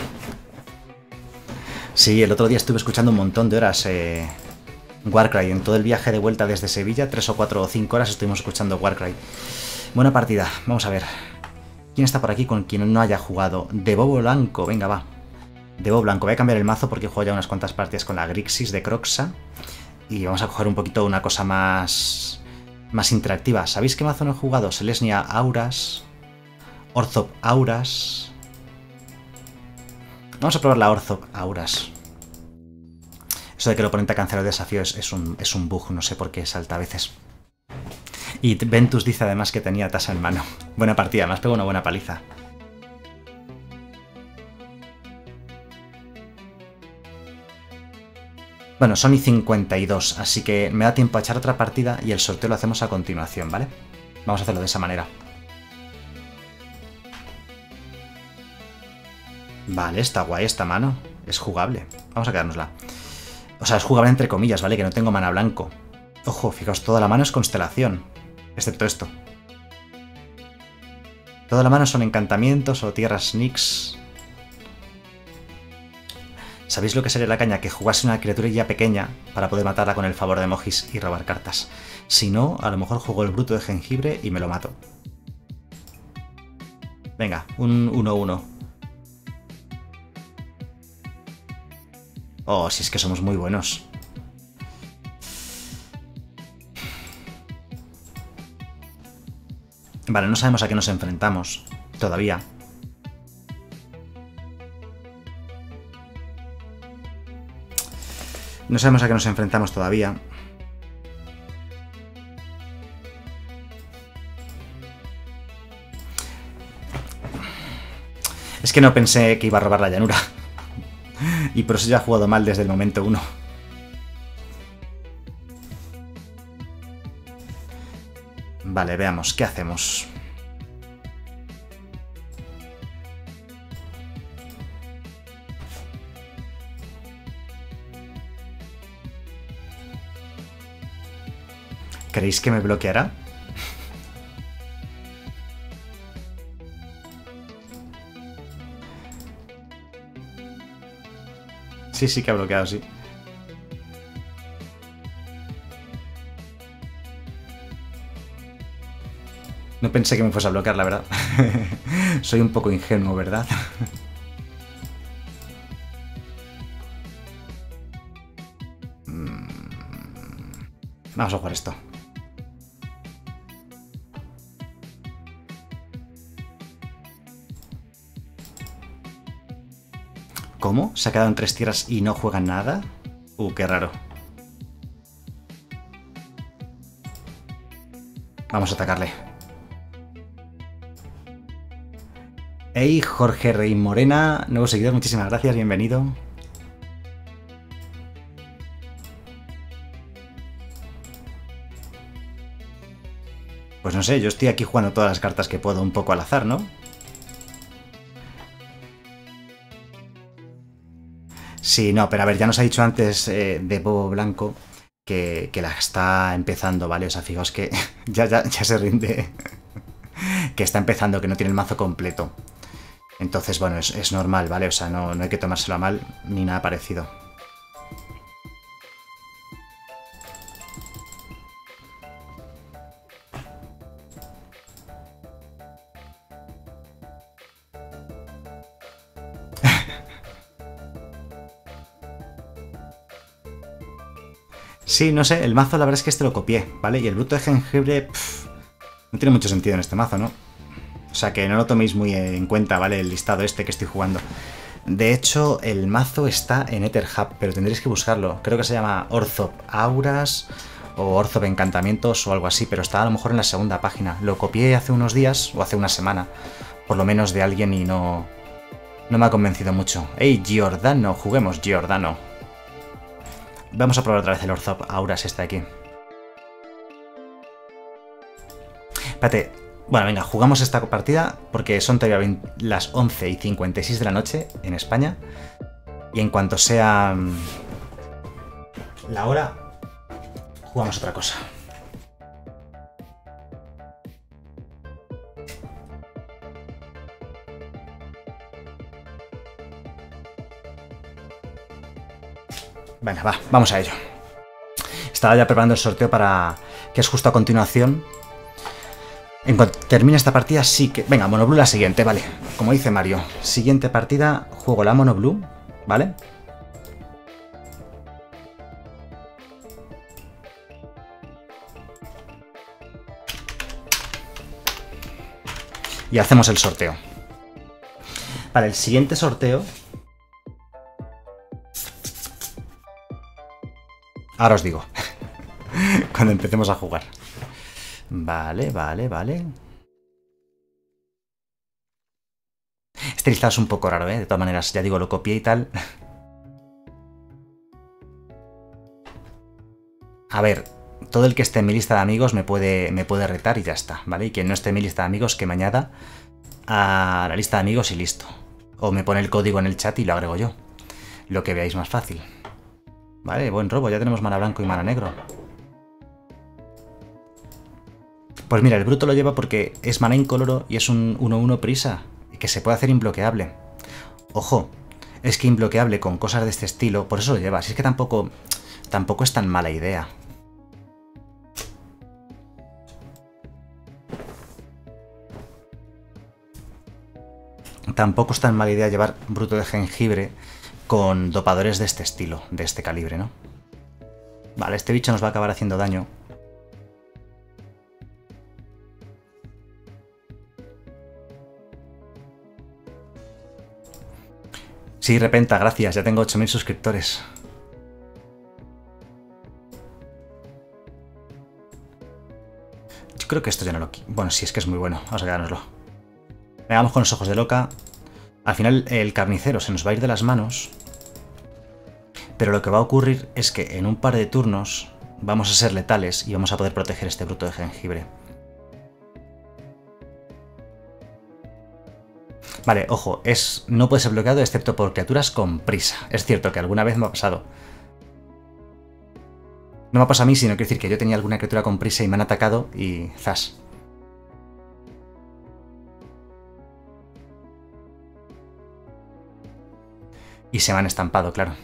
Sí, el otro día estuve escuchando un montón de horas Warcry. En todo el viaje de vuelta desde Sevilla, 3 o 4 o 5 horas estuvimos escuchando Warcry. Buena partida. Vamos a ver. ¿Quién está por aquí con quien no haya jugado? De Bobo Blanco. Venga, va. De Bobo Blanco. Voy a cambiar el mazo porque he jugado ya unas cuantas partidas con la Grixis de Croxa. Y vamos a coger un poquito una cosa más interactiva. ¿Sabéis qué mazo no he jugado? Selesnya Auras. Orzhov Auras. Vamos a probar la Orzhov Auras. Eso de que el oponente cancela el desafío es un bug, no sé por qué salta a veces. Y Ventus dice además que tenía tasa en mano. Buena partida, me has pegado una buena paliza. Bueno, son y 52, así que me da tiempo a echar otra partida y el sorteo lo hacemos a continuación, ¿vale? Vamos a hacerlo de esa manera. Vale, está guay esta mano. Es jugable. Vamos a quedárnosla. O sea, es jugable entre comillas, ¿vale? Que no tengo mana blanco. Ojo, fijaos, toda la mano es constelación. Excepto esto. Toda la mano son encantamientos o tierras Nyx. ¿Sabéis lo que sería la caña? Que jugase una criatura ya pequeña para poder matarla con el favor de Mogis y robar cartas. Si no, a lo mejor juego el bruto de jengibre y me lo mato. Venga, un 1-1. Oh, si es que somos muy buenos. Vale, no sabemos a qué nos enfrentamos. Todavía. No sabemos a qué nos enfrentamos todavía. Es que no pensé que iba a robar la llanura. Y por eso ya he jugado mal desde el momento 1. Vale, veamos, ¿qué hacemos? ¿Creéis que me bloqueará? Sí, sí que ha bloqueado, sí. No pensé que me fuese a bloquear, la verdad. Soy un poco ingenuo, ¿verdad? Vamos a jugar esto. ¿Cómo? ¿Se ha quedado en 3 tierras y no juega nada? Qué raro. Vamos a atacarle. Hey, Jorge Rey Morena, nuevo seguidor, muchísimas gracias, bienvenido. Pues no sé, yo estoy aquí jugando todas las cartas que puedo un poco al azar, ¿no? Sí, no, pero a ver, ya nos ha dicho antes de Bobo Blanco que la está empezando, ¿vale? O sea, fijaos que ya se rinde. Que está empezando, que no tiene el mazo completo. Entonces, bueno, es normal, ¿vale? O sea, no hay que tomárselo a mal ni nada parecido. Sí, no sé, el mazo la verdad es que este lo copié, ¿vale? Y el bruto de jengibre no tiene mucho sentido en este mazo, ¿no? O sea, que no lo toméis muy en cuenta, ¿vale? El listado este que estoy jugando. De hecho, el mazo está en EtherHub, pero tendréis que buscarlo. Creo que se llama Orzhov Auras o Orzhov Encantamientos o algo así, pero está a lo mejor en la segunda página. Lo copié hace unos días o hace una semana, por lo menos de alguien y no me ha convencido mucho. ¡Ey, Giordano! Juguemos, Giordano. Vamos a probar otra vez el Orzhov Auras este de aquí. Espérate. Bueno, venga, jugamos esta partida porque son todavía las 11:56 de la noche en España. Y en cuanto sea la hora, jugamos otra cosa. Venga, va, vamos a ello. Estaba ya preparando el sorteo para... que es justo a continuación. En cuanto termine esta partida, sí que... Venga, Monoblue la siguiente, vale. Como dice Mario. Siguiente partida, juego la Monoblue, ¿vale? Y hacemos el sorteo. Vale, el siguiente sorteo... Ahora os digo. Cuando empecemos a jugar. Vale, vale, vale. Este listado es un poco raro, ¿eh? De todas maneras, ya digo, lo copié y tal. A ver, todo el que esté en mi lista de amigos me puede retar y ya está, ¿vale? Y quien no esté en mi lista de amigos, que me añada a la lista de amigos y listo. O me pone el código en el chat y lo agrego yo. Lo que veáis más fácil. Vale, buen robo, ya tenemos mana blanco y mana negro. Pues mira, el bruto lo lleva porque es mana incoloro y es un 1-1 prisa, que se puede hacer imbloqueable. Ojo, es que imbloqueable con cosas de este estilo, por eso lo lleva. Si es que tampoco es tan mala idea. Tampoco es tan mala idea llevar bruto de jengibre con dopadores de este estilo, de este calibre, ¿no? Vale, este bicho nos va a acabar haciendo daño. Sí, Repenta, gracias, ya tengo 8000 suscriptores. Yo creo que esto ya no lo... Bueno, sí, es que es muy bueno, vamos a quedárnoslo. Vengamos con los ojos de loca. Al final el carnicero se nos va a ir de las manos. Pero lo que va a ocurrir es que en un par de turnos vamos a ser letales y vamos a poder proteger este bruto de jengibre. Vale, ojo, no puede ser bloqueado excepto por criaturas con prisa. Es cierto que alguna vez me ha pasado. No me ha pasado a mí, sino quiere decir que yo tenía alguna criatura con prisa y me han atacado y ¡zas! Y se me han estampado, claro.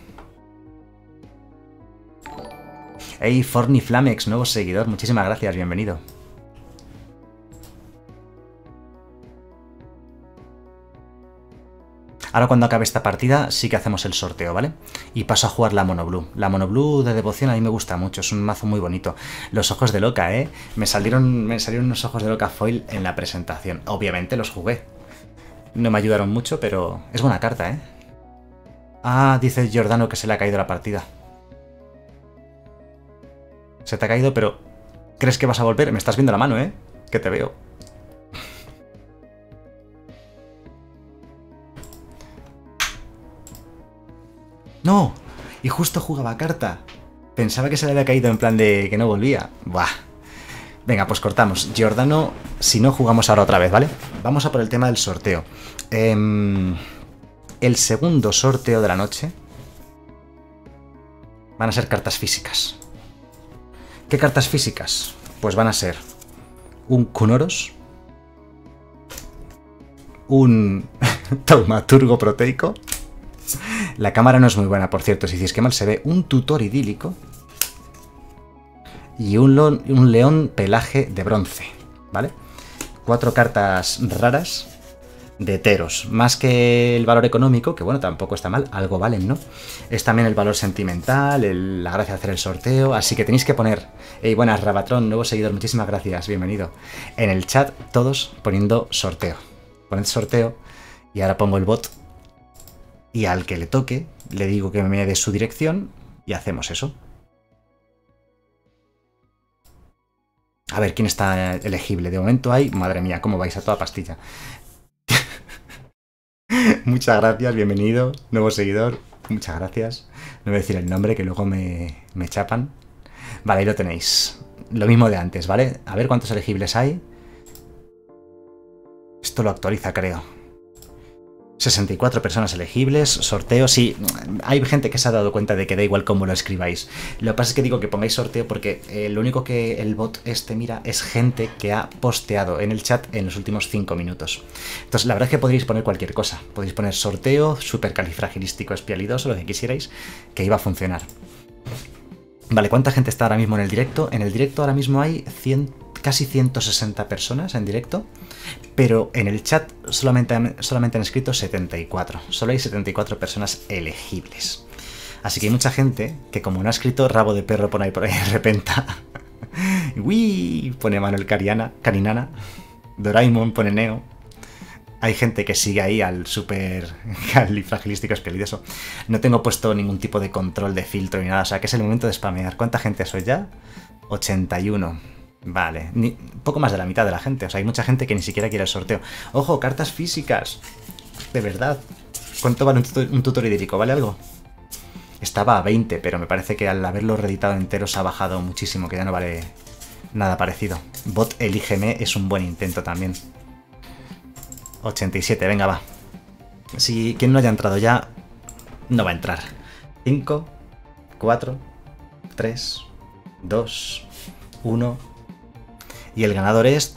Hey, Forni Flamex, nuevo seguidor, muchísimas gracias, bienvenido. Ahora cuando acabe esta partida sí que hacemos el sorteo, ¿vale? Y paso a jugar la Monoblue. La Monoblue de devoción a mí me gusta mucho, es un mazo muy bonito. Los ojos de loca, ¿eh? Me salieron unos ojos de loca foil en la presentación. Obviamente los jugué. No me ayudaron mucho, pero es buena carta, ¿eh? Ah, dice Giordano que se le ha caído la partida. Se te ha caído, pero... ¿Crees que vas a volver? Me estás viendo la mano, ¿eh? Que te veo. ¡No! Y justo jugaba carta. Pensaba que se le había caído en plan de que no volvía. Buah. Venga, pues cortamos. Giordano, si no, jugamos ahora otra vez, ¿vale? Vamos a por el tema del sorteo. El segundo sorteo de la noche van a ser cartas físicas. ¿Qué cartas físicas? Pues van a ser un Kunoros, un Taumaturgo proteico. La cámara no es muy buena, por cierto, si dices que mal se ve, un tutor idílico y un león pelaje de bronce, ¿vale? 4 cartas raras de Teros, más que el valor económico, que bueno, tampoco está mal, algo valen, ¿no? Es también el valor sentimental, la gracia de hacer el sorteo, así que tenéis que poner, hey, buenas, Rabatron, nuevo seguidor, muchísimas gracias, bienvenido. En el chat, todos poniendo sorteo. Poned sorteo y ahora pongo el bot y al que le toque, le digo que me dé su dirección y hacemos eso. A ver, ¿quién está elegible? De momento hay... Madre mía, cómo vais a toda pastilla. Muchas gracias, bienvenido, nuevo seguidor. Muchas gracias. No voy a decir el nombre, que luego me chapan. Vale, ahí lo tenéis. Lo mismo de antes, ¿vale? A ver cuántos elegibles hay. Esto lo actualiza, creo. 64 personas elegibles, sorteo, sí, hay gente que se ha dado cuenta de que da igual cómo lo escribáis. Lo que pasa es que digo que pongáis sorteo porque lo único que el bot mira es gente que ha posteado en el chat en los últimos 5 minutos. Entonces la verdad es que podréis poner cualquier cosa, podéis poner sorteo, supercalifragilístico espialidoso, lo que quisierais, que iba a funcionar. Vale, ¿cuánta gente está ahora mismo en el directo? En el directo ahora mismo hay casi 160 personas en directo, pero en el chat solamente han escrito 74. Solo hay 74 personas elegibles. Así que hay mucha gente que, como no ha escrito rabo de perro por ahí de repente. ¡Uy! Pone Manuel Carinana. Doraemon pone Neo. Hay gente que sigue ahí al super califragilístico espelidoso. No tengo puesto ningún tipo de control de filtro ni nada, o sea que es el momento de spamear. ¿Cuánta gente soy ya? 81. Vale, poco más de la mitad de la gente. O sea, hay mucha gente que ni siquiera quiere el sorteo. ¡Ojo, cartas físicas! De verdad. ¿Cuánto vale un tutor idílico? ¿Vale algo? Estaba a 20, pero me parece que al haberlo reeditado entero se ha bajado muchísimo, que ya no vale nada parecido. Bot elígeme es un buen intento también. 87, venga, va. Si quien no haya entrado ya, no va a entrar. 5, 4, 3, 2, 1... Y el ganador es...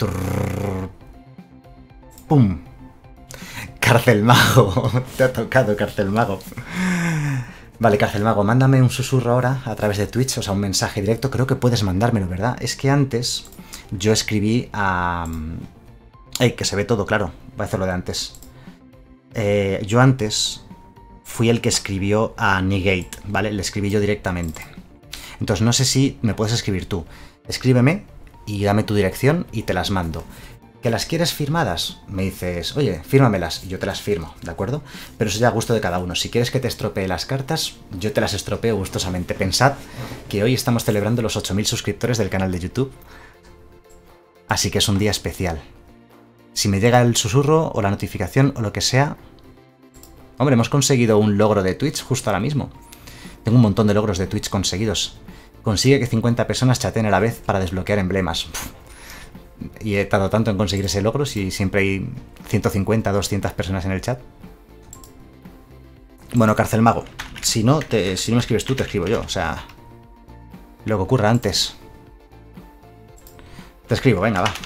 ¡Pum! Carcelmago. Te ha tocado, Carcelmago. Vale, Carcelmago, mándame un susurro ahora a través de Twitch, o sea, un mensaje directo. Creo que puedes mandármelo, ¿verdad? Es que antes yo escribí a... que se ve todo, claro. Voy a hacerlo de antes. Yo antes fui el que escribió a Negate, ¿vale? Le escribí yo directamente. Entonces no sé si me puedes escribir tú. Escríbeme y dame tu dirección y te las mando. ¿Que las quieres firmadas? Me dices, oye, fírmamelas y yo te las firmo, ¿de acuerdo? Pero eso ya a gusto de cada uno. Si quieres que te estropee las cartas, yo te las estropeo gustosamente. Pensad que hoy estamos celebrando los 8000 suscriptores del canal de YouTube. Así que es un día especial. Si me llega el susurro o la notificación o lo que sea... Hombre, hemos conseguido un logro de Twitch justo ahora mismo. Tengo un montón de logros de Twitch conseguidos. Consigue que 50 personas chateen a la vez para desbloquear emblemas. Y he tardado tanto en conseguir ese logro si siempre hay 150, 200 personas en el chat. Bueno, Carcelmago, si no me escribes tú, te escribo yo. O sea, lo que ocurra antes. Te escribo, venga, va.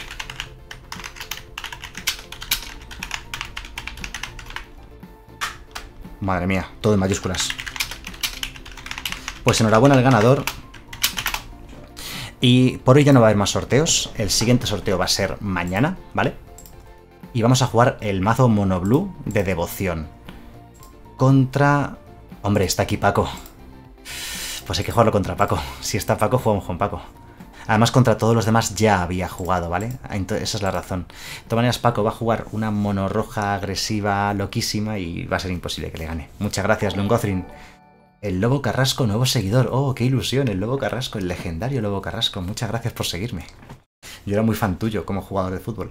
Madre mía, todo en mayúsculas. Pues enhorabuena al ganador. Y por hoy ya no va a haber más sorteos. El siguiente sorteo va a ser mañana, ¿vale? Y vamos a jugar el mazo monoblue de devoción. Contra... Hombre, está aquí Paco. Pues hay que jugarlo contra Paco. Si está Paco, jugamos con Paco. Además, contra todos los demás ya había jugado, ¿vale? Entonces, esa es la razón. De todas maneras, Paco va a jugar una mono roja agresiva, loquísima, y va a ser imposible que le gane. Muchas gracias, Lungothrin. El Lobo Carrasco, nuevo seguidor. Oh, qué ilusión, el Lobo Carrasco, el legendario Lobo Carrasco. Muchas gracias por seguirme. Yo era muy fan tuyo como jugador de fútbol.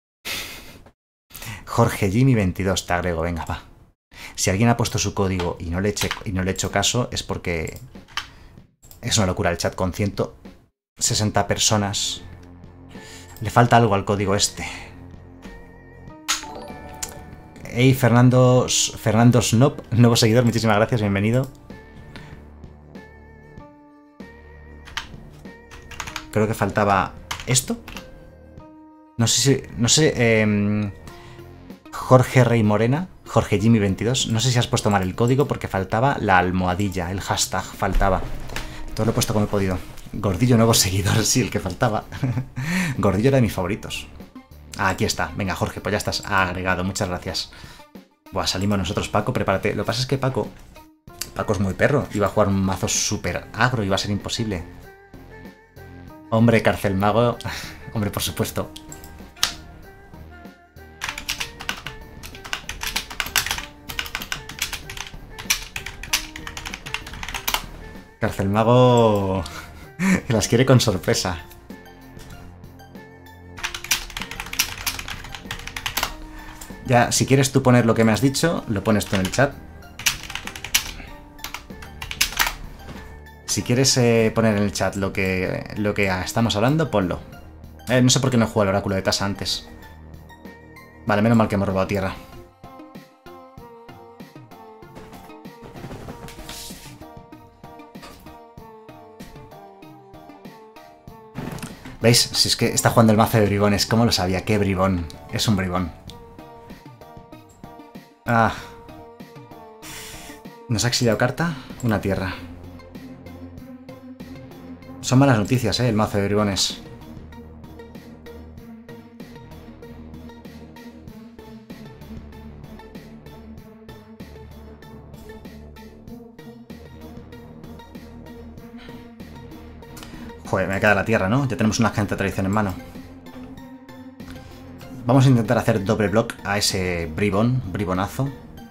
Jorge Jimmy 22, te agrego, venga, va. Si alguien ha puesto su código y no le he hecho caso, es porque es una locura el chat con 160 personas. Le falta algo al código este. Hey, Fernando Snop, nuevo seguidor, muchísimas gracias, bienvenido. Creo que faltaba esto. No sé si... Jorge Rey Morena, Jorge Jimmy 22. No sé si has puesto mal el código porque faltaba la almohadilla, el hashtag faltaba. Todo lo he puesto como he podido. Gordillo nuevo seguidor, sí, el que faltaba. Gordillo era de mis favoritos. Ah, aquí está. Venga, Jorge, pues ya estás agregado. Muchas gracias. Buah, salimos nosotros, Paco, prepárate. Lo que pasa es que Paco es muy perro. Iba a jugar un mazo súper agro, iba a ser imposible. Hombre, Carcelmago. Hombre, por supuesto. Carcelmago las quiere con sorpresa. Ya, si quieres tú poner lo que me has dicho, lo pones tú en el chat. Si quieres poner en el chat lo que estamos hablando, ponlo. No sé por qué no he jugado el oráculo de Tasa antes. Vale, menos mal que hemos robado tierra. ¿Veis? Si es que está jugando el mazo de bribones. ¿Cómo lo sabía? ¡Qué bribón! Es un bribón. Ah. ¿Nos ha exiliado carta? Una tierra. Son malas noticias, el mazo de bribones. Joder, me queda la tierra, ¿no? Ya tenemos una agente de tradición en mano. Vamos a intentar hacer doble block a ese bribonazo.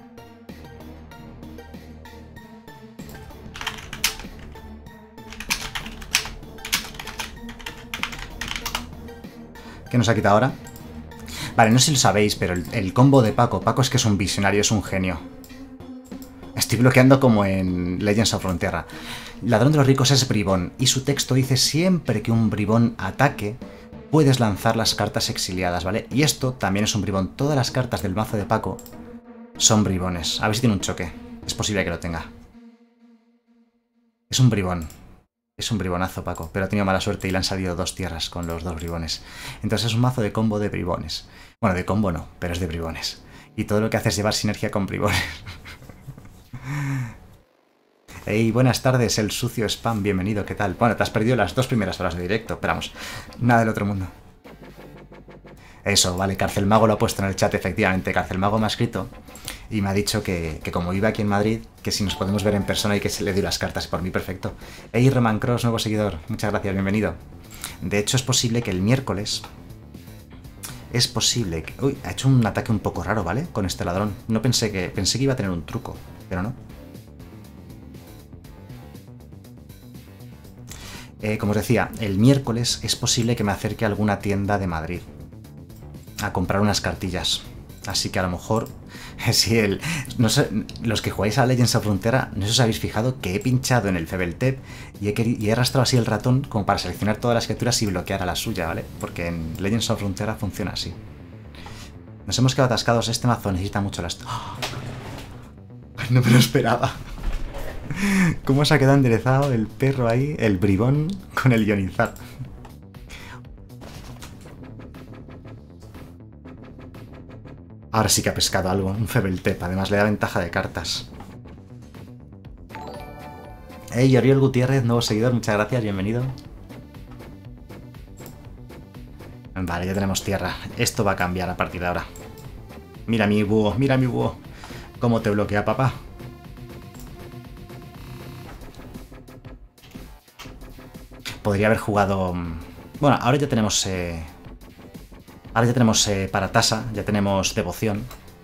¿Qué nos ha quitado ahora? Vale, no sé si lo sabéis, pero el combo de Paco. Paco es que es un visionario, es un genio. Estoy bloqueando como en Legends of Frontierra. Ladrón de los ricos es bribón, y su texto dice siempre que un bribón ataque, puedes lanzar las cartas exiliadas, ¿vale? Y esto también es un bribón. Todas las cartas del mazo de Paco son bribones. A ver si tiene un choque. Es posible que lo tenga. Es un bribón. Es un bribonazo, Paco, pero ha tenido mala suerte y le han salido 2 tierras con los 2 bribones. Entonces es un mazo de combo de bribones. Bueno, de combo no, pero es de bribones. Y todo lo que hace es llevar sinergia con bribones. Hey, buenas tardes, el sucio spam, bienvenido, ¿qué tal? Bueno, te has perdido las 2 primeras horas de directo, pero vamos, nada del otro mundo. Eso, vale, Carcelmago lo ha puesto en el chat, efectivamente. Carcelmago me ha escrito y me ha dicho que como vive aquí en Madrid, que si nos podemos ver en persona y que se le doy las cartas. Por mí, perfecto. Hey, Roman Cross, nuevo seguidor. Muchas gracias, bienvenido. De hecho, es posible que el miércoles... Es posible que... Uy, ha hecho un ataque un poco raro, ¿vale? Con este ladrón. No pensé que iba a tener un truco, pero no. Como os decía, el miércoles es posible que me acerque a alguna tienda de Madrid a comprar unas cartillas. Así que a lo mejor, si no sé, los que jugáis a Legends of Frontera, no sé si os habéis fijado que he pinchado en el Febeltep y he arrastrado así el ratón como para seleccionar todas las criaturas y bloquear a la suya, ¿vale? Porque en Legends of Frontera funciona así. Nos hemos quedado atascados, este mazo necesita mucho las... ¡Oh! No me lo esperaba. ¿Cómo se ha quedado enderezado el perro ahí, el bribón, con el ionizar? Ahora sí que ha pescado algo, un Febeltep, además le da ventaja de cartas. Hey, Oriol Gutiérrez, nuevo seguidor, muchas gracias, bienvenido. Vale, ya tenemos tierra. Esto va a cambiar a partir de ahora. Mira mi búho, mira mi búho. ¿Cómo te bloquea, papá? Podría haber jugado... Bueno, ahora ya tenemos... Ahora ya tenemos para tasa, ya tenemos devoción.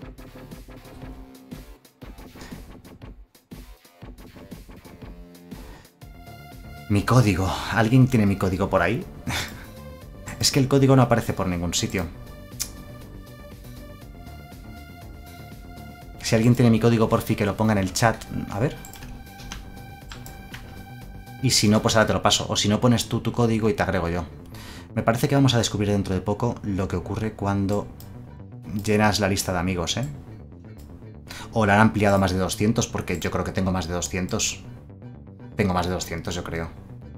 Mi código. ¿Alguien tiene mi código por ahí? Es que el código no aparece por ningún sitio. Si alguien tiene mi código, porfi, que lo ponga en el chat. A ver. Y si no, pues ahora te lo paso. O si no, pones tú tu código y te agrego yo. Me parece que vamos a descubrir dentro de poco lo que ocurre cuando llenas la lista de amigos, ¿eh? O la han ampliado a más de 200, porque yo creo que tengo más de 200. Tengo más de 200, yo creo.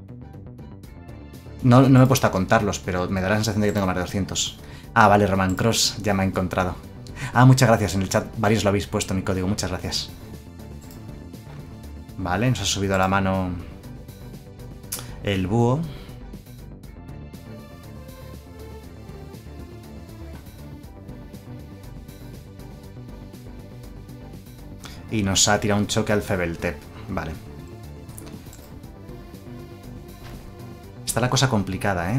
No me he puesto a contarlos, pero me da la sensación de que tengo más de 200. Ah, vale, Roman Cross ya me ha encontrado. Ah, muchas gracias, en el chat varios lo habéis puesto mi código, muchas gracias. Vale, nos ha subido a la mano el búho. Y nos ha tirado un choque al Febeltep. Vale. Está la cosa complicada, ¿eh?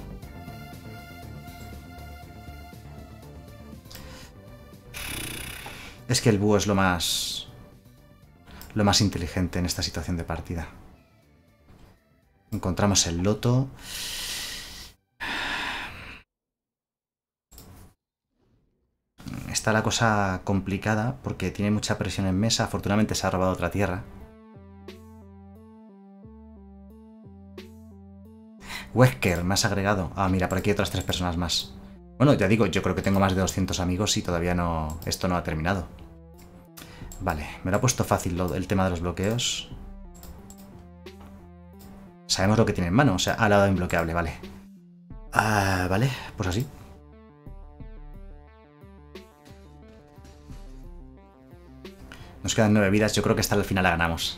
Es que el búho es lo más inteligente en esta situación de partida. Encontramos el loto. Está la cosa complicada porque tiene mucha presión en mesa. Afortunadamente se ha robado otra tierra. Wesker, me has agregado. Ah, mira, por aquí hay otras 3 personas más. Bueno, ya digo, yo creo que tengo más de 200 amigos y todavía no... Esto no ha terminado. Vale, me lo ha puesto fácil el tema de los bloqueos. Sabemos lo que tiene en mano, o sea, ha dado imbloqueable, vale. Vale, pues así. Nos quedan 9 vidas, yo creo que esta al final la ganamos.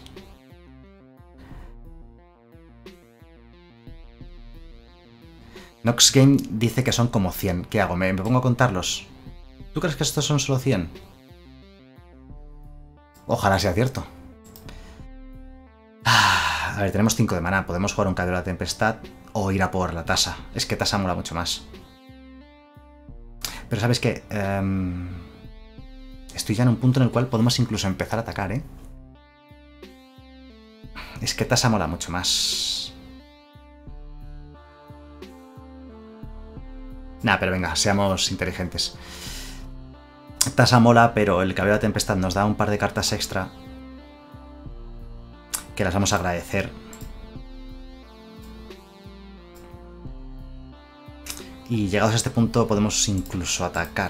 Nox Game dice que son como 100. ¿Qué hago? ¿Me pongo a contarlos? ¿Tú crees que estos son solo 100? Ojalá sea cierto. A ver, tenemos 5 de maná. Podemos jugar un Caballero de la Tempestad o ir a por la tasa. Es que tasa mola mucho más. Pero ¿sabes qué? Estoy ya en un punto en el cual podemos incluso empezar a atacar, ¿eh? Es que tasa mola mucho más. Nah, pero venga, seamos inteligentes. Tasa mola, pero el Caballero de la Tempestad nos da un par de cartas extra que las vamos a agradecer. Y llegados a este punto podemos incluso atacar.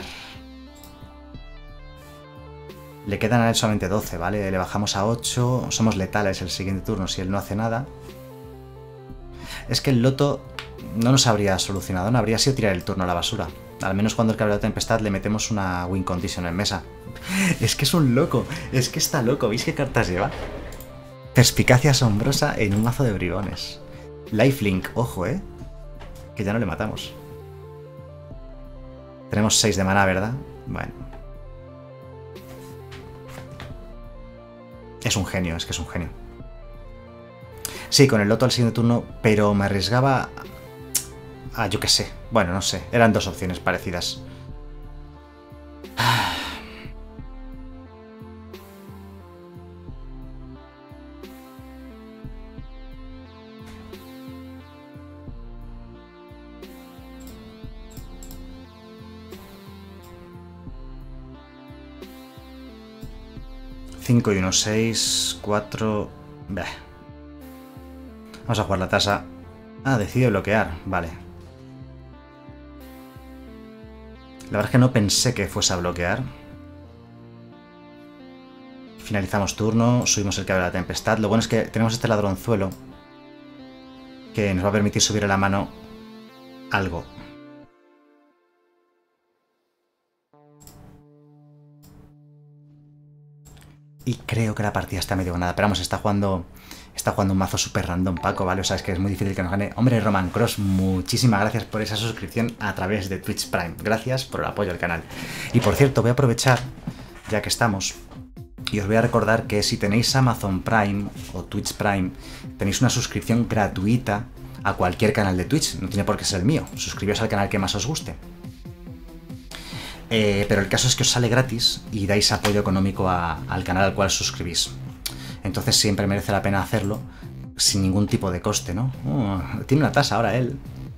Le quedan a él solamente 12, ¿vale? Le bajamos a 8. Somos letales el siguiente turno si él no hace nada. Es que el loto no nos habría solucionado, no habría sido tirar el turno a la basura. Al menos cuando el Caballero de Tempestad le metemos una win condition en mesa. Es que es un loco, es que está loco. ¿Veis qué cartas lleva? Perspicacia asombrosa en un mazo de bribones. Lifelink, ojo, que ya no le matamos. Tenemos 6 de maná, ¿verdad? Bueno. Es un genio, es que es un genio. Sí, con el loto al siguiente turno, pero me arriesgaba... yo qué sé. Bueno, no sé. Eran dos opciones parecidas. Cinco y 1, 6, 4... Vamos a jugar la tasa. Decide bloquear. Vale. La verdad es que no pensé que fuese a bloquear. Finalizamos turno, subimos el Caballero de la Tempestad. Lo bueno es que tenemos este ladronzuelo que nos va a permitir subir a la mano algo. Y creo que la partida está medio ganada. Pero vamos, está jugando un mazo súper random, Paco, ¿vale? O sea, es que es muy difícil que nos gane. Hombre, Roman Cross, muchísimas gracias por esa suscripción a través de Twitch Prime. Gracias por el apoyo al canal. Y por cierto, voy a aprovechar, ya que estamos, y os voy a recordar que si tenéis Amazon Prime o Twitch Prime, tenéis una suscripción gratuita a cualquier canal de Twitch. No tiene por qué ser el mío. Suscribíos al canal que más os guste. Pero el caso es que os sale gratis y dais apoyo económico al canal al cual suscribís. Entonces siempre merece la pena hacerlo sin ningún tipo de coste, ¿no? Tiene una tasa ahora él.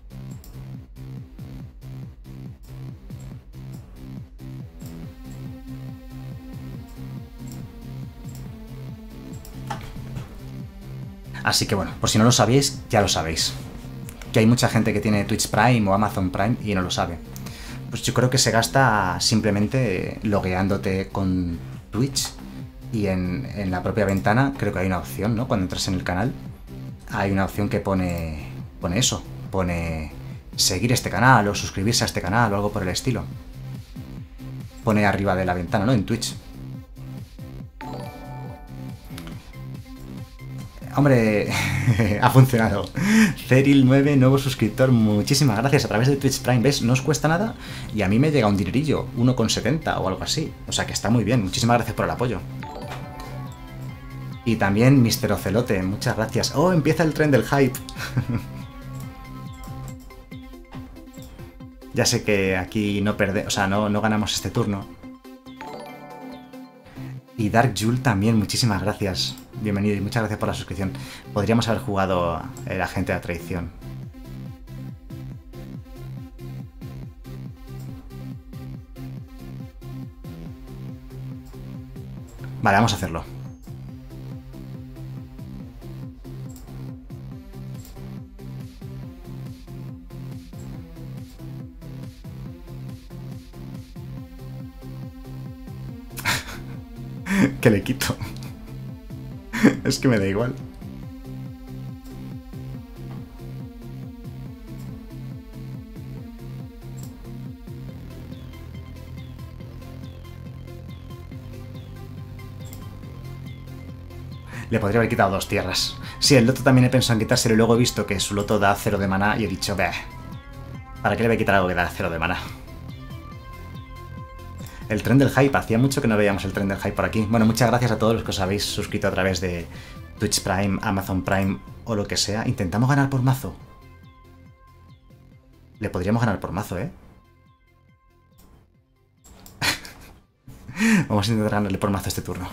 Así que bueno, por si no lo sabéis, ya lo sabéis. Que hay mucha gente que tiene Twitch Prime o Amazon Prime y no lo sabe. Pues yo creo que se gasta simplemente logueándote con Twitch y en la propia ventana creo que hay una opción, ¿no? Cuando entras en el canal hay una opción que pone eso, pone seguir este canal o suscribirse a este canal o algo por el estilo. Pone arriba de la ventana, ¿no? En Twitch. Hombre, ha funcionado. Ceril9, nuevo suscriptor, muchísimas gracias a través de Twitch Prime, ¿ves? No os cuesta nada y a mí me llega un dinerillo, 1,70 o algo así. O sea que está muy bien, muchísimas gracias por el apoyo. Y también Mr. Ocelote, muchas gracias. ¡Oh, empieza el tren del hype! Ya sé que aquí no perdemos, o sea, no ganamos este turno. Y Dark Jule también, muchísimas gracias. Bienvenido y muchas gracias por la suscripción. Podríamos haber jugado el agente de la traición. Vale, vamos a hacerlo. Que le quito. Es que me da igual. Le podría haber quitado 2 tierras. Sí, el loto también he pensado en quitárselo y luego he visto que su loto da 0 de maná y he dicho, "Bah, ¿para qué le voy a quitar algo que da 0 de maná?". El tren del hype, hacía mucho que no veíamos el tren del hype por aquí. Bueno, muchas gracias a todos los que os habéis suscrito a través de Twitch Prime, Amazon Prime o lo que sea. Intentamos ganar por mazo. Le podríamos ganar por mazo, ¿eh? Vamos a intentar ganarle por mazo este turno.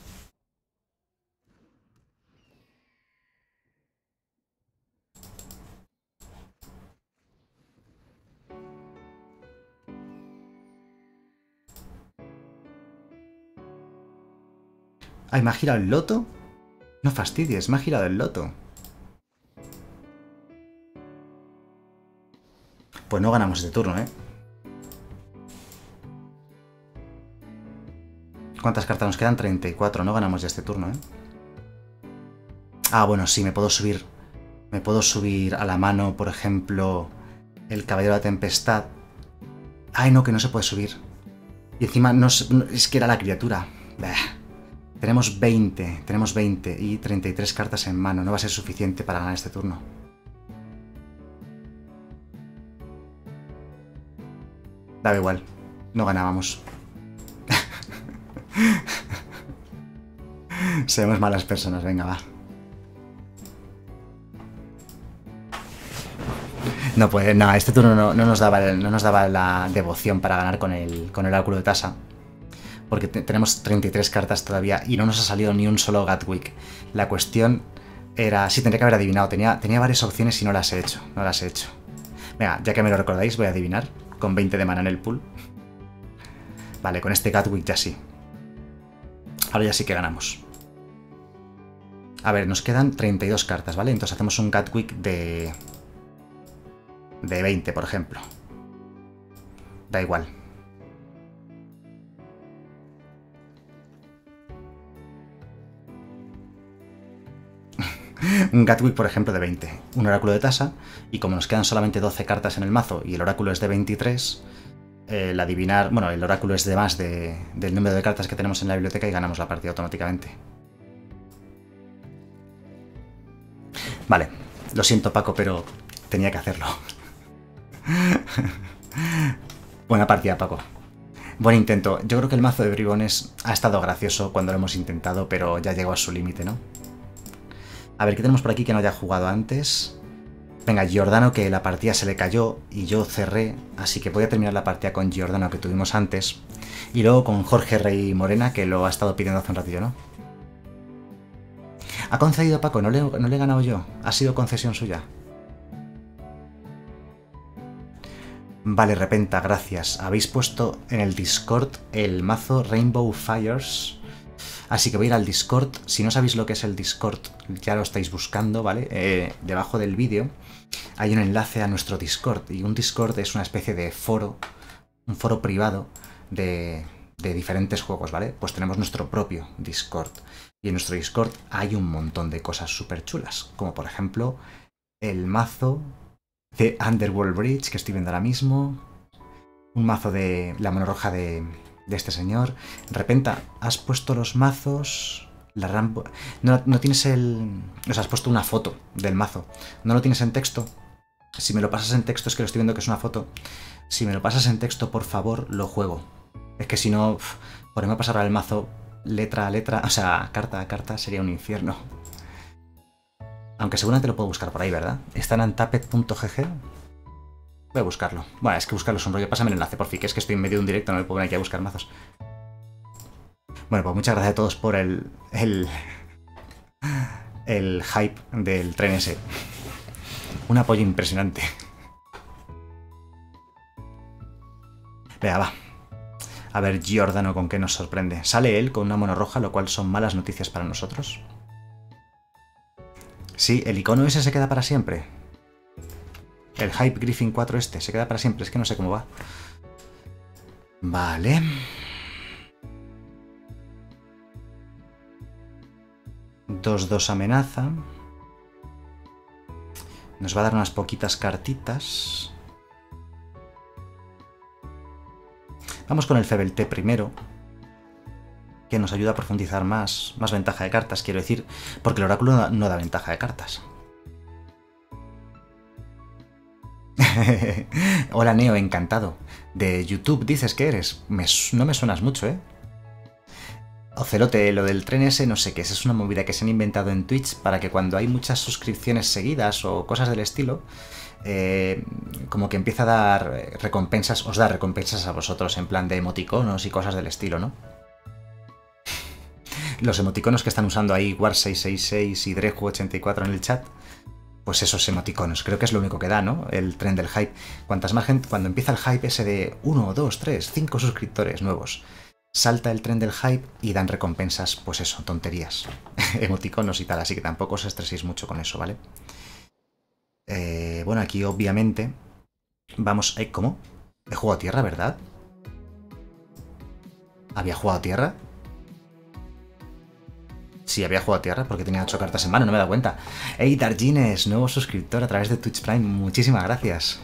Ay, ¿me ha girado el loto? No fastidies, me ha girado el loto. Pues no ganamos este turno, ¿eh? ¿Cuántas cartas nos quedan? 34, no ganamos ya este turno, ¿eh? Ah, bueno, sí, me puedo subir. Me puedo subir a la mano, por ejemplo, el Caballero de la Tempestad. Ay, no, que no se puede subir. Y encima es que era la criatura. Bah. Tenemos 20 y 33 cartas en mano. No va a ser suficiente para ganar este turno. Daba igual, no ganábamos. Seremos malas personas, venga, va. No, pues no, este turno no nos daba la devoción para ganar con el oráculo de Tasa. Porque tenemos 33 cartas todavía y no nos ha salido ni un solo Gatwick. La cuestión era... Sí, tendría que haber adivinado. Tenía varias opciones y no las he hecho. No las he hecho. Venga, ya que me lo recordáis, voy a adivinar. Con 20 de mana en el pool. Vale, con este Gatwick ya sí. Ahora ya sí que ganamos. A ver, nos quedan 32 cartas, ¿vale? Entonces hacemos un Gatwick de 20, por ejemplo. Da igual. Un Gatwick, por ejemplo, de 20. Un oráculo de Tasa. Y como nos quedan solamente 12 cartas en el mazo y el oráculo es de 23, el adivinar... Bueno, el oráculo es de más del número de cartas que tenemos en la biblioteca y ganamos la partida automáticamente. Vale, lo siento, Paco, pero tenía que hacerlo. Buena partida, Paco. Buen intento. Yo creo que el mazo de bribones ha estado gracioso cuando lo hemos intentado, pero ya llegó a su límite, ¿no? A ver, ¿qué tenemos por aquí que no haya jugado antes? Venga, Giordano, que la partida se le cayó y yo cerré, así que voy a terminar la partida con Giordano que tuvimos antes. Y luego con Jorge Rey Morena, que lo ha estado pidiendo hace un ratillo, ¿no? Ha concedido Paco, no le he ganado yo. Ha sido concesión suya. Vale, Repenta, gracias. Habéis puesto en el Discord el mazo Rainbow Fires. Así que voy a ir al Discord. Si no sabéis lo que es el Discord, ya lo estáis buscando, ¿vale? Debajo del vídeo hay un enlace a nuestro Discord. Y un Discord es una especie de foro, un foro privado de diferentes juegos, ¿vale? Pues tenemos nuestro propio Discord. Y en nuestro Discord hay un montón de cosas súper chulas. Como por ejemplo el mazo de Underworld Bridge, que estoy viendo ahora mismo. Un mazo de la mano roja de este señor. Repenta, has puesto los mazos... La Rambo... No tienes el... O sea, has puesto una foto del mazo. ¿No lo tienes en texto? Si me lo pasas en texto, es que lo estoy viendo que es una foto. Si me lo pasas en texto, por favor, lo juego. Es que si no, ponerme a pasar el mazo letra a letra, o sea, carta a carta, sería un infierno. Aunque seguramente lo puedo buscar por ahí, ¿verdad? ¿Está en untapped.gg? Voy a buscarlo. Bueno, es que buscarlo es un rollo. Pásame el enlace, por fin, que es que estoy en medio de un directo, no me puedo poner aquí a buscar mazos. Bueno, pues muchas gracias a todos por el hype del tren ese. Un apoyo impresionante. Venga, va. A ver, Giordano, ¿con qué nos sorprende? Sale él con una mano roja, lo cual son malas noticias para nosotros. Sí, el icono ese se queda para siempre. El Hype Griffin 4 este se queda para siempre, es que no sé cómo va. Vale. Dos amenaza. Nos va a dar unas poquitas cartitas. Vamos con el Febelté primero. que nos ayuda a profundizar más ventaja de cartas, quiero decir, porque el oráculo no da ventaja de cartas. Hola Neo, encantado. De YouTube dices que eres. No me suenas mucho, ¿eh? Ocelote, lo del tren ese, no sé qué es una movida que se han inventado en Twitch para que cuando hay muchas suscripciones seguidas o cosas del estilo, como que empieza a dar recompensas, os da recompensas a vosotros en plan de emoticonos y cosas del estilo, ¿no? Los emoticonos que están usando ahí War666 y Dreju84 en el chat, pues esos emoticonos, creo que es lo único que da, ¿no? El tren del hype. Cuantas más gente, cuando empieza el hype ese de 1, 2, 3, 5 suscriptores nuevos, salta el tren del hype y dan recompensas, pues eso, tonterías, emoticonos y tal, así que tampoco os estreséis mucho con eso, ¿vale? Bueno, aquí obviamente vamos... ¿Cómo? He jugado a tierra, ¿verdad? ¿Había jugado a tierra? Sí, había jugado a tierra porque tenía 8 cartas en mano, no me he dado cuenta. ¡Hey, Dargines! Nuevo suscriptor a través de Twitch Prime, muchísimas gracias.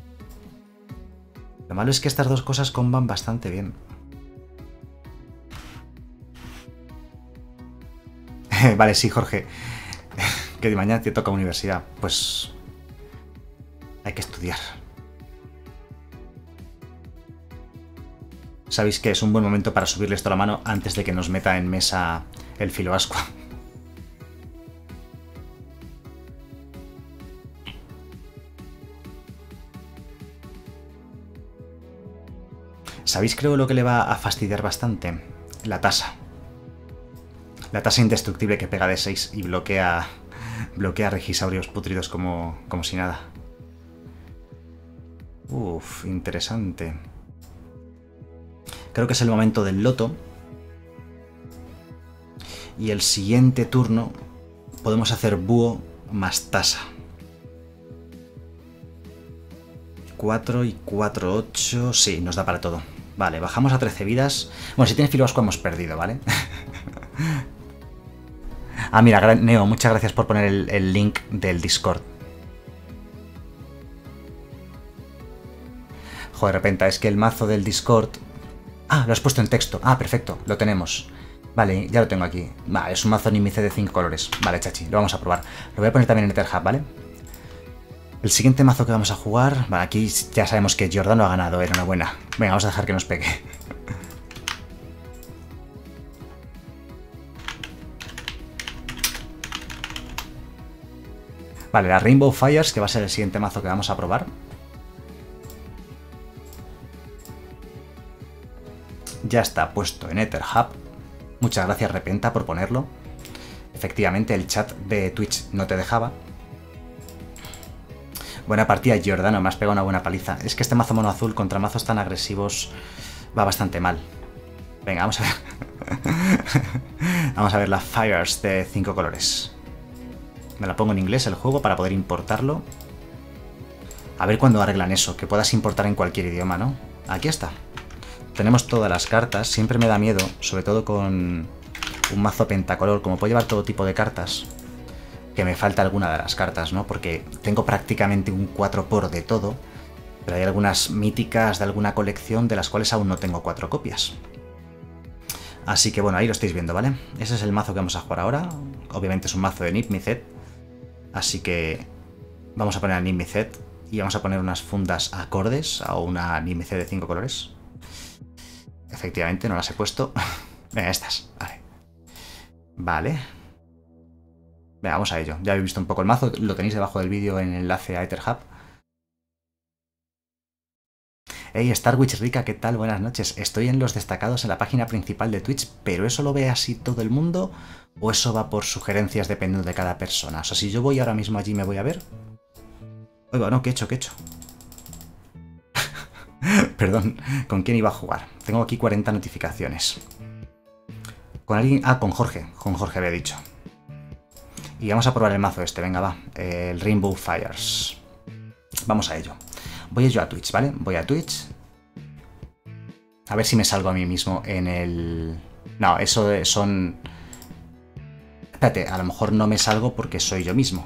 Lo malo es que estas dos cosas comban bastante bien. Vale, sí, Jorge. Que de mañana te toca universidad. Pues... hay que estudiar. Sabéis que es un buen momento para subirle esto a la mano antes de que nos meta en mesa el Filoascua. ¿Sabéis, creo, lo que le va a fastidiar bastante? La tasa. La tasa indestructible que pega de 6 y bloquea regisaurios pútridos como si nada. Uf, interesante. Creo que es el momento del loto. Y el siguiente turno podemos hacer búho más tasa. 4 y 4, 8... Sí, nos da para todo. Vale, bajamos a 13 vidas. Bueno, si tiene Filoascua hemos perdido, ¿vale? Ah, mira, Neo, muchas gracias por poner el link del Discord. Joder, de repente, es que el mazo del Discord... Ah, lo has puesto en texto. Ah, perfecto, lo tenemos. Vale, ya lo tengo aquí. Vale, es un mazo Nímice de 5 colores. Vale, chachi, lo vamos a probar. Lo voy a poner también en EtherHub, ¿vale? El siguiente mazo que vamos a jugar... Vale, aquí ya sabemos que Giordano ha ganado, enhorabuena. Venga, vamos a dejar que nos pegue. Vale, la Rainbow Fires, que va a ser el siguiente mazo que vamos a probar. Ya está puesto en EtherHub. Muchas gracias, Repenta, por ponerlo. Efectivamente, el chat de Twitch no te dejaba. Buena partida, Giordano, me has pegado una buena paliza. Es que este mazo mono azul contra mazos tan agresivos va bastante mal. Venga, vamos a ver. Vamos a ver las Fires de 5 colores. Me la pongo en inglés el juego para poder importarlo. A ver cuándo arreglan eso, que puedas importar en cualquier idioma, ¿no? Aquí está. Tenemos todas las cartas. Siempre me da miedo, sobre todo con un mazo pentacolor, como puedo llevar todo tipo de cartas, que me falta alguna de las cartas, ¿no? Porque tengo prácticamente un 4x de todo, pero hay algunas míticas de alguna colección de las cuales aún no tengo 4 copias. Así que bueno, ahí lo estáis viendo, ¿vale? Ese es el mazo que vamos a jugar ahora. Obviamente es un mazo de Nip-Mizzet, así que vamos a poner a Nip-Mizzet y vamos a poner unas fundas acordes a una Nip-Mizzet de 5 colores. Efectivamente, no las he puesto. Venga, estas, vale. Vale. Venga, vamos a ello. Ya habéis visto un poco el mazo, lo tenéis debajo del vídeo en el enlace a EtherHub. Hey, Starwitch Rica, ¿qué tal? Buenas noches. Estoy en los destacados en la página principal de Twitch, pero ¿eso lo ve así todo el mundo? ¿O eso va por sugerencias dependiendo de cada persona? O sea, si yo voy ahora mismo allí, ¿me voy a ver? Oiga, no, ¿qué he hecho? ¿Qué he hecho? Perdón, ¿con quién iba a jugar? Tengo aquí 40 notificaciones. ¿Con alguien? Ah, con Jorge había dicho. Y vamos a probar el mazo este, venga, va. El Rainbow Fires. Vamos a ello. Voy yo a Twitch, ¿vale? Voy a Twitch. A ver si me salgo a mí mismo en el... No, eso son... Espérate, a lo mejor no me salgo porque soy yo mismo.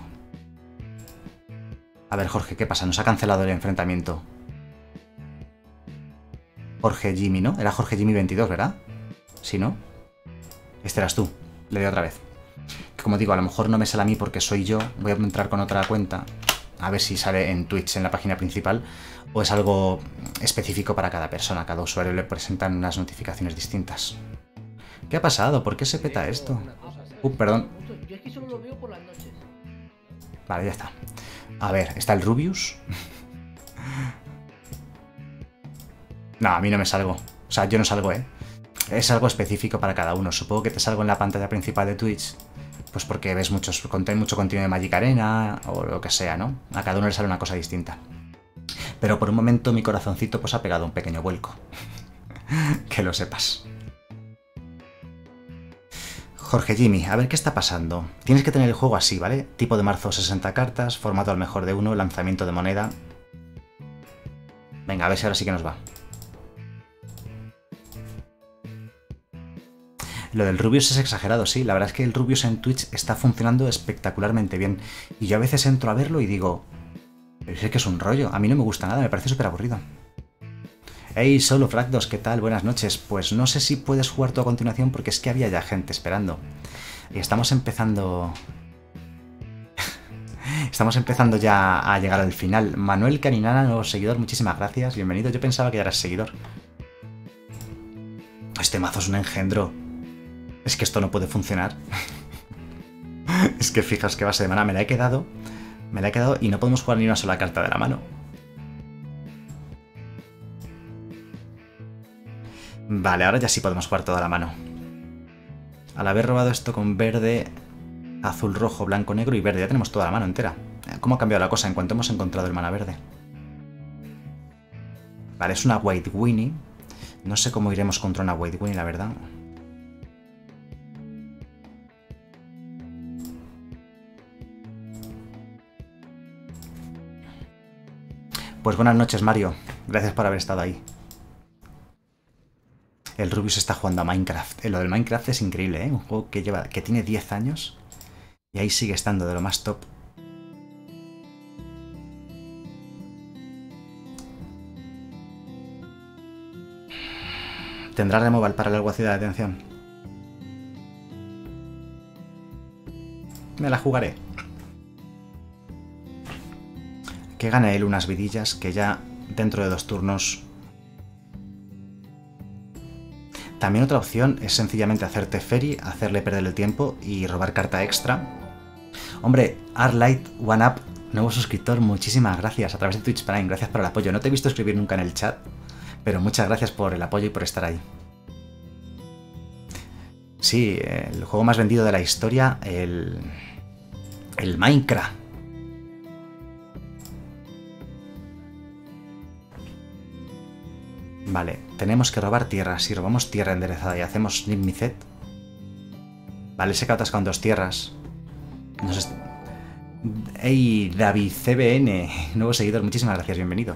A ver, Jorge, ¿qué pasa? Nos ha cancelado el enfrentamiento. Jorge Jimmy, ¿no? Era Jorge Jimmy 22, ¿verdad? ¿Sí, no? Este eras tú. Le doy otra vez. Que como digo, a lo mejor no me sale a mí porque soy yo. Voy a entrar con otra cuenta. A ver si sale en Twitch, en la página principal. O es algo específico para cada persona. Cada usuario le presentan unas notificaciones distintas. ¿Qué ha pasado? ¿Por qué se peta esto? Perdón. Yo es que solo lo veo por las noches. Vale, ya está. A ver, ¿está el Rubius? No, a mí no me salgo. O sea, yo no salgo, ¿eh? Es algo específico para cada uno. Supongo que te salgo en la pantalla principal de Twitch. Pues porque ves mucho contenido de Magic Arena o lo que sea, ¿no? A cada uno le sale una cosa distinta. Pero por un momento mi corazoncito pues ha pegado un pequeño vuelco. Que lo sepas. Jorge Jimmy, a ver qué está pasando. Tienes que tener el juego así, ¿vale? Tipo de marzo 60 cartas, formato al mejor de uno, lanzamiento de moneda. Venga, a ver si ahora sí que nos va. Lo del Rubius es exagerado, sí. La verdad es que el Rubius en Twitch está funcionando espectacularmente bien. Y yo a veces entro a verlo y digo... Es que es un rollo. A mí no me gusta nada, me parece súper aburrido. Hey, Solo Fracdos, ¿qué tal? Buenas noches. Pues no sé si puedes jugar tú a continuación porque es que había ya gente esperando. Y estamos empezando... Estamos empezando ya a llegar al final. Manuel Caninana, nuevo seguidor, muchísimas gracias. Bienvenido. Yo pensaba que ya eras seguidor. Este mazo es un engendro. Es que esto no puede funcionar. Es que fijas que base de mana me la he quedado y no podemos jugar ni una sola carta de la mano. Vale, ahora ya sí podemos jugar toda la mano. Al haber robado esto con verde, azul, rojo, blanco, negro y verde, ya tenemos toda la mano entera. ¿Cómo ha cambiado la cosa en cuanto hemos encontrado el mana verde? Vale, es una White Winnie. No sé cómo iremos contra una White Winnie, la verdad. Pues buenas noches, Mario. Gracias por haber estado ahí. El Rubius está jugando a Minecraft. Lo del Minecraft es increíble, ¿eh? Un juego que tiene 10 años y ahí sigue estando de lo más top. ¿Tendrá removal para el alguacil de atención? Me la jugaré. Que gane él unas vidillas que ya dentro de 2 turnos... También otra opción es sencillamente hacerte Teferi, hacerle perder el tiempo y robar carta extra. Hombre, Arlight One Up, nuevo suscriptor, muchísimas gracias a través de Twitch Prime, gracias por el apoyo. No te he visto escribir nunca en el chat, pero muchas gracias por el apoyo y por estar ahí. Sí, el juego más vendido de la historia, el Minecraft. Vale, tenemos que robar tierra. Si robamos tierra enderezada y hacemos Nimicet... Vale, se catas con 2 tierras. ¡Ey, David CBN! Nuevo seguidor, muchísimas gracias, bienvenido.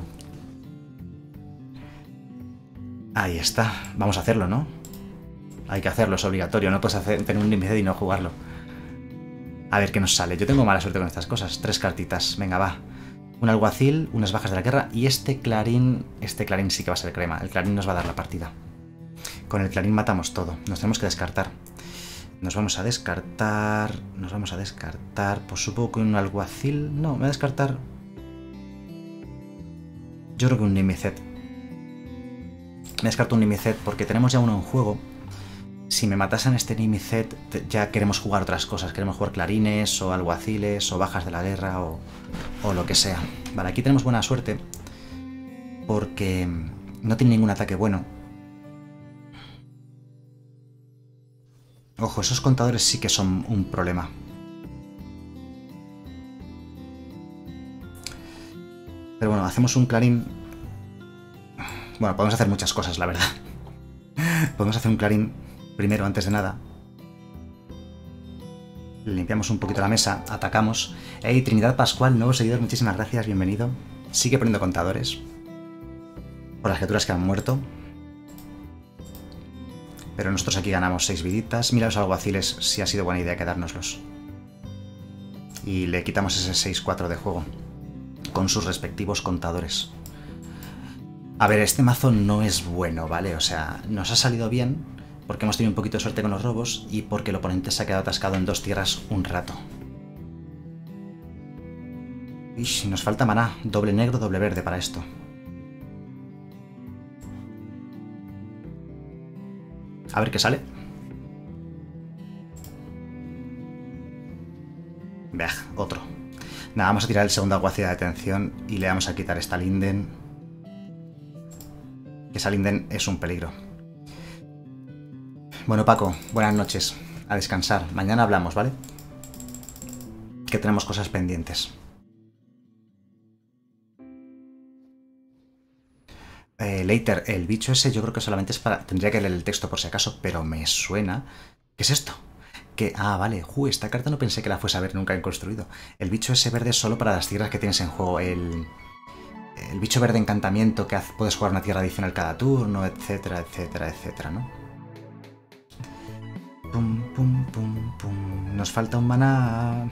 Ahí está. Vamos a hacerlo, ¿no? Hay que hacerlo, es obligatorio. No puedes tener un Nimicet y no jugarlo. A ver qué nos sale. Yo tengo mala suerte con estas cosas. 3 cartitas. Venga, va. Un alguacil, unas bajas de la guerra y este clarín sí que va a ser crema. El clarín nos va a dar la partida. Con el clarín matamos todo. Nos tenemos que descartar. Nos vamos a descartar. Pues supongo que un alguacil... No, me voy a descartar... Yo creo que un Nimicet. Me descarto un Nimicet porque tenemos ya uno en juego. Si me matasen este Nimicet, ya queremos jugar otras cosas. Queremos jugar clarines, o alguaciles, o bajas de la guerra, o lo que sea. Vale, aquí tenemos buena suerte. Porque no tiene ningún ataque bueno. Ojo, esos contadores sí que son un problema. Pero bueno, hacemos un clarín. Bueno, podemos hacer muchas cosas, la verdad. Podemos hacer un clarín primero, antes de nada. Limpiamos un poquito la mesa, atacamos. Hey, Trinidad Pascual, nuevo seguidor, muchísimas gracias, bienvenido. Sigue poniendo contadores. Por las criaturas que han muerto. Pero nosotros aquí ganamos 6 viditas. Mira los alguaciles, si ha sido buena idea quedárnoslos. Y le quitamos ese 6-4 de juego. Con sus respectivos contadores. A ver, este mazo no es bueno, ¿vale? O sea, nos ha salido bien... porque hemos tenido un poquito de suerte con los robos y porque el oponente se ha quedado atascado en 2 tierras un rato. Ish, nos falta maná, doble negro, doble verde para esto. A ver qué sale. Vea, otro. Nada, vamos a tirar el segundo alguacil de detención y le vamos a quitar esta Linden. Que esa Linden es un peligro. Bueno, Paco, buenas noches. A descansar. Mañana hablamos, ¿vale? Que tenemos cosas pendientes. Later, el bicho ese yo creo que solamente es para... Tendría que leer el texto por si acaso, pero me suena... ¿Qué es esto? Que... Ah, vale. Esta carta no pensé que la fuese a ver nunca en construido. El bicho ese verde es solo para las tierras que tienes en juego. El bicho verde encantamiento que puedes jugar una tierra adicional cada turno, etcétera, etcétera, etcétera, ¿no? Pum, pum, pum, pum. Nos falta un maná...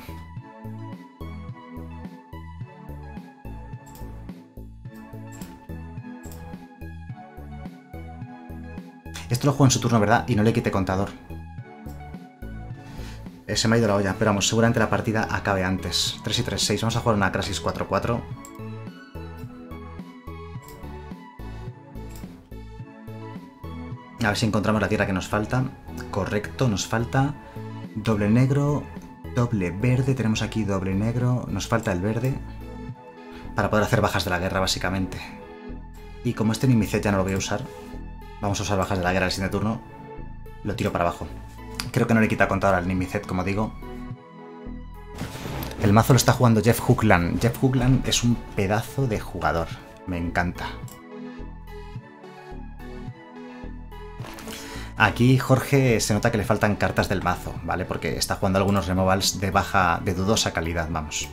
Esto lo juego en su turno, ¿verdad? Y no le quite contador. Se me ha ido la olla, pero vamos, seguramente la partida acabe antes. 3 y 3, 6. Vamos a jugar una Crasis 4-4. A ver si encontramos la tierra que nos falta. Correcto, nos falta doble negro, doble verde. Tenemos aquí doble negro. Nos falta el verde para poder hacer bajas de la guerra, básicamente. Y como este Nimicet ya no lo voy a usar, vamos a usar bajas de la guerra el siguiente turno. Lo tiro para abajo. Creo que no le quita contador al Nimicet, como digo. El mazo lo está jugando Jeff Hoogland. Jeff Hoogland es un pedazo de jugador. Me encanta. Aquí Jorge se nota que le faltan cartas del mazo, ¿vale? Porque está jugando algunos removals de baja, de dudosa calidad, vamos.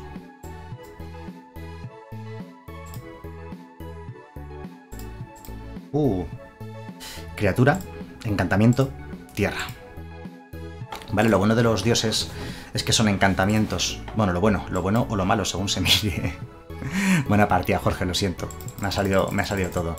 Criatura, encantamiento, tierra. Vale, lo bueno de los dioses es que son encantamientos. Bueno, lo bueno o lo malo, según se mire. Buena partida, Jorge, lo siento. Me ha salido todo.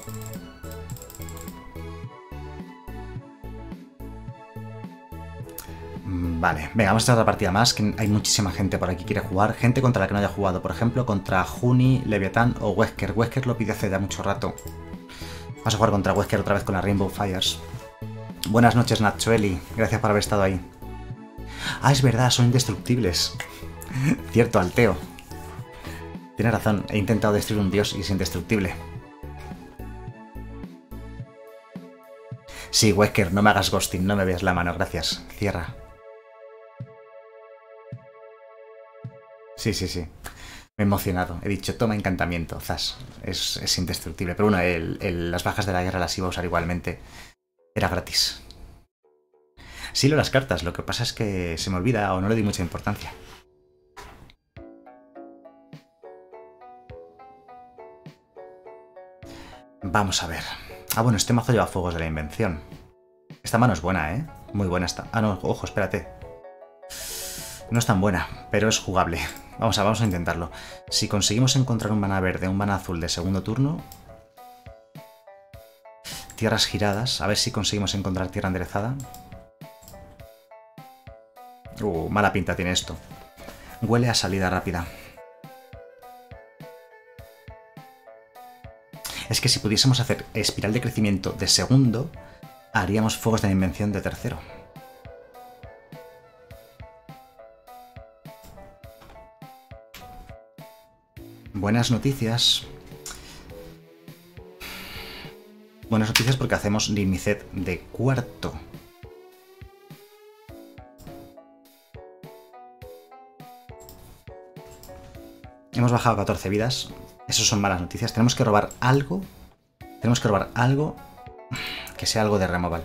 Vale, venga, vamos a hacer otra partida más, que hay muchísima gente por aquí que quiere jugar. Gente contra la que no haya jugado, por ejemplo, contra Juni, Leviatán o Wesker. Wesker lo pide hace ya mucho rato. Vamos a jugar contra Wesker otra vez con la Rainbow Fires. Buenas noches, Nachoeli. Gracias por haber estado ahí. Ah, es verdad, son indestructibles. Cierto, Alteo. Tienes razón, he intentado destruir un dios y es indestructible. Sí, Wesker, no me hagas ghosting, no me veas la mano, gracias. Cierra. Sí. Me he emocionado. He dicho, toma encantamiento, zas. Es indestructible. Pero bueno, las bajas de la guerra las iba a usar igualmente. Era gratis. Sí, las cartas. Lo que pasa es que se me olvida o no le di mucha importancia. Vamos a ver. Ah, bueno, este mazo lleva fuegos de la invención. Esta mano es buena, ¿eh? Muy buena esta. Ah, no, ojo, espérate. No es tan buena, pero es jugable. Vamos a intentarlo. Si conseguimos encontrar un maná verde, un maná azul de segundo turno... Tierras giradas. A ver si conseguimos encontrar tierra enderezada. Mala pinta tiene esto. Huele a salida rápida. Es que si pudiésemos hacer espiral de crecimiento de segundo, haríamos fuegos de la invención de tercero. Buenas noticias. Buenas noticias porque hacemos Nimicet de cuarto. Hemos bajado 14 vidas. Eso son malas noticias. Tenemos que robar algo. Tenemos que robar algo que sea algo de removal.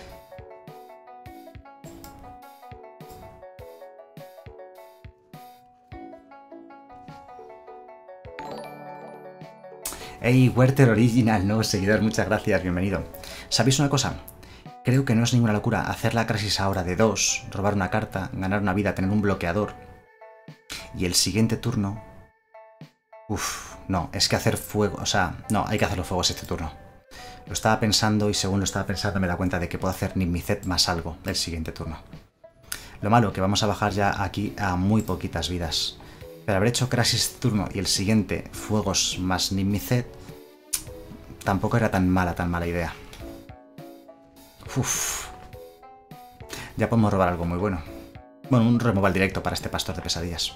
Hey, Werther Original, nuevo seguidor, muchas gracias, bienvenido. ¿Sabéis una cosa? Creo que no es ninguna locura hacer la Crasis ahora de 2, robar una carta, ganar una vida, tener un bloqueador. Y el siguiente turno... No, es que hacer fuego... O sea, no, hay que hacer los fuegos este turno. Lo estaba pensando y según lo estaba pensando me da cuenta de que puedo hacer Nimicet más algo el siguiente turno. Lo malo, que vamos a bajar ya aquí a muy poquitas vidas. Pero haber hecho Crasis este turno y el siguiente Fuegos más Nimicet tampoco era tan mala idea. Uf. Ya podemos robar algo muy bueno. Bueno, un removal directo para este pastor de pesadillas.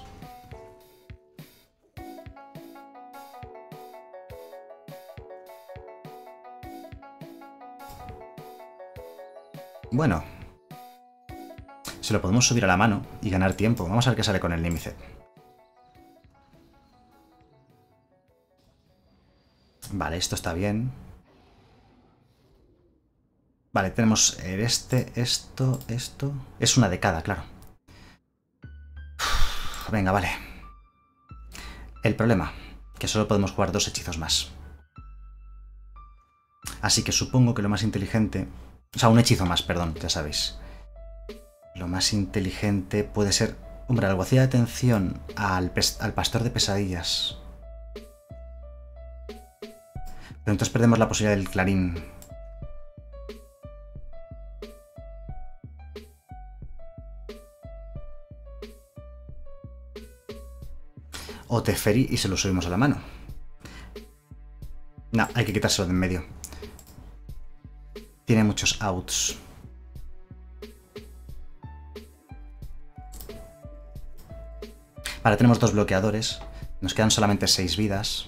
Bueno. Se lo podemos subir a la mano y ganar tiempo. Vamos a ver qué sale con el Nimicet. Vale, esto está bien. Vale, tenemos esto. Es una de cada, claro. Venga, vale. El problema, que solo podemos jugar 2 hechizos más. Así que supongo que lo más inteligente... O sea, un hechizo más, perdón, ya sabéis. Lo más inteligente puede ser... Hombre, alguacil de atención al pastor de pesadillas. Pero entonces perdemos la posibilidad del clarín. O Teferi y se lo subimos a la mano. No, hay que quitárselo de en medio. Tiene muchos outs. Vale, tenemos 2 bloqueadores. Nos quedan solamente 6 vidas.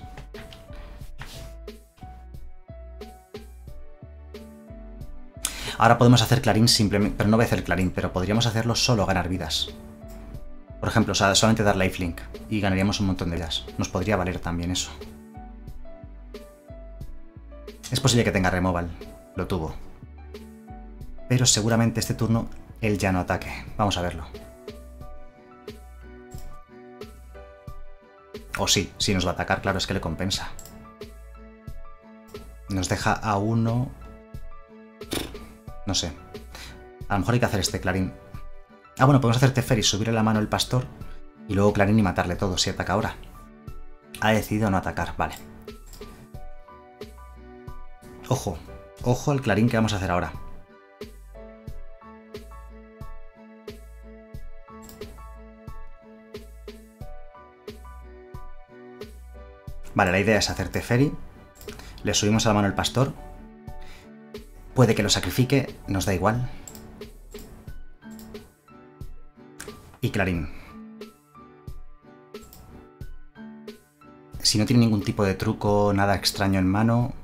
Ahora podemos hacer clarín simplemente... Pero no voy a hacer clarín, pero podríamos hacerlo solo ganar vidas. Por ejemplo, o sea, solamente dar lifelink y ganaríamos un montón de vidas. Nos podría valer también eso. Es posible que tenga removal. Lo tuvo. Pero seguramente este turno él ya no ataque. Vamos a verlo. O sí, si nos va a atacar, claro, es que le compensa. Nos deja a 1... No sé. A lo mejor hay que hacer este clarín. Ah, bueno, podemos hacer Teferi, subirle la mano el pastor y luego clarín y matarle todo si ataca ahora. Ha decidido no atacar, vale. Ojo, ojo al clarín que vamos a hacer ahora. Vale, la idea es hacer Teferi. Le subimos a la mano el pastor. Puede que lo sacrifique, nos da igual. Y clarín. Si no tiene ningún tipo de truco, nada extraño en mano...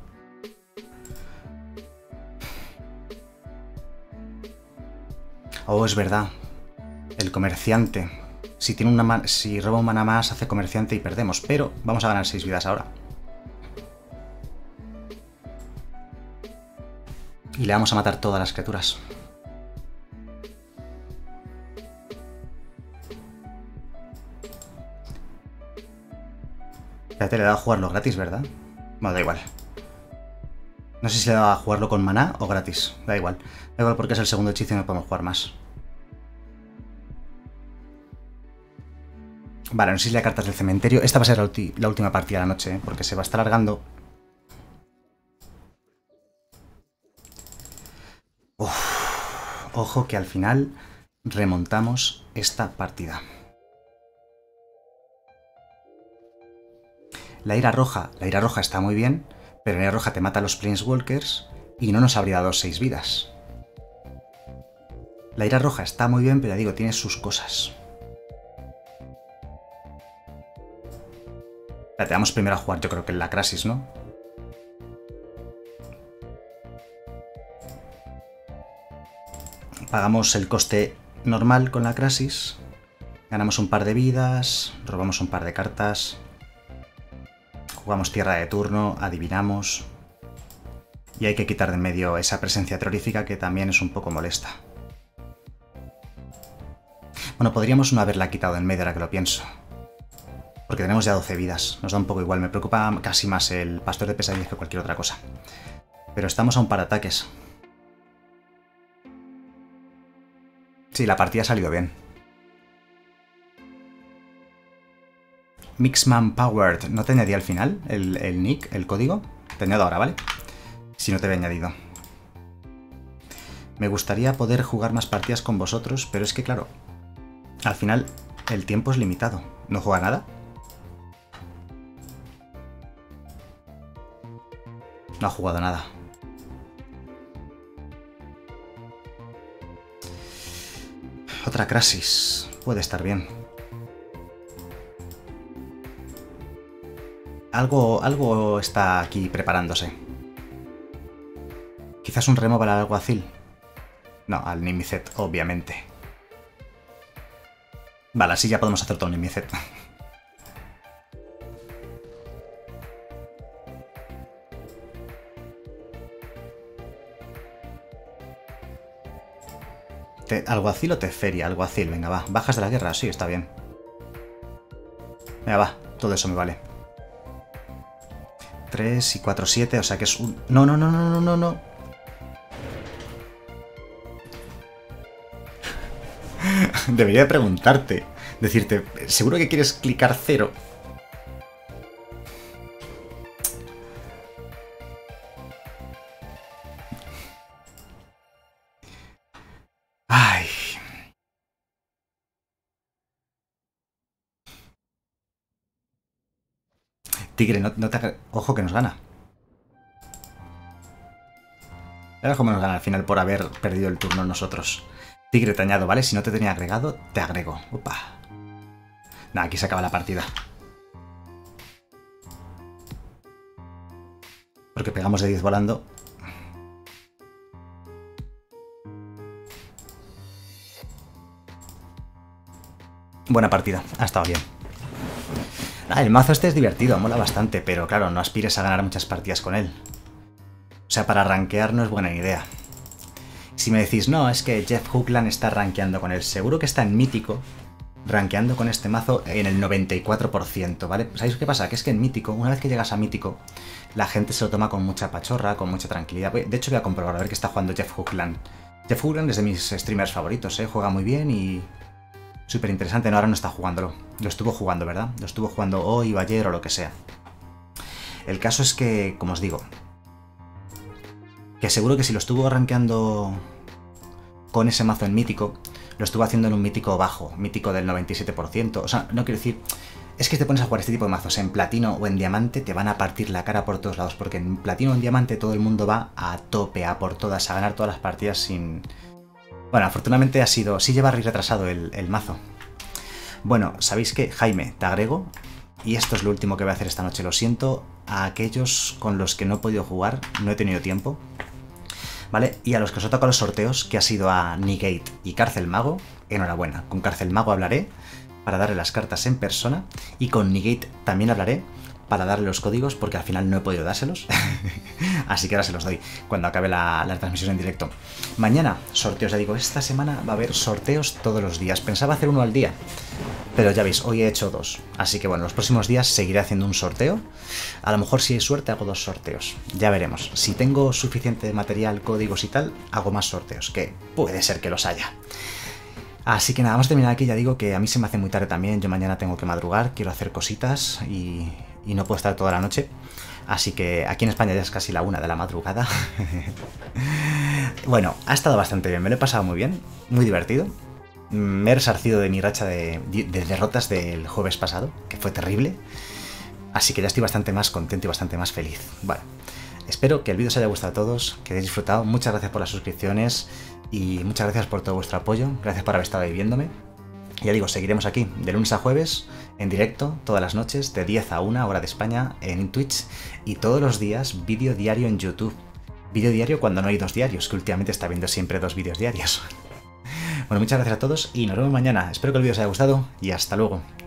Oh, es verdad. El comerciante. Si roba un mana más, hace comerciante y perdemos. Pero vamos a ganar 6 vidas ahora. Y le vamos a matar todas las criaturas. Espérate, le he dado a jugarlo gratis, ¿verdad? Bueno, da igual. No sé si le he dado a jugarlo con maná o gratis. Da igual. Da igual porque es el segundo hechizo y no podemos jugar más. Vale, no sé si le cartas del cementerio. Esta va a ser la última partida de la noche, ¿eh? Porque se va a estar alargando. Uf, ojo que al final remontamos esta partida. La ira roja está muy bien, pero la ira roja te mata a los Planeswalkers y no nos habría dado 6 vidas. La ira roja está muy bien, pero ya digo, tiene sus cosas. Espérate, vamos primero a jugar, yo creo que en la Crasis, ¿no? Pagamos el coste normal con la Crasis. Ganamos un par de vidas, robamos un par de cartas. Jugamos tierra de turno, adivinamos. Y hay que quitar de en medio esa presencia terrorífica que también es un poco molesta. Bueno, podríamos no haberla quitado de en medio ahora que lo pienso. Porque tenemos ya 12 vidas, nos da un poco igual. Me preocupa casi más el pastor de pesadillas que cualquier otra cosa. Pero estamos a un par de ataques. Sí, la partida ha salido bien. Mixman Powered. ¿No te añadí al final el nick, el código? Te añado ahora, ¿vale? si no te había añadido. Me gustaría poder jugar más partidas con vosotros, pero es que claro, al final el tiempo es limitado. ¿No juega nada? No ha jugado nada. Otra Crasis. Puede estar bien. Algo está aquí preparándose. Quizás un remo para el alguacil. No, al Nimicet, obviamente. Vale, así ya podemos hacer todo un Nimicet. ¿Alguacil o Teferia? Alguacil, venga, va. ¿Bajas de la guerra? Sí, está bien. Venga, va. Todo eso me vale. 3 y 4, 7, o sea que es un... No, no, no, no, no, no, no. Debería preguntarte. Decirte, ¿seguro que quieres clicar 0? Ay. Tigre, no te... Ojo que nos gana. Ahora cómo nos gana al final por haber perdido el turno nosotros. Tigre, te añado, ¿vale? Si no te tenía agregado, te agrego. Opa. Nada, aquí se acaba la partida. Porque pegamos de 10 volando. Buena partida, ha estado bien. El mazo este es divertido, mola bastante, pero claro, no aspires a ganar muchas partidas con él. O sea, para rankear no es buena idea. Si me decís, no, es que Jeff Hoogland está rankeando con él, seguro que está en Mítico, rankeando con este mazo en el 94%, ¿vale? ¿Sabéis qué pasa? Que es que en Mítico, una vez que llegas a Mítico, la gente se lo toma con mucha pachorra, con mucha tranquilidad. De hecho, voy a comprobar a ver qué está jugando Jeff Hoogland. Jeff Hoogland es de mis streamers favoritos, ¿eh? Juega muy bien y... súper interesante. No, ahora no está jugándolo. Lo estuvo jugando, ¿verdad? Lo estuvo jugando hoy o ayer o lo que sea. El caso es que, como os digo, que seguro que si lo estuvo rankeando con ese mazo en Mítico, lo estuvo haciendo en un Mítico bajo, Mítico del 97%. O sea, no quiero decir... Es que te pones a jugar este tipo de mazos en Platino o en Diamante, te van a partir la cara por todos lados, porque en Platino o en Diamante todo el mundo va a tope, a por todas, a ganar todas las partidas sin... Bueno, afortunadamente ha sido... Sí lleva retrasado el mazo. Bueno, ¿sabéis qué? Jaime, te agrego. Y esto es lo último que voy a hacer esta noche. Lo siento a aquellos con los que no he podido jugar, no he tenido tiempo. ¿Vale? Y a los que os he tocado los sorteos, que ha sido a Negate y Cárcel Mago, enhorabuena. Con Cárcel Mago hablaré para darle las cartas en persona. Y con Negate también hablaré para darle los códigos, porque al final no he podido dárselos. Así que ahora se los doy cuando acabe la transmisión en directo. Mañana, sorteos, ya digo, esta semana va a haber sorteos todos los días. Pensaba hacer uno al día, pero ya veis, hoy he hecho 2. Así que bueno, los próximos días seguiré haciendo un sorteo. A lo mejor si hay suerte hago 2 sorteos. Ya veremos. Si tengo suficiente material, códigos y tal, hago más sorteos, que puede ser que los haya. Así que nada, vamos a terminar aquí. Ya digo que a mí se me hace muy tarde también. Yo mañana tengo que madrugar, quiero hacer cositas y no puedo estar toda la noche. Así que aquí en España ya es casi la 1 de la madrugada. Bueno, ha estado bastante bien, me lo he pasado muy bien, muy divertido. Me he resarcido de mi racha de derrotas del jueves pasado, que fue terrible. Así que ya estoy bastante más contento y bastante más feliz. Bueno, espero que el vídeo os haya gustado a todos, que hayáis disfrutado. Muchas gracias por las suscripciones y muchas gracias por todo vuestro apoyo. Gracias por haber estado ahí viéndome. Ya digo, seguiremos aquí de lunes a jueves, en directo, todas las noches, de 10 a 1 hora de España, en Twitch, y todos los días vídeo diario en YouTube. Vídeo diario cuando no hay 2 diarios, que últimamente está viendo siempre 2 vídeos diarios. Bueno, muchas gracias a todos y nos vemos mañana. Espero que el vídeo os haya gustado y hasta luego.